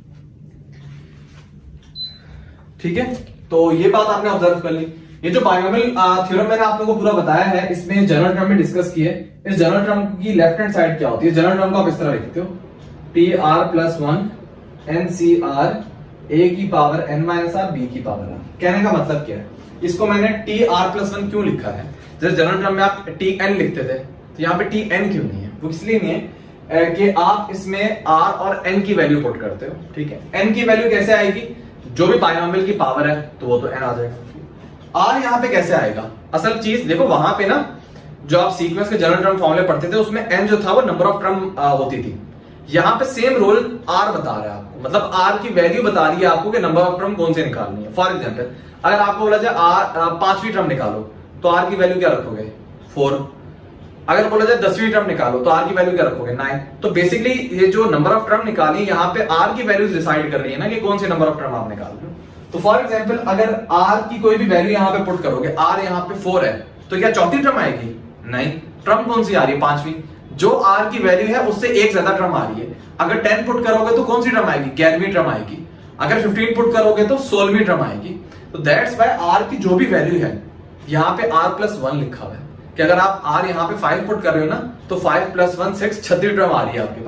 ठीक है, तो ये बात आपने ऑब्जर्व कर ली। ये जो बाइनोमियल थ्योरम मैंने आप लोगों को पूरा बताया है, इसमें जनरल टर्म में डिस्कस किए। इस जनरल टर्म की लेफ्ट हैंड साइड क्या होती है, जनरल टर्म को आप इस तरह लिखते हो, T r plus one N C r a की power N minus r b की पावर आर। कहने का मतलब क्या है, इसको मैंने टी आर प्लस वन क्यों लिखा है, जैसे जनरल टर्म में आप टी एन लिखते थे, तो यहाँ पे टी एन क्यों नहीं है, वो इसलिए नहीं है कि आप इसमें आर और एन की वैल्यू पुट करते हो। ठीक है, एन की वैल्यू कैसे आएगी, जो भी बाइनोमियल की पावर है तो वो तो एन आ जाएगा। आर यहां पे कैसे आएगा, असल चीज देखो, वहां पे ना जो आप सीक्वेंस के जनरल टर्म फॉर्मूले पढ़ते थे उसमें एन जो था वो नंबर ऑफ टर्म होती थी, यहां पे सेम रोल आर बता रहा है आपको, मतलब आर की वैल्यू बता रही है आपको कि नंबर ऑफ टर्म कौन से निकालनी है। फॉर एग्जाम्पल अगर आपको बोला जाए आर पांचवी टर्म निकालो, तो आर की वैल्यू क्या रखोगे, फोर। अगर बोला जाए दसवीं टर्म निकालो तो आर की वैल्यू क्या रखोगे, नाइन। तो बेसिकली ये जो नंबर ऑफ टर्म निकाली, यहाँ पे आर की वैल्यूज डिसाइड कर रही है ना कि कौन से नंबर ऑफ टर्म आप निकाल रहे हो। तो फॉर एग्जाम्पल अगर आर की कोई भी वैल्यू यहाँ पे पुट करोगे, आर यहाँ पे फोर है, तो क्या चौथी टर्म आएगी, नहीं, टर्म कौन सी आ रही है, पांचवी। जो आर की वैल्यू है उससे एक ज्यादा टर्म आ रही है। अगर टेन पुट करोगे तो कौन सी टर्म आएगी, ग्यारहवीं टर्म आएगी। अगर फिफ्टीन पुट करोगे तो सोलहवीं टर्म आएगी। तो दैट्स वाई आर की जो भी वैल्यू है, यहाँ पे आर प्लस वन लिखा हुआ है कि अगर आप आर यहाँ पे फाइव पुट कर रहे हो ना, तो फाइव प्लस वन सिक्स, छठी टर्म आ रही है आपके पास।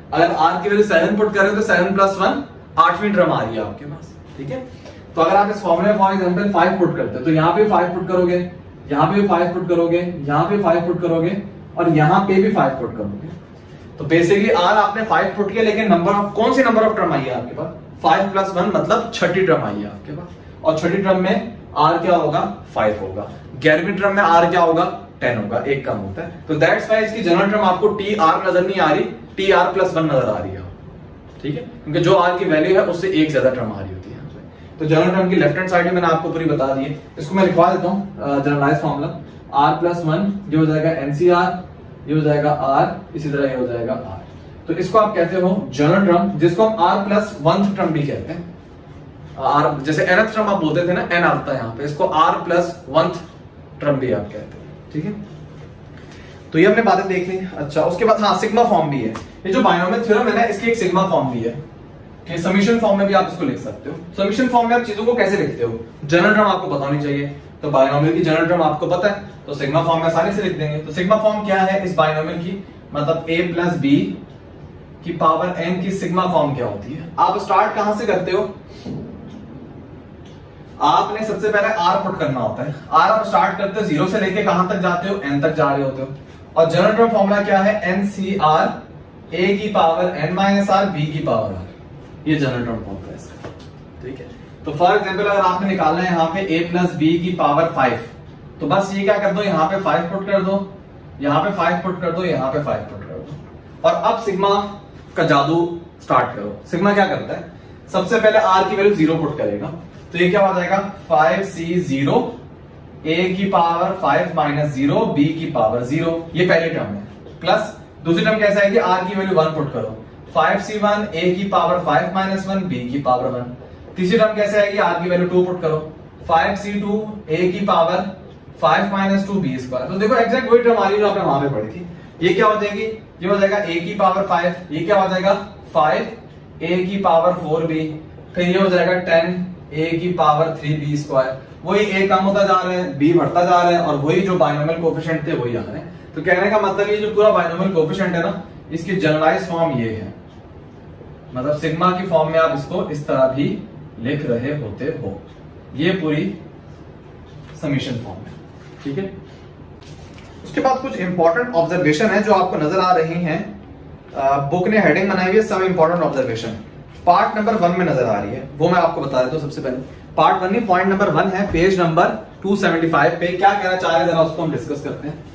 अगर आर की वैल्यू सेवन पुट करें तो सेवन प्लस वन आठवीं टर्म आ रही है आपके पास, ठीक है। तो अगर आप इस फॉर्मूले में फॉर एग्जांपल फाइव पुट करते हैं तो यहाँ पे फाइव पुट करोगे, यहाँ पे भी फाइव पुट करोगे, यहाँ पे फाइव पुट करोगे और यहाँ पे भी फाइव पुट करोगे। तो बेसिकली आर आपने फाइव पुट किया, लेकिन नंबर ऑफ कौन सी नंबर ऑफ टर्म आई है आपके पास? फाइव प्लस वन मतलब छठी टर्म आई है आपके पास, और छठी टर्म में आर क्या होगा? फाइव होगा। ग्यारहवीं टर्म में आर क्या होगा? टेन होगा, एक कम होता है। तो दैट्स वाई इसकी जनरल टर्म आपको टी आर नजर नहीं आ रही, टी आर प्लस वन नजर आ रही है, ठीक है, क्योंकि जो आर की वैल्यू है उससे एक ज्यादा टर्म आ रही होती है। तो जनरल टर्म की लेफ्ट हैंड साइड में मैंने आपको पूरी बता दी है, इसको मैं लिखवा देता हूँ generalise formula. R plus one ये हो जाएगा एनसीआर, ये हो जाएगा आर, इसी तरह ये हो जाएगा आर। तो इसको आप कहते हो जनरल टर्म, जिसको हम आर प्लस वन टर्म भी कहते हैं। आर जैसे एनथ टर्म आप बोलते थे ना, एन आता है यहाँ पे, इसको आर प्लस वन टर्म भी आप कहते हैं, ठीक है। तो ये हमने बातें देख ली। अच्छा, उसके बाद हाँ सिग्मा फॉर्म भी है। ये जो बायनोमियल थ्योरम है ना, इसकी एक सिग्मा फॉर्म भी है कि समीशन फॉर्म में भी आप इसको लिख सकते हो। समीशन फॉर्म में आप चीजों को कैसे लिखते हो? जनरल टर्म आपको पता होनी चाहिए, तो बायनोमियल की जनरल टर्म आपको पता है, तो सिग्मा फॉर्म में आसानी से लिख देंगे। तो सिग्मा फॉर्म क्या है इस बायनोमियल की? मतलब a प्लस बी की पावर n की सिग्मा फॉर्म क्या होती है? आप स्टार्ट कहां से करते हो? आपने सबसे पहले r पुट करना होता है। r आप स्टार्ट करते हो जीरो से लेके कहां तक जाते हो? n तक जा रहे होते हो। और जनरल टर्म फॉर्मूला क्या है? एन सी आर a की power n minus r b की पावर r, ये जनरल टर्म फॉर्मूला है इसका, ठीक है। तो फॉर एग्जांपल अगर आपने निकालना है यहाँ पे a प्लस बी की पावर फाइव, तो बस ये क्या कर दो, यहाँ पे फाइव पुट कर दो, यहाँ पे फाइव पुट कर दो, यहाँ पे फाइव पुट कर दो, और अब सिग्मा का जादू स्टार्ट करो। सिग्मा क्या करता है? सबसे पहले r की वैल्यू जीरो पुट करेगा, तो ये क्या हो जाएगा? फाइव सी जीरो a की power five minus zero b की पावर जीरो, ये पहली टर्म है। प्लस दूसरी टर्म कैसा है कि r की वैल्यू वन पुट करो, फाइव सी वन a की power five minus one b की पावर वन। तीसरी टर्म कैसे है कि r की वैल्यू टू पुट करो, फाइव सी टू a की power five minus two b square. तो देखो एग्जैक्ट वही टर्म आ रही है जो आपने वहां पे पढ़ी थी। ये क्या हो जाएगी? ये हो जाएगा a की पावर फाइव, ये क्या हो जाएगा? फाइव a की पावर फोर b, फिर ये हो जाएगा टेन a की पावर थ्री बी स्क्वायर। वही a कम होता जा रहा है, b बढ़ता जा रहा है, और वही जो बायनोमियल कोएफिशिएंट थे वही आ रहे हैं। तो कहने का मतलब ये जो पूरा बायनोमियल कोएफिशिएंट है ना, इसकी जनरलाइज फॉर्म ये है, मतलब सिग्मा की फॉर्म में आप इसको इस तरह भी लिख रहे होते हो। ये पूरी समीशन फॉर्म है, ठीक है। उसके बाद कुछ इंपॉर्टेंट ऑब्जर्वेशन है जो आपको नजर आ रही हैं, बुक ने हेडिंग बनाई हुई है some important observation, part number one में नजर आ रही है, वो मैं आपको बता देता हूं। सबसे पहले पार्ट वन नहीं, पॉइंट नंबर वन है, page number two seventy five पे। क्या कहना चाह रहे हैं जरा उसको हम डिस्कस करते हैं,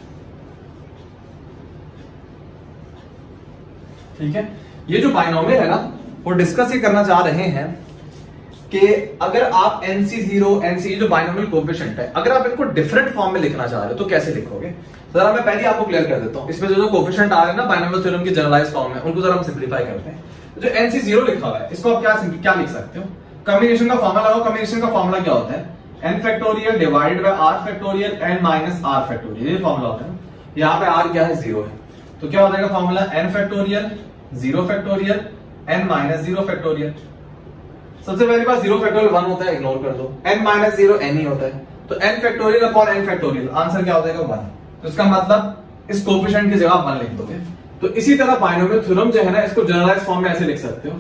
ठीक है। ये जो बायनोमियल है ना, वो डिस्कस ही करना चाह रहे हैं कि अगर आप एनसी जीरो एनसी जो बायनोमियल कोएफिशिएंट है, अगर आप इनको डिफरेंट फॉर्म में लिखना चाह रहे हो तो कैसे लिखोगे? जरा मैं पहले आपको क्लियर कर देता हूं। इसमें जो जो कोएफिशिएंट आ रहे हैं ना बायनोमियल थ्योरम की जनरलाइज फॉर्म में, उनको जरा हम सिंपलीफाई करते हैं। जो एनसी जीरो लिखा हुआ है, इसको आप क्या क्या लिख सकते हो? कॉम्बिनेशन का फॉर्मूला लगाओ। कॉम्बिनेशन का फॉर्मूला क्या होता है? N factorial divided by r factorial n minus r factorial, ये फॉर्मूला होता है। यहाँ पे आर क्या है? जीरो है, तो क्या हो जाएगा formula? N factorial zero factorial n minus zero factorial. सबसे पहली बात जीरो फैक्टोरियल वन होता है, इग्नोर कर दो। एन माइनस जीरो एन ही होता है, तो n factorial upon n factorial, answer क्या हो जाएगा? वन। तो इसका मतलब इस कोएफिशिएंट की जगह वन लिख दोगे। तो इसी तरह बायनोमियल थ्योरम जो है ना, इसको जनरलाइज फॉर्म में ऐसे लिख सकते हो,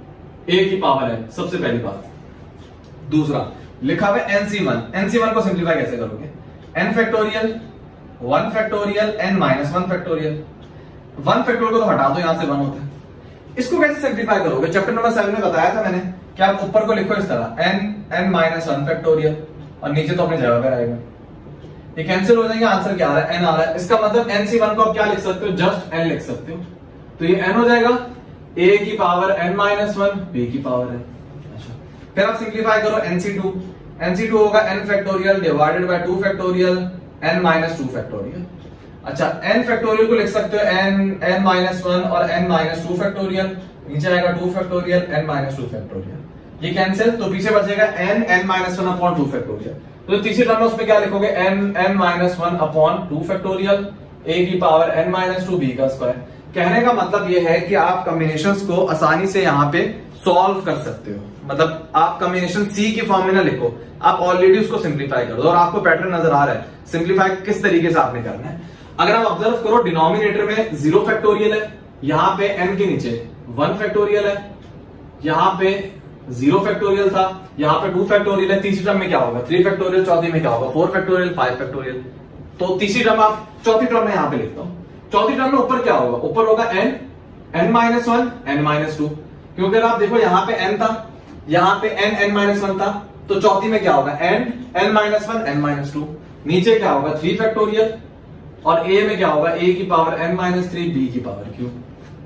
a की पावर n, सबसे पहली बात। दूसरा लिखा हुआ है एनसी वन, एनसी वन को सिंप्लीफाई कैसे करोगे? n factorial one factorial n minus one factorial. One factorial को तो हटा दो, यहां से वन होता है। इसको कैसे सिंप्लीफाई करोगे? चैप्टर नंबर सेवन में बताया था मैंने कि आप ऊपर को लिखो इस तरह n n minus one factorial, और नीचे तो अपनी जगह पर आएगा, ये कैंसिल हो जाएंगे, आंसर क्या आ रहा है? n आ रहा है। इसका मतलब एनसी वन को आप क्या लिख सकते हो? जस्ट n लिख सकते हो, तो ये n हो जाएगा a की power n minus one, b की पावर n। अच्छा, फिर आप सिंप्लीफाई करो एनसी टू, एनसी टू होगा n factorial divided by two factorial n minus two factorial. अच्छा, n फैक्टोरियल को लिख सकते हो n n माइनस वन और n माइनस टू फैक्टोरियल, नीचे आएगा two factorial n minus two factorial, ये कैंसिल, तो पीछे बचेगा n n minus one upon two factorial. तो तीसरी टर्म में उसमें क्या लिखोगे? n n minus one upon two factorial a की power n minus two b का स्क्वायर। कहने का मतलब ये है कि आप कॉम्बिनेशंस को आसानी से यहाँ पे सॉल्व कर सकते हो, मतलब आप कॉम्बिनेशन सी की फॉर्म में ना लिखो, आप ऑलरेडी उसको सिंप्लीफाई कर दो, और आपको पैटर्न नजर आ रहा है सिंप्लीफाई किस तरीके से आपने करना है। अगर आप ऑब्जर्व करो, डिनोमिनेटर में जीरो फैक्टोरियल है, यहाँ पे n के नीचे वन फैक्टोरियल है, यहाँ पे जीरो फैक्टोरियल था, यहाँ पे टू फैक्टोरियल है, तीसरी टर्म में क्या होगा थ्री फैक्टोरियल, चौथी में क्या होगा फोर फैक्टोरियल, फाइव फैक्टोरियल। तो तीसरी टर्म आप चौथी टर्म में यहाँ पे लिखता हूं, चौथी टर्म में ऊपर क्या होगा, ऊपर होगा n, n minus one, n minus two, क्योंकि आप देखो यहाँ पे n था, यहाँ पे n n माइनस वन था, तो चौथी में क्या होगा n n minus one, n minus two, नीचे क्या होगा थ्री फैक्टोरियल, और a में क्या होगा a की power n minus three, b की पावर q।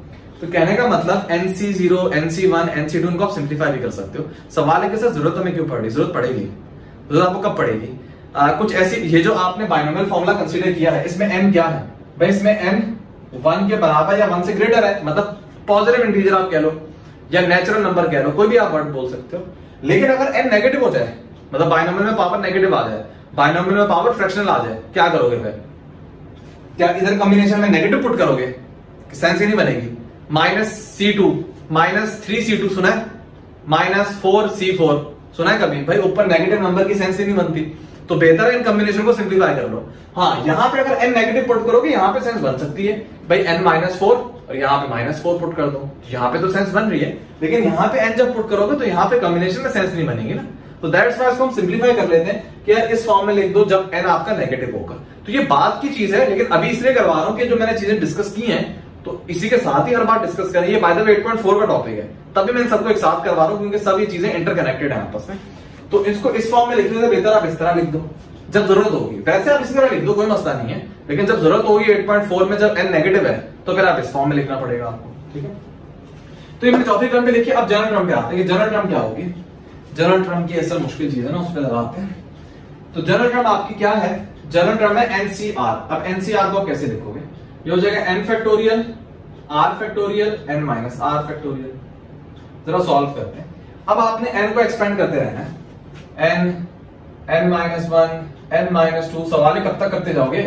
तो कहने का मतलब n C zero, n C one, N C two इनको आप सिंप्लीफाई भी कर सकते हो। सवाल है कि सर जरूरत हमें क्यों पड़ेगी, जरूरत पड़ेगी, जरूरत आपको कब पड़ेगी, आ, कुछ ऐसी, ये जो आपने बाइनोमियल फॉर्मूला कंसीडर किया है इसमें n क्या है भाई, इसमें n वन के बराबर या वन से ग्रेटर है, मतलब पॉजिटिव इंटीजर आप कह लो या नेचुरल नंबर कह लो, कोई भी आप वर्ड बोल सकते हो। लेकिन अगर n नेगेटिव हो जाए, मतलब बाइनोमियल में पावर नेगेटिव आ जाए, बाइनोमियल में पावर फ्रैक्शनल आ जाए, क्या करोगे फिर, क्या इधर कॉम्बिनेशन में नेगेटिव पुट करोगे, सेंस ही नहीं बनेगी। Minus C two minus three C two सुना है, माइनस फोर सी फोर सुना है कभी भाई, ऊपर नेगेटिव नंबर की सेंस ही नहीं बनती, तो बेहतर है इन कॉम्बिनेशन को सिंप्लीफाई कर लो। हाँ यहाँ पे अगर n नेगेटिव पुट करोगे यहाँ पे सेंस बन सकती है भाई, n माइनस फोर और यहाँ पे माइनस फोर पुट कर दो, यहाँ पे तो सेंस बन रही है, लेकिन यहाँ पे n जब पुट करोगे तो यहाँ पे कॉम्बिनेशन में सेंस नहीं बनेगी ना, तो दैट्स व्हाई इसको हम सिंप्लीफाई कर लेते हैं कि यार इस फॉर्म में लिख दो जब n आपका नेगेटिव होगा। तो ये बात की चीज है, लेकिन अभी इसलिए करवा रहा हूं कि जो मैंने चीजें डिस्कस की हैं तो इसी के साथ ही हर बार डिस्कस करें। ये by the way eight point four का टॉपिक है, तभी मैं सबको एक साथ करवा रहा हूं क्योंकि सब ये चीजें इंटरकनेक्टेड है आपस में। तो इसको इस फॉर्म में लिखने से बेहतर आप इस तरह लिख दो जब जरूरत होगी, वैसे आप इसी तरह लिख दो कोई मसला नहीं है, लेकिन जब जरूरत होगी एट पॉइंट फोर में जब n नेगेटिव है तो फिर आप इस फॉर्म में लिखना पड़ेगा आपको, ठीक है। तो ये मैंने चौथी टर्म पे लिखी, अब जनरल टर्म पे आते हैं कि जनरल टर्म क्या होगी। जनरल टर्म की असल मुश्किल चीज है ना, उस पर लगाते हैं। तो जनरल टर्म आपकी क्या है, जनरल टर्म है एनसीआर। अब एनसीआर को आप कैसे लिखोगे, ये हो जाएगा n factorial r factorial n minus r factorial. जरा सॉल्व करते हैं। अब आपने n को एक्सपेंड करते रहना है, n n minus one, n minus two. सवाल कब तक करते जाओगे,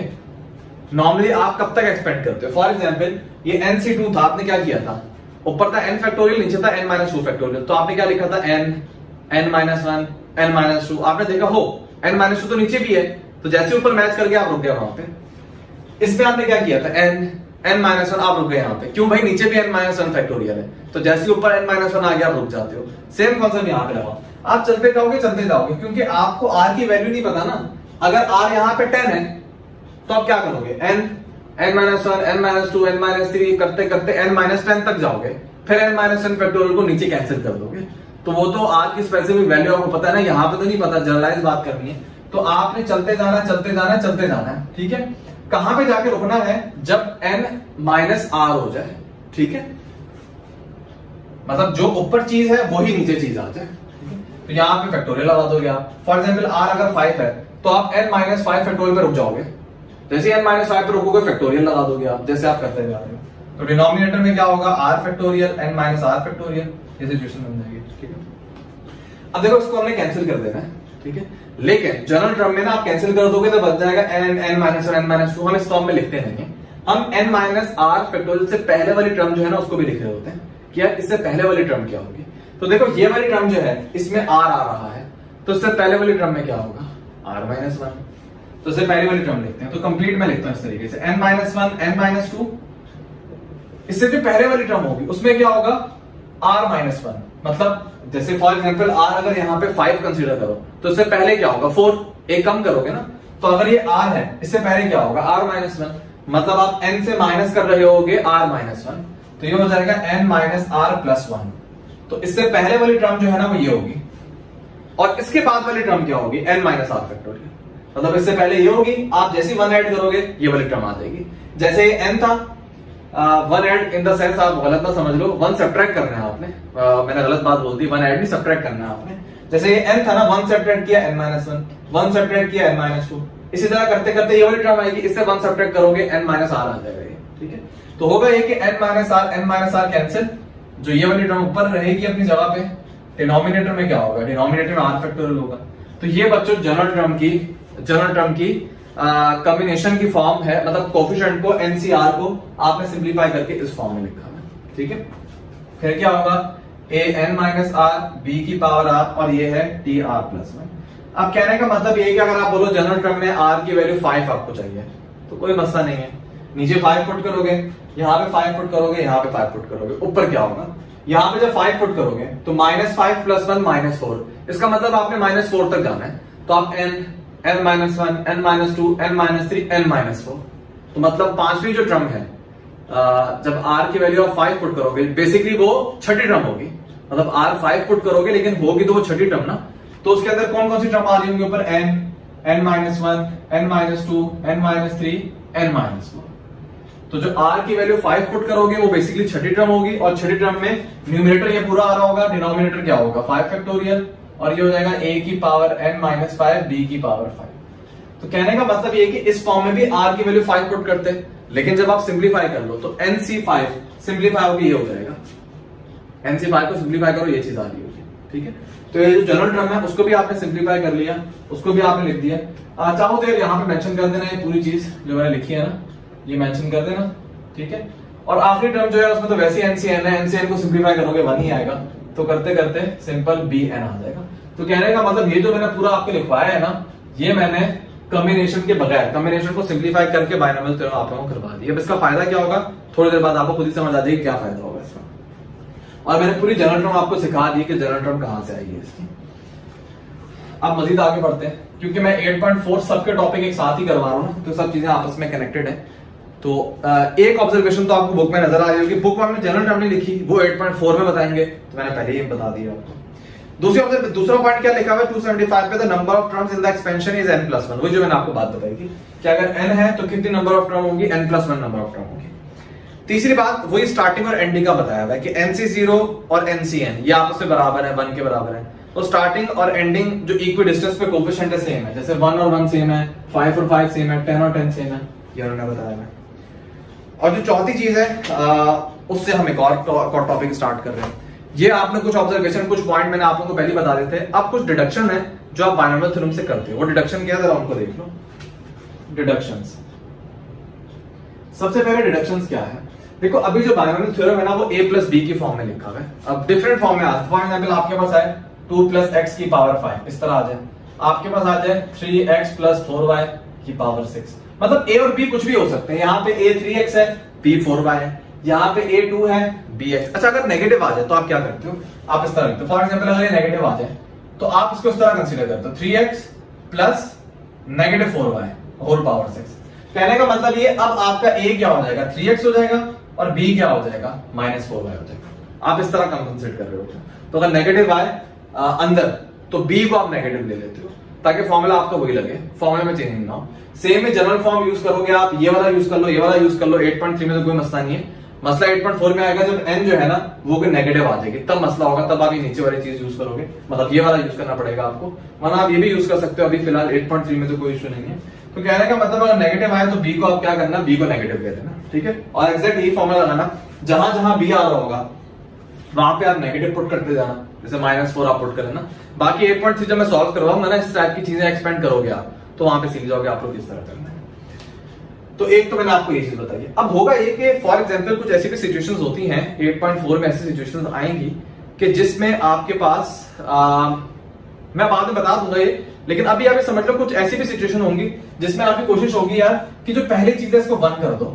नॉर्मली आप कब तक एक्सपेंड करते हो। फॉर एग्जाम्पल ये एन सी टू था, आपने क्या किया था, ऊपर था n फैक्टोरियल, नीचे था n माइनस टू फैक्टोरियल, तो आपने क्या लिखा था n n minus one, n minus two. आपने देखा हो n माइनस टू तो नीचे भी है, तो जैसे ऊपर मैच करके आप रुक गए वहां पे। इसमें आपने क्या किया था, n n माइनस वन, आप रुक गए यहाँ पे, क्यों भाई नीचे भी n माइनस वन फैक्टोरियल है, तो जैसे ऊपर n माइनस वन आ गया आप रुक जाते हो। सेम कॉन्सेप्ट यहाँ पे लगाओ, आप चलते जाओगे चलते जाओगे, क्योंकि आपको r की वैल्यू नहीं पता ना। अगर r यहाँ पे टेन है तो आप क्या करोगे, n n minus one, n minus two, n minus three करते करते n माइनस टेन तक जाओगे, फिर n माइनस वन फैक्टोरियल को नीचे कैंसिल कर दोगे। तो वो तो r की स्पेसिफिक वैल्यू आपको पता है ना, यहाँ पे तो नहीं पता, जनरलाइज बात करनी है। तो आपने चलते जाना चलते जाना चलते जाना है, ठीक है। कहां पे जाके रुकना है, जब n माइनस आर हो जाए, ठीक है, मतलब जो ऊपर चीज है वही नीचे चीज आ जाए। तो यहां पे फैक्टोरियल लगा दोगे आप। फॉर एग्जाम्पल r अगर फाइव है तो आप n माइनस फाइव फैक्टोरियल पे रुक जाओगे, जैसे n माइनस फाइव पे रुकोगे फैक्टोरियल लगा दोगे आप, जैसे आप करते जा रहे हो। तो डिनोमिनेटर में क्या होगा, r factorial n minus r factorial, ये सिचुएशन बन जाएगी, ठीक है। अब देखो इसको हमने कैंसिल कर देना है, ठीक है, लेकिन जनरल टर्म में ना आप कैंसिल कर दोगे तो बच जाएगा n n minus one, n minus two. हम इस फॉर्म में लिखते नहीं है, हम n माइनस r फैक्टोरियल से पहले वाली टर्म जो है ना उसको भी लिख रहे होते हैं कि यार इससे पहले वाली टर्म क्या होगी। तो देखो ये वाली टर्म जो है इसमें r आ रहा है, तो इससे पहले वाली टर्म में क्या होगा, r माइनस वन। तो इससे पहले वाली टर्म लिखते हैं, तो कंप्लीट में लिखता हूं इस तरीके से, n minus one, n minus two. इससे जो पहले वाली टर्म होगी उसमें क्या होगा, r माइनस वन। मतलब जैसे फॉर एग्जाम्पल r अगर यहाँ पे फाइव कंसीडर करो तो इससे पहले क्या होगा, फोर, एक कम करोगे ना। तो अगर ये r है इससे पहले क्या होगा, r माइनस वन, मतलब आप n से माइनस कर रहे होगे r माइनस वन, तो ये हो जाएगा n minus r plus one. तो इससे पहले वाली टर्म जो है ना वो ये होगी, और इसके बाद वाली टर्म क्या होगी, n माइनस आर फैक्टोरियल। मतलब इससे पहले ये होगी, आप जैसे वन ऐड करोगे ये वाली टर्म आ जाएगी। जैसे ये n था, one add in the sense आप गलत ना समझ लो, वन सब्ट्रैक्ट करना है आपने, uh, मैंने गलत बात बोल दी, वन ऐड नहीं सब्ट्रैक्ट करना है आपने। जैसे ये n था ना, वन सब्ट्रैक्ट किया n minus one, one subtract किया n माइनस टू, इसी तरह करते करते ये वाली टर्म आएगी, इससे वन सब्ट्रैक्ट करोगे n माइनस आर आ जाएगा ये, ठीक है। तो होगा ये कि n minus r, n minus r cancel, जो ये वाली टर्म ऊपर रहेगी अपनी जगह पे, डिनोमिनेटर में क्या होगा, डिनोमिनेटर में r फैक्टोरियल होगा। तो ये बच्चों जनरल टर्म की जनरल टर्म की कॉम्बिनेशन की फॉर्म है, मतलब कोफिशिएंट को एनसीआर को आपने सिंप्लीफाई करके इस फॉर्म में लिखा है, ठीक है। फिर क्या होगा, a n minus r, b की पावर आर, और ये है टी आर प्लस वन। अब कहने का मतलब ये कि अगर आप बोलो जनरल टर्म में आर की वैल्यू फाइव आपको चाहिए तो कोई मसला नहीं है, नीचे फाइव पुट करोगे, यहाँ पे फाइव पुट करोगे, यहाँ पे फाइव पुट करोगे, ऊपर क्या होगा, यहाँ पे जब फाइव पुट करोगे तो minus five plus one minus four, इसका मतलब आपने माइनस फोर तक जाना है। तो आप n n minus one n minus two n minus three n minus four, तो मतलब पांचवी जो टर्म है जब आर की वैल्यू आप फाइव पुट करोगे बेसिकली वो छठी टर्म होगी, मतलब आर फाइव पुट करोगे लेकिन होगी तो वो छठी टर्म ना। तो उसके अंदर कौन कौन सी टर्म आ रही होंगी ऊपर, n n minus one n minus two n minus three n minus four. तो जो आर की वैल्यू फाइव पुट करोगे वो बेसिकली छठी टर्म होगी, और छठी टर्म में न्यूमरेटर ये पूरा आ रहा होगा, डिनोमिनेटर क्या होगा फाइव फैक्टोरियल, और ये हो जाएगा a की power n minus five b की पावर फाइव। तो कहने का मतलब ये कि इस फॉर्म में भी r की वैल्यू फाइव पुट करते हैं, लेकिन जब आप सिंप्लीफाई कर लो तो एन सी फाइव सिंप्लीफाई होगी ये हो जाएगा, एन सी फाइव को सिंप्लीफाई करो ये चीज आ रही होगी, ठीक है। तो ये जो जनरल टर्म है उसको भी आपने सिंप्लीफाई कर लिया, उसको भी आपने लिख दिया। चाहो तो यहाँ पे मेंशन कर देना ये पूरी चीज जो मैंने लिखी है ना, ये मेंशन कर देना, ठीक है। और आखिरी टर्म जो है उसमें तो वैसे एनसीएन है, एनसीएन को सिंप्लीफाई करोगे वन ही आएगा, तो करते करते सिंपल बी एन आ जाएगा। तो कहने का मतलब ये जो मैंने पूरा आपको लिखवाया है ना, ये मैंने कॉम्बिनेशन के बगैर कॉम्बिनेशन को सिंप्लीफाई करके बायनॉमियल थ्योरम आप लोगों को करवा दिया। अब इसका फायदा क्या होगा थोड़ी देर बाद आपको खुद ही समझ आ जाएगी क्या फायदा होगा इसका। और मैंने पूरी जनरल टर्म आपको सिखा दी कि जनरल टर्म कहां से आई है इसकी। अब मजीद आगे बढ़ते हैं, क्योंकि मैं एट पॉइंट फोर सबके टॉपिक एक साथ ही करवा रहा हूं ना, तो सब चीजें आपस में कनेक्टेड है। तो एक ऑब्जर्वेशन तो आपको बुक में नजर आ रही होगी, बुक में जनरल टर्म नहीं लिखी, वो एट पॉइंट फोर में बताएंगे, तो मैंने पहले ही बता दिया आपको। दूसरी ऑब्जर्व दूसरा पॉइंट क्या लिखा हुआ है टू सेवेंटी फाइव पे, the number of terms in the expansion is n plus one. वही जो मैंने आपको बात बताई थी कि अगर n है तो कितनी नंबर ऑफ टर्म होंगी, n plus one number of term होगी। तीसरी बात वही स्टार्टिंग और एंडिंग का बताया हुआ है कि एन सी जीरो और एन सी एन ये आपस में बराबर है, वन के बराबर है। तो स्टार्टिंग और एंडिंग जो इक्वी डिस्टेंस पे कोफिशिएंट है सेम है, जैसे वन और वन सेम है, फाइव और फाइव सेम है, टेन और टेन सेम है, ये उन्होंने बताया है। और जो चौथी चीज है आ, उससे हम एक और टॉपिक स्टार्ट कर रहे हैं। ये आपने कुछ ऑब्जर्वेशन कुछ पॉइंट मैंने आप लोगों को पहले बता देते हैं। अब कुछ डिडक्शन है जो आप बायनॉमियल थ्योरम से करते हो। वो डिडक्शन क्या है जरा उनको देख लो। डिडक्शंस, सबसे पहले डिडक्शंस क्या है, देखो अभी जो बायनॉमियल थ्योरम है ना वो a प्लस बी की फॉर्म में लिखा हुआ है। अब डिफरेंट फॉर्म में आ, फॉर एग्जांपल आपके पास आए टू प्लस एक्स की पावर फाइव, इस तरह आ जाए। आपके पास आ जाए three x plus four y की पावर सिक्स, मतलब a और b कुछ भी हो सकते हैं। यहाँ पे a थ्री एक्स है, b फोर वाई है, यहाँ पे a टू है, b x। अच्छा अगर नेगेटिव आ जाए तो आप क्या करते हो, आप इस तरह लिखते हो। फॉर एग्जांपल अगर ये नेगेटिव आ जाए तो आप इसको इस तरह कंसीडर करते हो, three x plus negative four y whole power six. कहने का मतलब ये अब आपका a क्या हो जाएगा, थ्री एक्स हो जाएगा, और b क्या हो जाएगा, माइनस फोर वाई हो जाएगा। आप इस तरह कंपेंसेट कर रहे हो। तो अगर नेगेटिव आए अंदर तो b को आप नेगेटिव ले लेते हो ताकि फॉर्मूला आपका वही लगे, फॉर्मूला में चेंज ना हो। सेम में जनरल फॉर्म यूज करोगे आप, ये वाला यूज कर लो, ये वाला यूज कर लो। एट पॉइंट थ्री में तो कोई मसला नहीं है। मसला एट पॉइंट फोर में आएगा जब n जो है ना वो कोई नेगेटिव आ जाएगी, तब मसला होगा, तब आप ये नीचे वाली चीज यूज करोगे, मतलब ये वाला यूज करना पड़ेगा आपको, वरना आप ये भी यूज कर सकते हो। अभी फिलहाल एट पॉइंट थ्री में तो कोई इशू नहीं है। तो कहने का मतलब अगर नेगेटिव आए तो b को आप क्या करना, b को नेगेटिव ले लेना, ठीक है। और एग्जैक्ट यही फॉर्मूला लगाना, जहां जहां b आ रहा होगा वहां पे आप नेगेटिव पुट करते जाना, जैसे माइनस फोर आप पुट कर लेना। बाकी एट पॉइंट थ्री जब मैं सॉल्व करवाऊंगा ना, इस टाइप की चीजें एक्सपेंड करोगे आप, तो वहां पे सीख जाओगे आप लोग किस तरह करना है। तो एक तो मैंने आपको ये चीज बताई। अब होगा ये कि फॉर एग्जांपल कुछ ऐसी भी सिचुएशंस होती हैं, एट पॉइंट फोर में ऐसी सिचुएशंस आएंगी कि जिसमें आपके पास आ, मैं बाद में बता दूंगा ये, लेकिन अभी आप समझ लो कुछ ऐसी भी सिचुएशन होंगी जिसमें आपकी कोशिश होगी यार कि जो पहली चीज है इसको वन कर दो,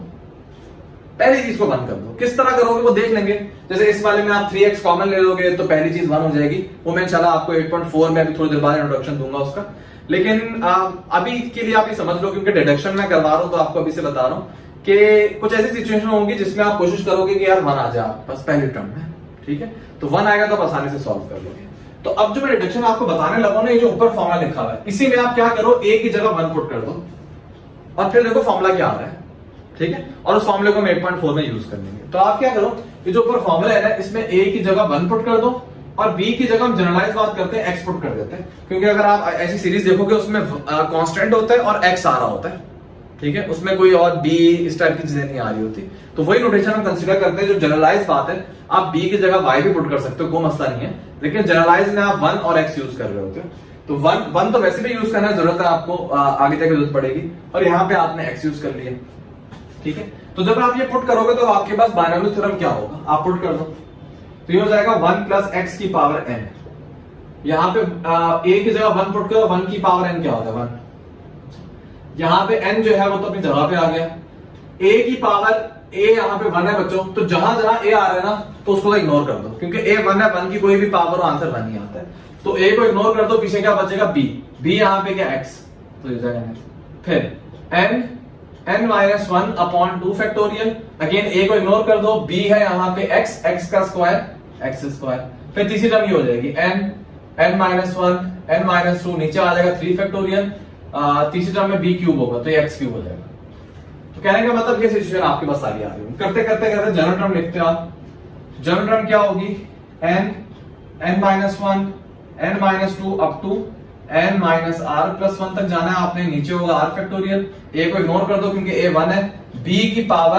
पहली चीज को वन कर दो। किस तरह करोगे वो देख लेंगे। जैसे इस वाले में आप थ्री एक्स कॉमन ले लोगे तो पहली चीज वन हो जाएगी, वो मैं इंशाल्लाह आपको एट पॉइंट फोर में अभी थोड़ी देर बाद इंट्रोडक्शन दूंगा उसका। लेकिन आ, अभी के लिए आप ये समझ लो, क्योंकि डिडक्शन मैं करवा रहा हूं तो आपको अभी से बता रहा हूं कि कुछ ऐसी सिचुएशन होंगी जिसमें आप कोशिश करोगे कि यार वन आ जाए आपके पास पहली टर्म में, ठीक है। तो वन आएगा तो आप आसानी से सॉल्व कर लोगे। तो अब जो मैं डिडक्शन आपको बताने लगा ना, ये जो ऊपर फॉर्मूला लिखा हुआ है इसी में आप क्या करो, ए की जगह वन पुट कर दो और फिर देखो फॉर्मूला क्या आ रहा है, ठीक है। और उस फॉर्मूले को हम एट पॉइंट फोर में यूज कर लेंगे। तो आप क्या करो, ये जो ऊपर फॉर्मूला है ना इसमें ए की जगह वन पुट कर दो और b की जगह हम जनरलाइज बात करते हैं x पुट कर देते हैं, क्योंकि अगर आप ऐसी सीरीज देखोगे उसमें कांस्टेंट होता है और x आ रहा होता है, ठीक है। उसमें कोई और b इस टाइप की चीजें नहीं आ रही होती। तो वही नोटेशन हम कंसीडर करते हैं जो जनरलाइज बात है। आप b की जगह y भी पुट कर सकते हो, कोई मसला नहीं है, लेकिन जनरलाइज में आप वन और x यूज कर रहे होते हो। तो वन वन तो वैसे भी यूज करने की जरूरत है आपको, आगे जाके जरूरत पड़ेगी, और यहाँ पे आपने x यूज कर लिया, ठीक है। तो जब आप ये पुट करोगे तो आपके पास बायनॉमियल थ्योरम क्या होगा, आप पुट कर दो तो ये हो जाएगा वन प्लस एक्स की पावर एन। यहां पे ए की जगह वन पुट करो, वन की पावर एन क्या होता है, वन। यहां पे एन जो है वो तो अपनी जगह पे आ गया, ए की पावर ए यहाँ पे वन है बच्चों, तो जहां जहां ए आ रहा है ना तो उसको इग्नोर कर दो, क्योंकि ए वन है, वन की कोई भी पावर हो आंसर वन ही आता है। तो ए को इग्नोर कर दो, पीछे क्या बचेगा बी, बी यहाँ पे क्या एक्स, तो ये जाएगा नेक्स्ट। फिर n n minus one upon two factorial, again a को इग्नोर कर दो, बी है यहाँ पे एक्स, एक्स का स्क्वायर एक्स स्क्वायर। फिर तीसरी टर्म ये हो जाएगी n n minus one n minus two, नीचे आ जाएगा थ्री फैक्टोरियल, तीसरी टर्म में बी क्यूब होगा तो ये एक्स क्यूब हो जाएगा। तो कहने का मतलब ये सिचुएशन आपके पास सारी आ रही है। करते करते करते जनरल टर्म लिखते हैं आप, जनरल टर्म क्या होगी n n minus one n minus two up to n minus r plus one तक जाना है आपने, नीचे होगा आर फैक्टोरियल। ए को इग्नोर कर दो क्योंकि ए वन है, बी की पावर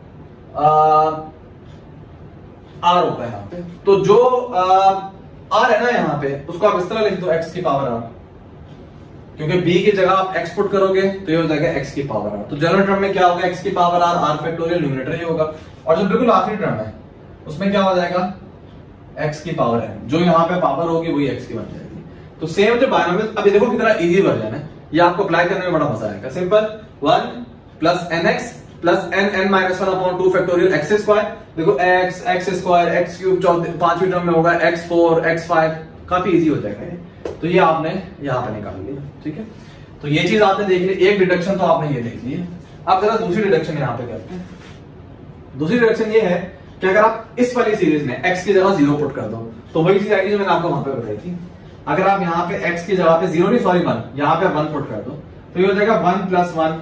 आर होता है यहाँ पे, तो जो आर है ना यहाँ पे उसको आप इस तरह लिख दो एक्स की पावर आर, क्योंकि b की जगह आप x पुट करोगे तो ये हो जाएगा x की पावर r। तो जनरल टर्म में क्या होगा x की power r, r factorial numerator ही होगा, और जो बिल्कुल आखिरी टर्म है उसमें क्या हो जाएगा x की पावर n, जो यहाँ पे पावर होगी वही x की बन जाएगी। तो सेम जो बायनोमियल, अभी देखो कितना इजी वर्जन है, ये आपको अप्लाई करने में बड़ा मजा आएगा। Simple one plus n x plus n n minus one upon two factorial x square, देखो x x square x cube, पांचवी टर्म में होगा एक्स फोर एक्स फाइव, काफी इजी हो जाएगा। तो ये आपने यहाँ पे निकाल लिया, ठीक है। तो ये चीज आपने देख ली, एक डिडक्शन तो आपने ये देख ली है। अब जरा दूसरी डिडक्शन यहाँ पे करते हैं। दूसरी डिडक्शन ये है कि अगर आप इस वाली सीरीज में x की जगह जीरो पुट कर दो तो वही चीज आएगी जो मैंने आपको वहां पे बताई थी। अगर आप यहाँ पे x की जगह पे जीरो नहीं सॉरी वन, यहाँ पे वन पुट कर दो तो ये हो जाएगा वन प्लस वन।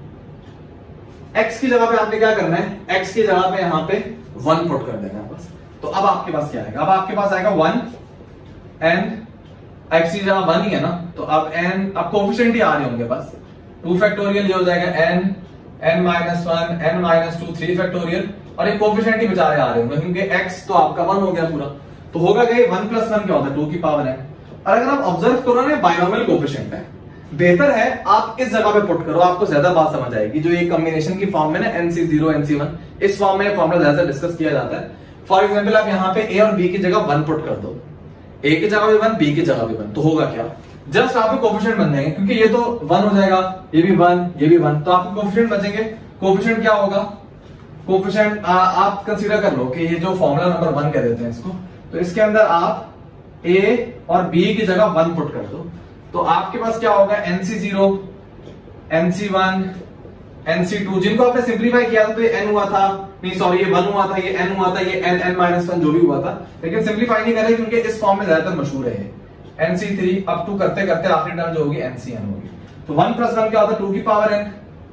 x की जगह पे आपने क्या करना है, x की जगह पे यहाँ पे वन पुट कर देना है बस। तो अब आपके पास क्या आएगा, अब आपके पास आएगा वन एंड x की जगह वन ही है ना, तो अब n अब कोफिशिएंट ही आ रहे होंगे बस, टू फैक्टोरियल ये हो जाएगा n n minus one n minus two three factorial, और ये कोफिशिएंट ही बेचारे आ रहे होंगे क्योंकि x तो आपका वन हो गया पूरा। तो होगा क्या, वन प्लस वन क्या होता है टू की पावर है। और अगर आप ऑब्जर्व करो ना बायनोमियल कोफिशिएंट है, बेहतर है आप इस जगह पे पुट करो, आपको ज्यादा बात समझ आएगी। जो ये कॉम्बिनेशन की फॉर्म में ना n C zero N C one, इस फॉर्म में फॉर्मूला ज्यादा डिस्कस किया जाता है। फॉर एग्जाम्पल आप यहाँ पे a और b की जगह वन पुट कर दो, a की जगह भी वन b की जगह भी वन, तो होगा क्या, जस्ट आपके कोफिशिएंट बन जाएंगे, क्योंकि ये तो वन हो जाएगा, ये भी वन ये भी वन, तो आपके कोफिशिएंट बचेंगे। कोफिशिएंट क्या होगा, कोफिशिएंट आप कंसीडर कर लो कि ये जो फॉर्मूला नंबर वन कह देते हैं इसको, तो इसके अंदर आप a और b की जगह वन पुट कर दो, तो आपके पास क्या होगा N C zero N C one N C two, जिनको आपने सिंप्लीफाई किया था तो ये n हुआ था, नहीं सॉरी ये वन हुआ था, ये n हुआ था, ये n n माइनस वन जो भी हुआ था, लेकिन सिंप्लीफाई नहीं करे क्योंकि इस फॉर्म में ज्यादातर मशहूर है N C three up to करते करते आखिरी टर्म जो होगी एन सी एन होगी। तो वन प्लस वन क्या होता है टू की पावर n,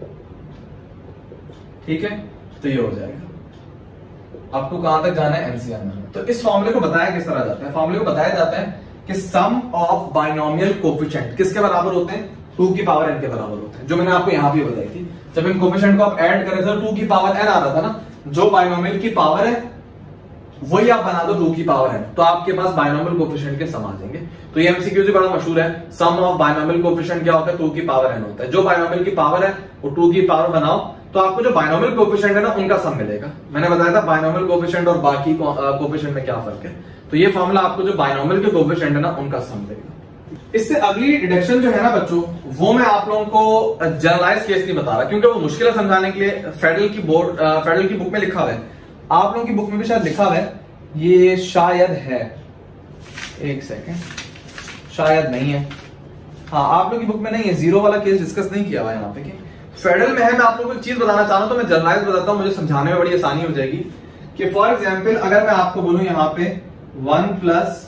ठीक है, तो ये हो जाएगा अप टू कहां तक जाना है एनसीएन में। तो इस फॉर्मूले को बताया किस तरह जाता है, फॉर्मूले को बताया जाता है कि सम ऑफ बाइनोमियल कोफिशिएंट किसके बराबर होते हैं, टू की पावर एन के बराबर होते हैं, जो मैंने आपको यहां भी बताई थी। जब इन कोफिशिएंट को आप ऐड करें तो टू की पावर एन आ रहा था ना, जो बाइनोमियल की पावर है वही आप बना दो टू की पावर एन, तो आपके पास बाइनोमियल कोफिशिएंट के सम आ जाएंगे। तो ये एमसीक्यू से बड़ा मशहूर है, सम ऑफ बाइनोमियल कोफिशिएंट क्या होता है, टू की पावर एन होता है। जो बाइनोमियल की पावर है वो टू की पावर बनाओ तो आपको जो बाइनोमियल कोफिशिएंट है ना उनका सम मिलेगा। मैंने बताया था बाइनोमियल कोफिशिएंट और बाकी कोफिशिएंट में क्या फर्क है, तो ये फॉर्मूला आपको जो बाइनोमियल के कोफिशिएंट है ना उनका सम देगा। इससे अगली डिडक्शन जो है ना बच्चों, वो मैं आप लोगों को जनरलाइज केस नहीं बता रहा क्योंकि वो मुश्किल है समझाने के लिए। फेडरल की बोर्ड फेडरल की बुक में लिखा हुआ है, आप लोगों की बुक में भी शायद लिखा हुआ है, ये शायद है, एक सेकेंड, शायद नहीं है, हाँ आप लोगों की बुक में नहीं है, जीरो वाला केस डिस्कस नहीं किया हुआ है यहाँ पे। फेडरल में है, मैं आप लोगों को एक चीज बताना चाह रहा हूं तो मैं जनरलाइज बताता हूं, मुझे समझाने में बड़ी आसानी हो जाएगी। कि फॉर एग्जाम्पल अगर मैं आपको बोलूं यहाँ पे वन प्लस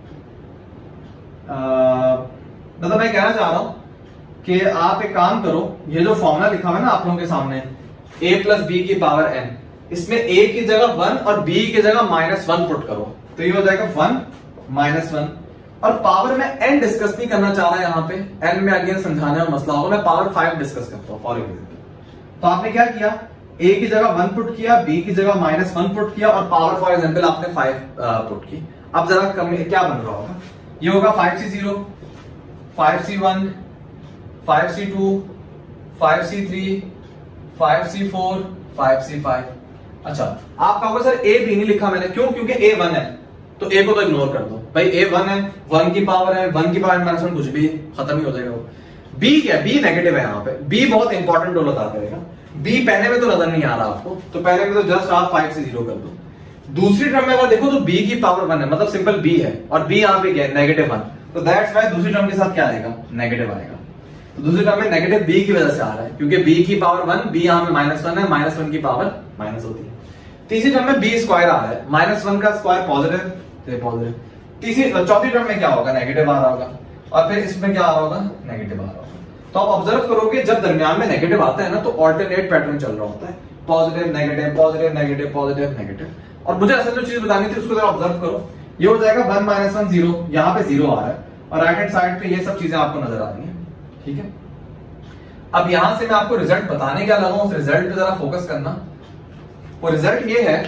मतलब मैं कहना चाह रहा हूं कि आप एक काम करो, ये जो फॉर्मूला लिखा हुआ है ना आप लोगों के सामने a प्लस बी की पावर n, इसमें a की जगह वन और b की जगह माइनस वन पुट करो तो ये हो जाएगा वन माइनस वन। और पावर में n डिस्कस नहीं करना चाह रहा है यहाँ पे, n में अगेन समझाने में मसला होगा, मैं पावर फाइव डिस्कस करता हूँ फॉर एग्जाम्पल। तो आपने क्या किया, a की जगह वन पुट किया, b की जगह माइनस वन पुट किया और पावर फॉर एग्जाम्पल आपने फाइव पुट की। अब जरा कम क्या बन रहा होगा, ये होगा five C zero five C one five C two five C three five C four five C five. अच्छा आप कहोगे सर ए भी नहीं लिखा मैंने, क्यों, क्योंकि ए वन है तो ए को तो इग्नोर कर दो भाई, ए वन है, वन की पावर है, वन की पावर माइनस वन कुछ भी खत्म ही हो जाएगा वो। बी क्या, बी नेगेटिव है यहाँ पे, बी बहुत इंपॉर्टेंट रोल अदा करेगा। बी पहले में तो नजर नहीं आ रहा आपको, तो पहले में तो जस्ट आप फाइव से जीरो कर दो। दूसरी टर्म में अगर देखो तो b की पावर वन है, मतलब सिंपल b है, और b यहाँ पे क्या है, नेगेटिव वन, तो दैट्स वाई दूसरी टर्म के साथ क्या आएगा, नेगेटिव आएगा। तो दूसरी टर्म में नेगेटिव b की वजह से आ रहा है, क्योंकि b की पावर वन, b यहाँ पे माइनस वन है, माइनस वन की पावर माइनस होती है। तीसरी टर्म में b स्क्वायर आ रहा है, माइनस वन का स्क्वायर पॉजिटिव, पॉजिटिव। तीसरी चौथी टर्म में क्या होगा, नेगेटिव आ रहा होगा, और फिर इसमें क्या आ रहा होगा, नेगेटिव आ रहा होगा। तो आप ऑब्जर्व करोगे जब दरमियान में नेगेटिव आता है ना, तो ऑल्टरनेट पैटर्न चल रहा होता है, positive negative positive negative positive negative. और मुझे असल जो चीज बतानी थी उसको जरा ऑब्जर्व करो, ये हो जाएगा वन माइनस वन जीरो, यहाँ पे जीरो आ रहा है, और राइट हैंड साइड पे ये सब चीजें आपको नजर आ रही है, ठीक है। अब यहां से मैं आपको रिजल्ट बताने क्या लगा, उस रिजल्ट पे जरा फोकस करना। वो रिजल्ट ये है,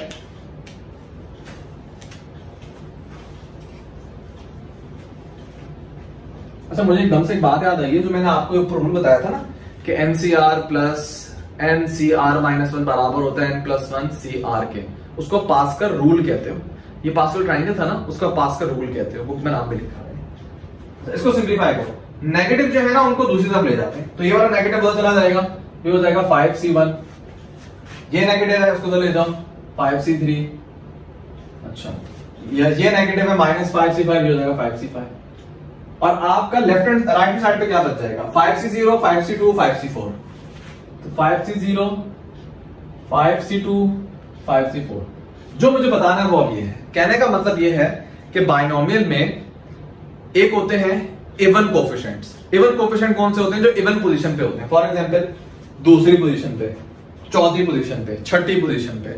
अच्छा मुझे एकदम से एक बात याद आई है, जो मैंने आपको ऊपर रूल बताया था ना कि n C r plus n C r minus one बराबर होता है n plus one C r के, उसको पास्कल रूल कहते हो। ये पास्कल ट्रायंगल था ना, उसका पास्कल रूल कहते हो, बुक में नाम भी लिखा है। इसको सिंप्लीफाई करो, नेगेटिव जो है ना उनको दूसरी तरफ ले जाते हैं, तो ये वाला नेगेटिव उधर चला जाएगा, ये हो जाएगा फाइव सी वन, ये नेगेटिव है उसको उधर ले जाओ फाइव सी थ्री, अच्छा ये नेगेटिव है माइनस फाइव सी फाइव, ये हो जाएगा फाइव सी फाइव। और आपका left hand right hand side पे क्या बच जाएगा, five C zero five C two five C four, तो five C zero five C two five C four. जो मुझे बताना है वो अब ये है, कहने का मतलब ये है कि बाइनोमियल में एक होते हैं इवन कोफिशिएंट्स। इवन कोफिशिएंट कौन से होते हैं, जो इवन पोजीशन पे होते हैं। फॉर एग्जांपल दूसरी पोजीशन पे, चौथी पोजीशन पे, छठी पोजीशन पे,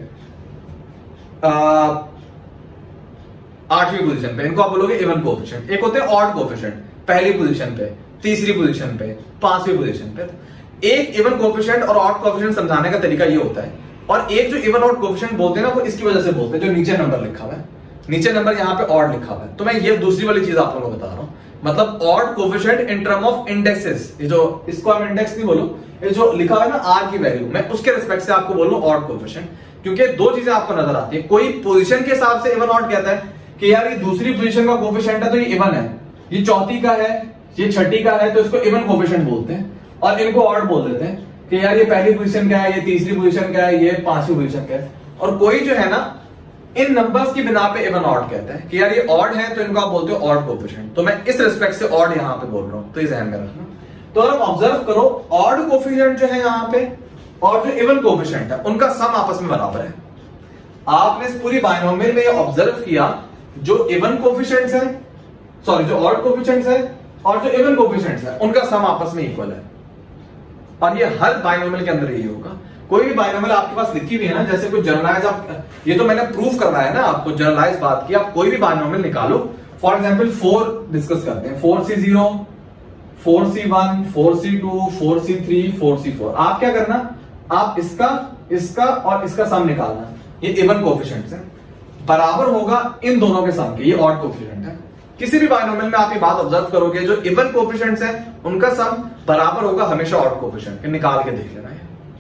आठवीं पोजीशन पे, इनको आप बोलोगे इवन कोफिशिएंट। एक होते हैं ऑड कोफिशिएंट, पहली पोजीशन पे, तीसरी पोजीशन पे, पांचवी पोजीशन पे। एक इवन कोफिशिएंट और ऑड कोफिशिएंट समझाने का तरीका ये होता है, और एक जो इवन ऑड कोफिशिएंट बोलते हैं ना, वो इसकी वजह से बोलते हैं, जो नीचे नंबर लिखा हुआ है, नीचे नंबर यहाँ पे ऑड लिखा हुआ है। तो मैं ये दूसरी वाली चीज आप लोगों को बता रहा हूं, मतलब odd coefficient in term of indexes, ये जो इसको हम इंडेक्स नहीं बोलो, ये जो लिखा हुआ है ना आर की वैल्यू, मैं उसके रिस्पेक्ट से आपको बोलूं ऑड कोफिशिएंट, क्योंकि दो चीजें आपको नजर आती है। कोई पोजीशन के हिसाब से इवन ऑड कहता है कि यार ये दूसरी पोजीशन का कोफिशिएंट है तो ये इवन है, ये चौथी का है, ये छठी का है, तो इसको इवन कोफिशिएंट बोलते हैं, और इनको ऑड बोल देते हैं कि यार ये पहली पोजीशन का है, ये तीसरी पोजीशन का है, ये पांचवी पोजीशन का है। और कोई जो है ना इन नंबर्स की बिना पे इवन ऑड कहता है कि यार ये ऑड है, तो इनको आप बोलते हो ऑड कोफिशिएंट। तो मैं इस रिस्पेक्ट से ऑड यहां पे बोल रहा हूं, तो ये ध्यान में रखना। तो अगर आप ऑब्जर्व करो, ऑड कोफिशिएंट जो है यहां पे और जो इवन कोफिशिएंट है उनका सम आपस में बराबर है। आपने इस पूरी बाइनोमियल में ऑब्जर्व किया, जो इवन कोफिशिएंट्स है, सॉरी जो ऑड कोफिशिएंट्स है और जो इवन कोफिशिएंट्स है, उनका सम आपस में इक्वल है। और ये हर बाइनोमियल के अंदर यही होगा। कोई भी बाइनोमियल आपके पास लिखी हुई है ना, जैसे कोई जनरलाइज, आप ये तो मैंने प्रूफ करवाया ना आपको, जनरलाइज बात की, आप कोई भी बाइनोमियल निकालो। फॉर एग्जांपल फोर डिस्कस करते हैं, four C zero, four C one, four C two, four C three, four C four. आप क्या करना, आप इसका इसका और इसका सम निकालना, ये इवन कोफिशिएंट्स है, बराबर होगा इन दोनों के सम के, ये ऑड कोफिशिएंट है। किसी भी बाइनोमियल में आप ये बात ऑब्जर्व करोगे, जो इवन कोफिशिएंट्स हैं उनका सम बराबर होगा हमेशा ऑड कोफिशिएंट के, निकाल के देख लेना है,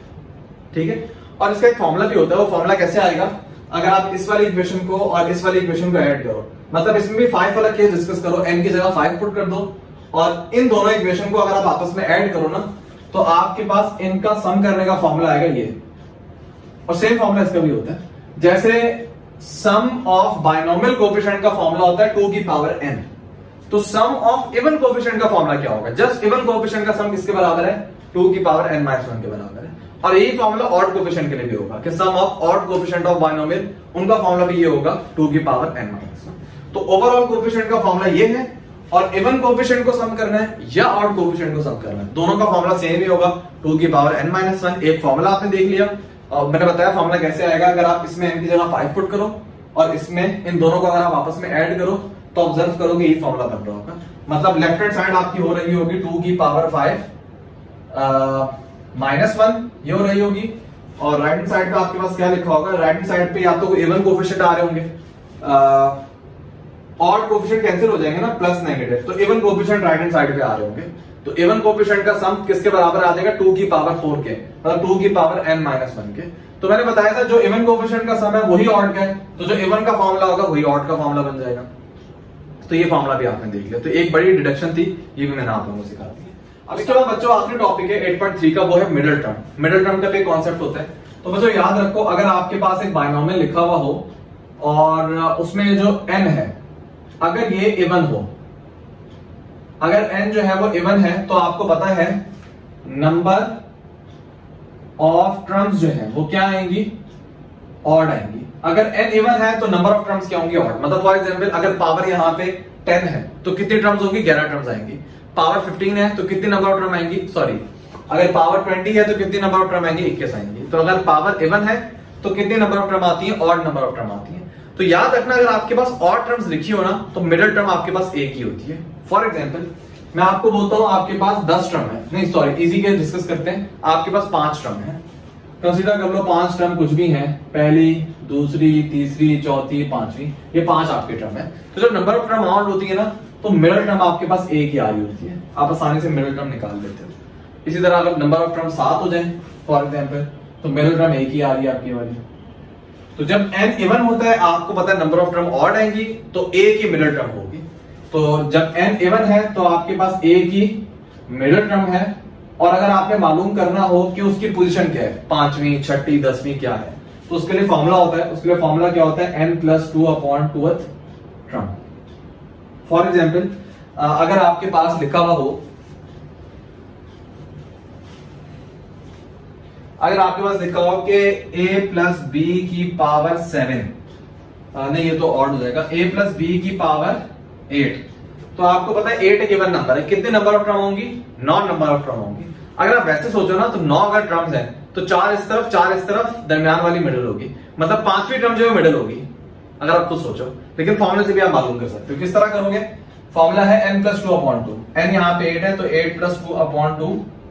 ठीक है। और इसका एक फॉर्मूला भी होता है, वो फॉर्मूला कैसे आएगा, अगर आप इस वाली इक्वेशन को और इस वाली इक्वेशन को ऐड करो, मतलब इसमें भी फाइव वाला केस डिस्कस करो, एन की जगह फाइव पुट कर दो, और इन दोनों इक्वेशन को अगर आप आपस में ऐड करो ना, तो आपके पास इनका सम करने का फॉर्मूला आएगा ये। और सेम फॉर्मूला इसका भी होता है, जैसे सम ऑफ बाइनोमियल कोफिशिएंट का फॉर्मूला होता है टू की पावर एन, तो सम ऑफ इवन कोफिशिएंट का फॉर्मूला क्या होगा, जस्ट इवन कोफिशिएंट का सम किसके बराबर है, टू की पावर एन माइनस वन के बराबर है। और यही फॉर्मूला ऑड कोफिशिएंट के लिए भी होगा कि sum of odd coefficient of binomial, उनका फॉर्मूला भी ये होगा टू की पावर एन माइनस वन। तो ओवरऑल कोफिशिएंट का फॉर्मूला ये है, और इवन कोफिशिएंट को सम करना है या ऑड कोफिशिएंट को सम करना है, दोनों का फॉर्मूला सेम ही होगा, टू की पावर एन माइनस वन। एक फॉर्मूला आपने देख लिया, और मैंने बताया फॉर्मूला कैसे आएगा, अगर आप इसमें एन की जगह फाइव पुट करो और इसमें इन दोनों को अगर आप आपस में ऐड करो, तो ऑब्जर्व करोगे ये फॉर्मूला बन रहा होगा, मतलब लेफ्ट हैंड साइड आपकी हो रही होगी टू की पावर फाइव माइनस वन, ये हो रही होगी, और राइट हैंड साइड पे आपके पास क्या लिखा होगा, राइट हैंड साइड पे या तो इवन कोफिशिएंट आ रहे होंगे, ऑड कोफिशिएंट कैंसिल हो जाएंगे ना, प्लस नेगेटिव, तो even coefficient right hand side पे आ रहे होंगे, तो इवन कोफिशिएंट का सम किसके बराबर आ जाएगा, टू की पावर फोर के, मतलब टू की पावर एन माइनस वन के। तो मैंने बताया था जो इवन कोफिशिएंट का सम है वही ऑड का है, तो जो इवन का फॉर्मूला होगा वही ऑड का फॉर्मूला बन जाएगा। तो ये फॉर्मूला भी आपने देख लिया, तो एक बड़ी डिडक्शन थी, ये भी मैंने आप लोगों को सिखा दी। अब इसके बाद बच्चों आखिरी टॉपिक है एट पॉइंट थ्री का, वो है मिडिल टर्म। मिडिल टर्म का भी कॉन्सेप्ट होता है। तो बच्चों याद रखो, अगर आपके पास एक बायनोमियल लिखा हुआ हो और उसमें जो n है अगर ये इवन हो, अगर n जो है वो इवन है तो आपको पता है नंबर ऑफ टर्म्स जो है वो क्या आएंगी, ऑड आएंगी। अगर n इवन है तो नंबर ऑफ टर्म्स क्या होंगी, ऑड। मतलब फॉर एग्जांपल अगर पावर यहां पे टेन है तो कितनी टर्म्स होंगी, ग्यारह टर्म्स आएंगी। पावर फिफ्टीन है तो कितनी नंबर ऑफ टर्म आएंगी, सॉरी अगर पावर ट्वेंटी है तो कितनी नंबर ऑफ टर्म आएंगी, इक्कीस आएंगी। तो अगर पावर इवन है तो कितनी नंबर ऑफ टर्म आती है, ऑड नंबर ऑफ टर्म आती है। तो याद रखना, अगर आपके पास ऑड टर्म्स लिखी हो ना तो मिडिल टर्म आपके पास एक ही होती है। फॉर एग्जांपल मैं आपको बोलता हूं आपके पास दस टर्म है, नहीं सॉरी इजी के डिस्कस करते हैं, आपके पास पांच टर्म है। कंसीडर कर लो पांच टर्म कुछ भी हैं, पहली, दूसरी, तीसरी, चौथी, पांचवी, ये पांच आपके टर्म है। तो जब नंबर ऑफ टर्म ऑड होती है ना तो मिडिल टर्म आपके पास एक ही आ रही होती है, आप आसानी से मिडिल टर्म निकाल लेते हो। इसी तरह अगर नंबर ऑफ टर्म सात हो जाए फॉर एग्जांपल तो मिडिल टर्म एक ही आ रही है आपकी वाली। तो जब n इवन होता है आपको पता है नंबर ऑफ टर्म ऑड आएंगी तो एक ही मिडिल टर्म होगी। तो जब n इवन है तो आपके पास एक ही मिडिल टर्म है। और अगर आपने मालूम करना हो कि उसकी पोजीशन क्या है, पांचवी, छठी, दसवीं क्या है, तो उसके लिए फॉर्मूला होता है, उसके लिए फॉर्मूला क्या होता है, n plus two upon twoth term. For example अगर आपके पास लिखा हुआ हो, अगर आपके पास लिखा हो कि a प्लस बी की पावर सेवन, नहीं ये तो ऑड हो जाएगा, a प्लस बी की पावर एट, तो आपको पता है एट एक इवन नंबर है, कितने नंबर ऑफ टर्म होंगी, नौ नंबर ऑफ टर्म होंगी। अगर आप वैसे सोचो ना तो नौ अगर टर्म्स हैं तो चार इस तरफ चार इस तरफ, दरमियान वाली मिडिल होगी, मतलब पांचवी टर्म जो है मिडिल होगी अगर आप खुद सोचो। लेकिन फॉर्मूले से भी आप मालूम कर सकते हो। किस तरह करोगे, फॉर्मूला है n plus two upon two, n यहाँ पे एट है तो eight plus two upon two,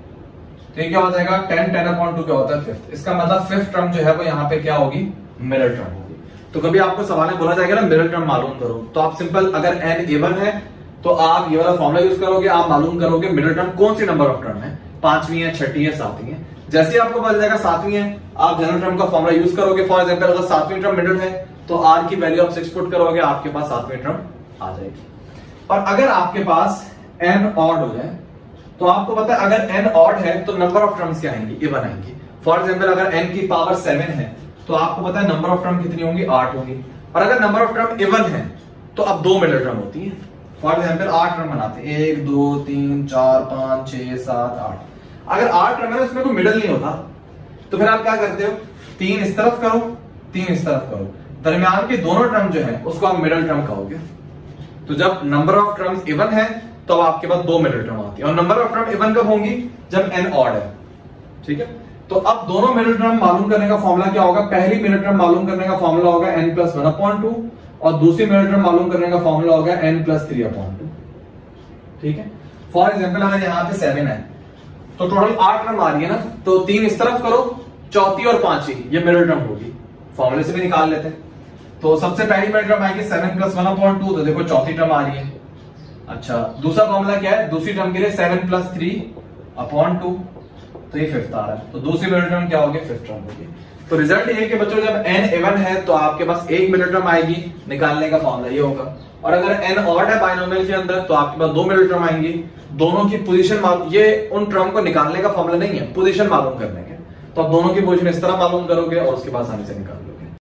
तो ये क्या हो जाएगा टेन, टेन अपॉन टू क्या होता है फिफ्थ। इसका मतलब फिफ्थ टर्म जो है वो यहाँ पे क्या होगी, मिडिल टर्म होगी। तो कभी आपको सवाल में बोला जाएगा ना मिडिल टर्म मालूम करो, तो आप सिंपल अगर n इवन है तो आप ये वाला फॉर्मूला यूज करोगे, आप मालूम करोगे मिडिल टर्म कौन सी नंबर ऑफ टर्म है, पांचवी है, छठी है, सातवीं है। जैसे ही आपको पता जाएगा सातवीं है, आप जनरल टर्म का फॉर्मूला यूज करोगे। फॉर एग्जांपल अगर सातवीं टर्म मिडिल है तो r की वैल्यू आप सिक्स पुट करोगे, आपके पास सातवीं टर्म आ जाएगी। और अगर आपके पास n ऑड हो जाए तो आपको पता है अगर n ऑड है तो नंबर ऑफ टर्म्स क्या आएंगी, इवन आएंगी। फॉर एग्जांपल अगर n की पावर सेवन है तो आपको पता है नंबर ऑफ टर्म कितनी होंगी, आठ होंगी। और अगर नंबर ऑफ टर्म इवन है तो अब दो मिडिल टर्म होती है। फॉर एग्जांपल आठ टर्म बनाते हैं, एक, दो, तीन, चार, पांच, छह, सात, आठ। अगर आठ टर्म है उसमें कोई मिडिल नहीं होता तो फिर आप क्या करते हो, तीन इस तरफ करो, तीन इस तरफ करो, दरमियान के दोनों टर्म जो है उसको आप मिडिल टर्म कहोगे। तो जब नंबर ऑफ टर्म्स इवन है तो आपके पास दो मिडिल टर्म आती है। और नंबर ऑफ टर्म इवन कब होंगी, जब n ऑड है। ठीक है, तो अब दोनों मिडिल टर्म मालूम करने का फॉर्मूला क्या होगा, पहली मिडिल टर्म मालूम करने का फॉर्मूला होगा n plus one upon two, और दूसरी मिडिल टर्म मालूम करने का फॉर्मूला होगा n plus three upon two. ठीक है, फॉर एग्जाम्पल अगर यहाँ पे सेवन है तो टोटल आठ टर्म आ रही है ना, तो तीन इस तरफ करो, चौथी और पांचवी ये मिडिल टर्म होगी, फॉर्मूले से भी निकाल लेते हैं। तो सबसे पहली मिडिल टर्म आएगी seven plus one upon two, तो देखो चौथी टर्म आ रही है। अच्छा, दूसरा फॉर्मूला क्या है, दूसरी टर्म के लिए seven plus three upon two, तो ये फिफ्थ आ रहा है। तो दूसरी मिडिल टर्म क्या होगी, फिफ्थ टर्म होगी। तो रिजल्ट ये कि बच्चों जब n इवन है तो आपके पास एक मिडिल टर्म आएगी, निकालने का फॉर्मूला ये होगा। और अगर n ऑड है बाइनोमियल के अंदर तो आपके पास दो मिडिल टर्म आएंगी, दोनों की पोजीशन मालूम, ये उन टर्म को निकालने का फॉर्मूला नहीं है, पोजीशन मालूम करने के। तो आप दोनों की पोजीशन इस तरह मालूम करोगे और उसके बाद आसानी से निकाल लो।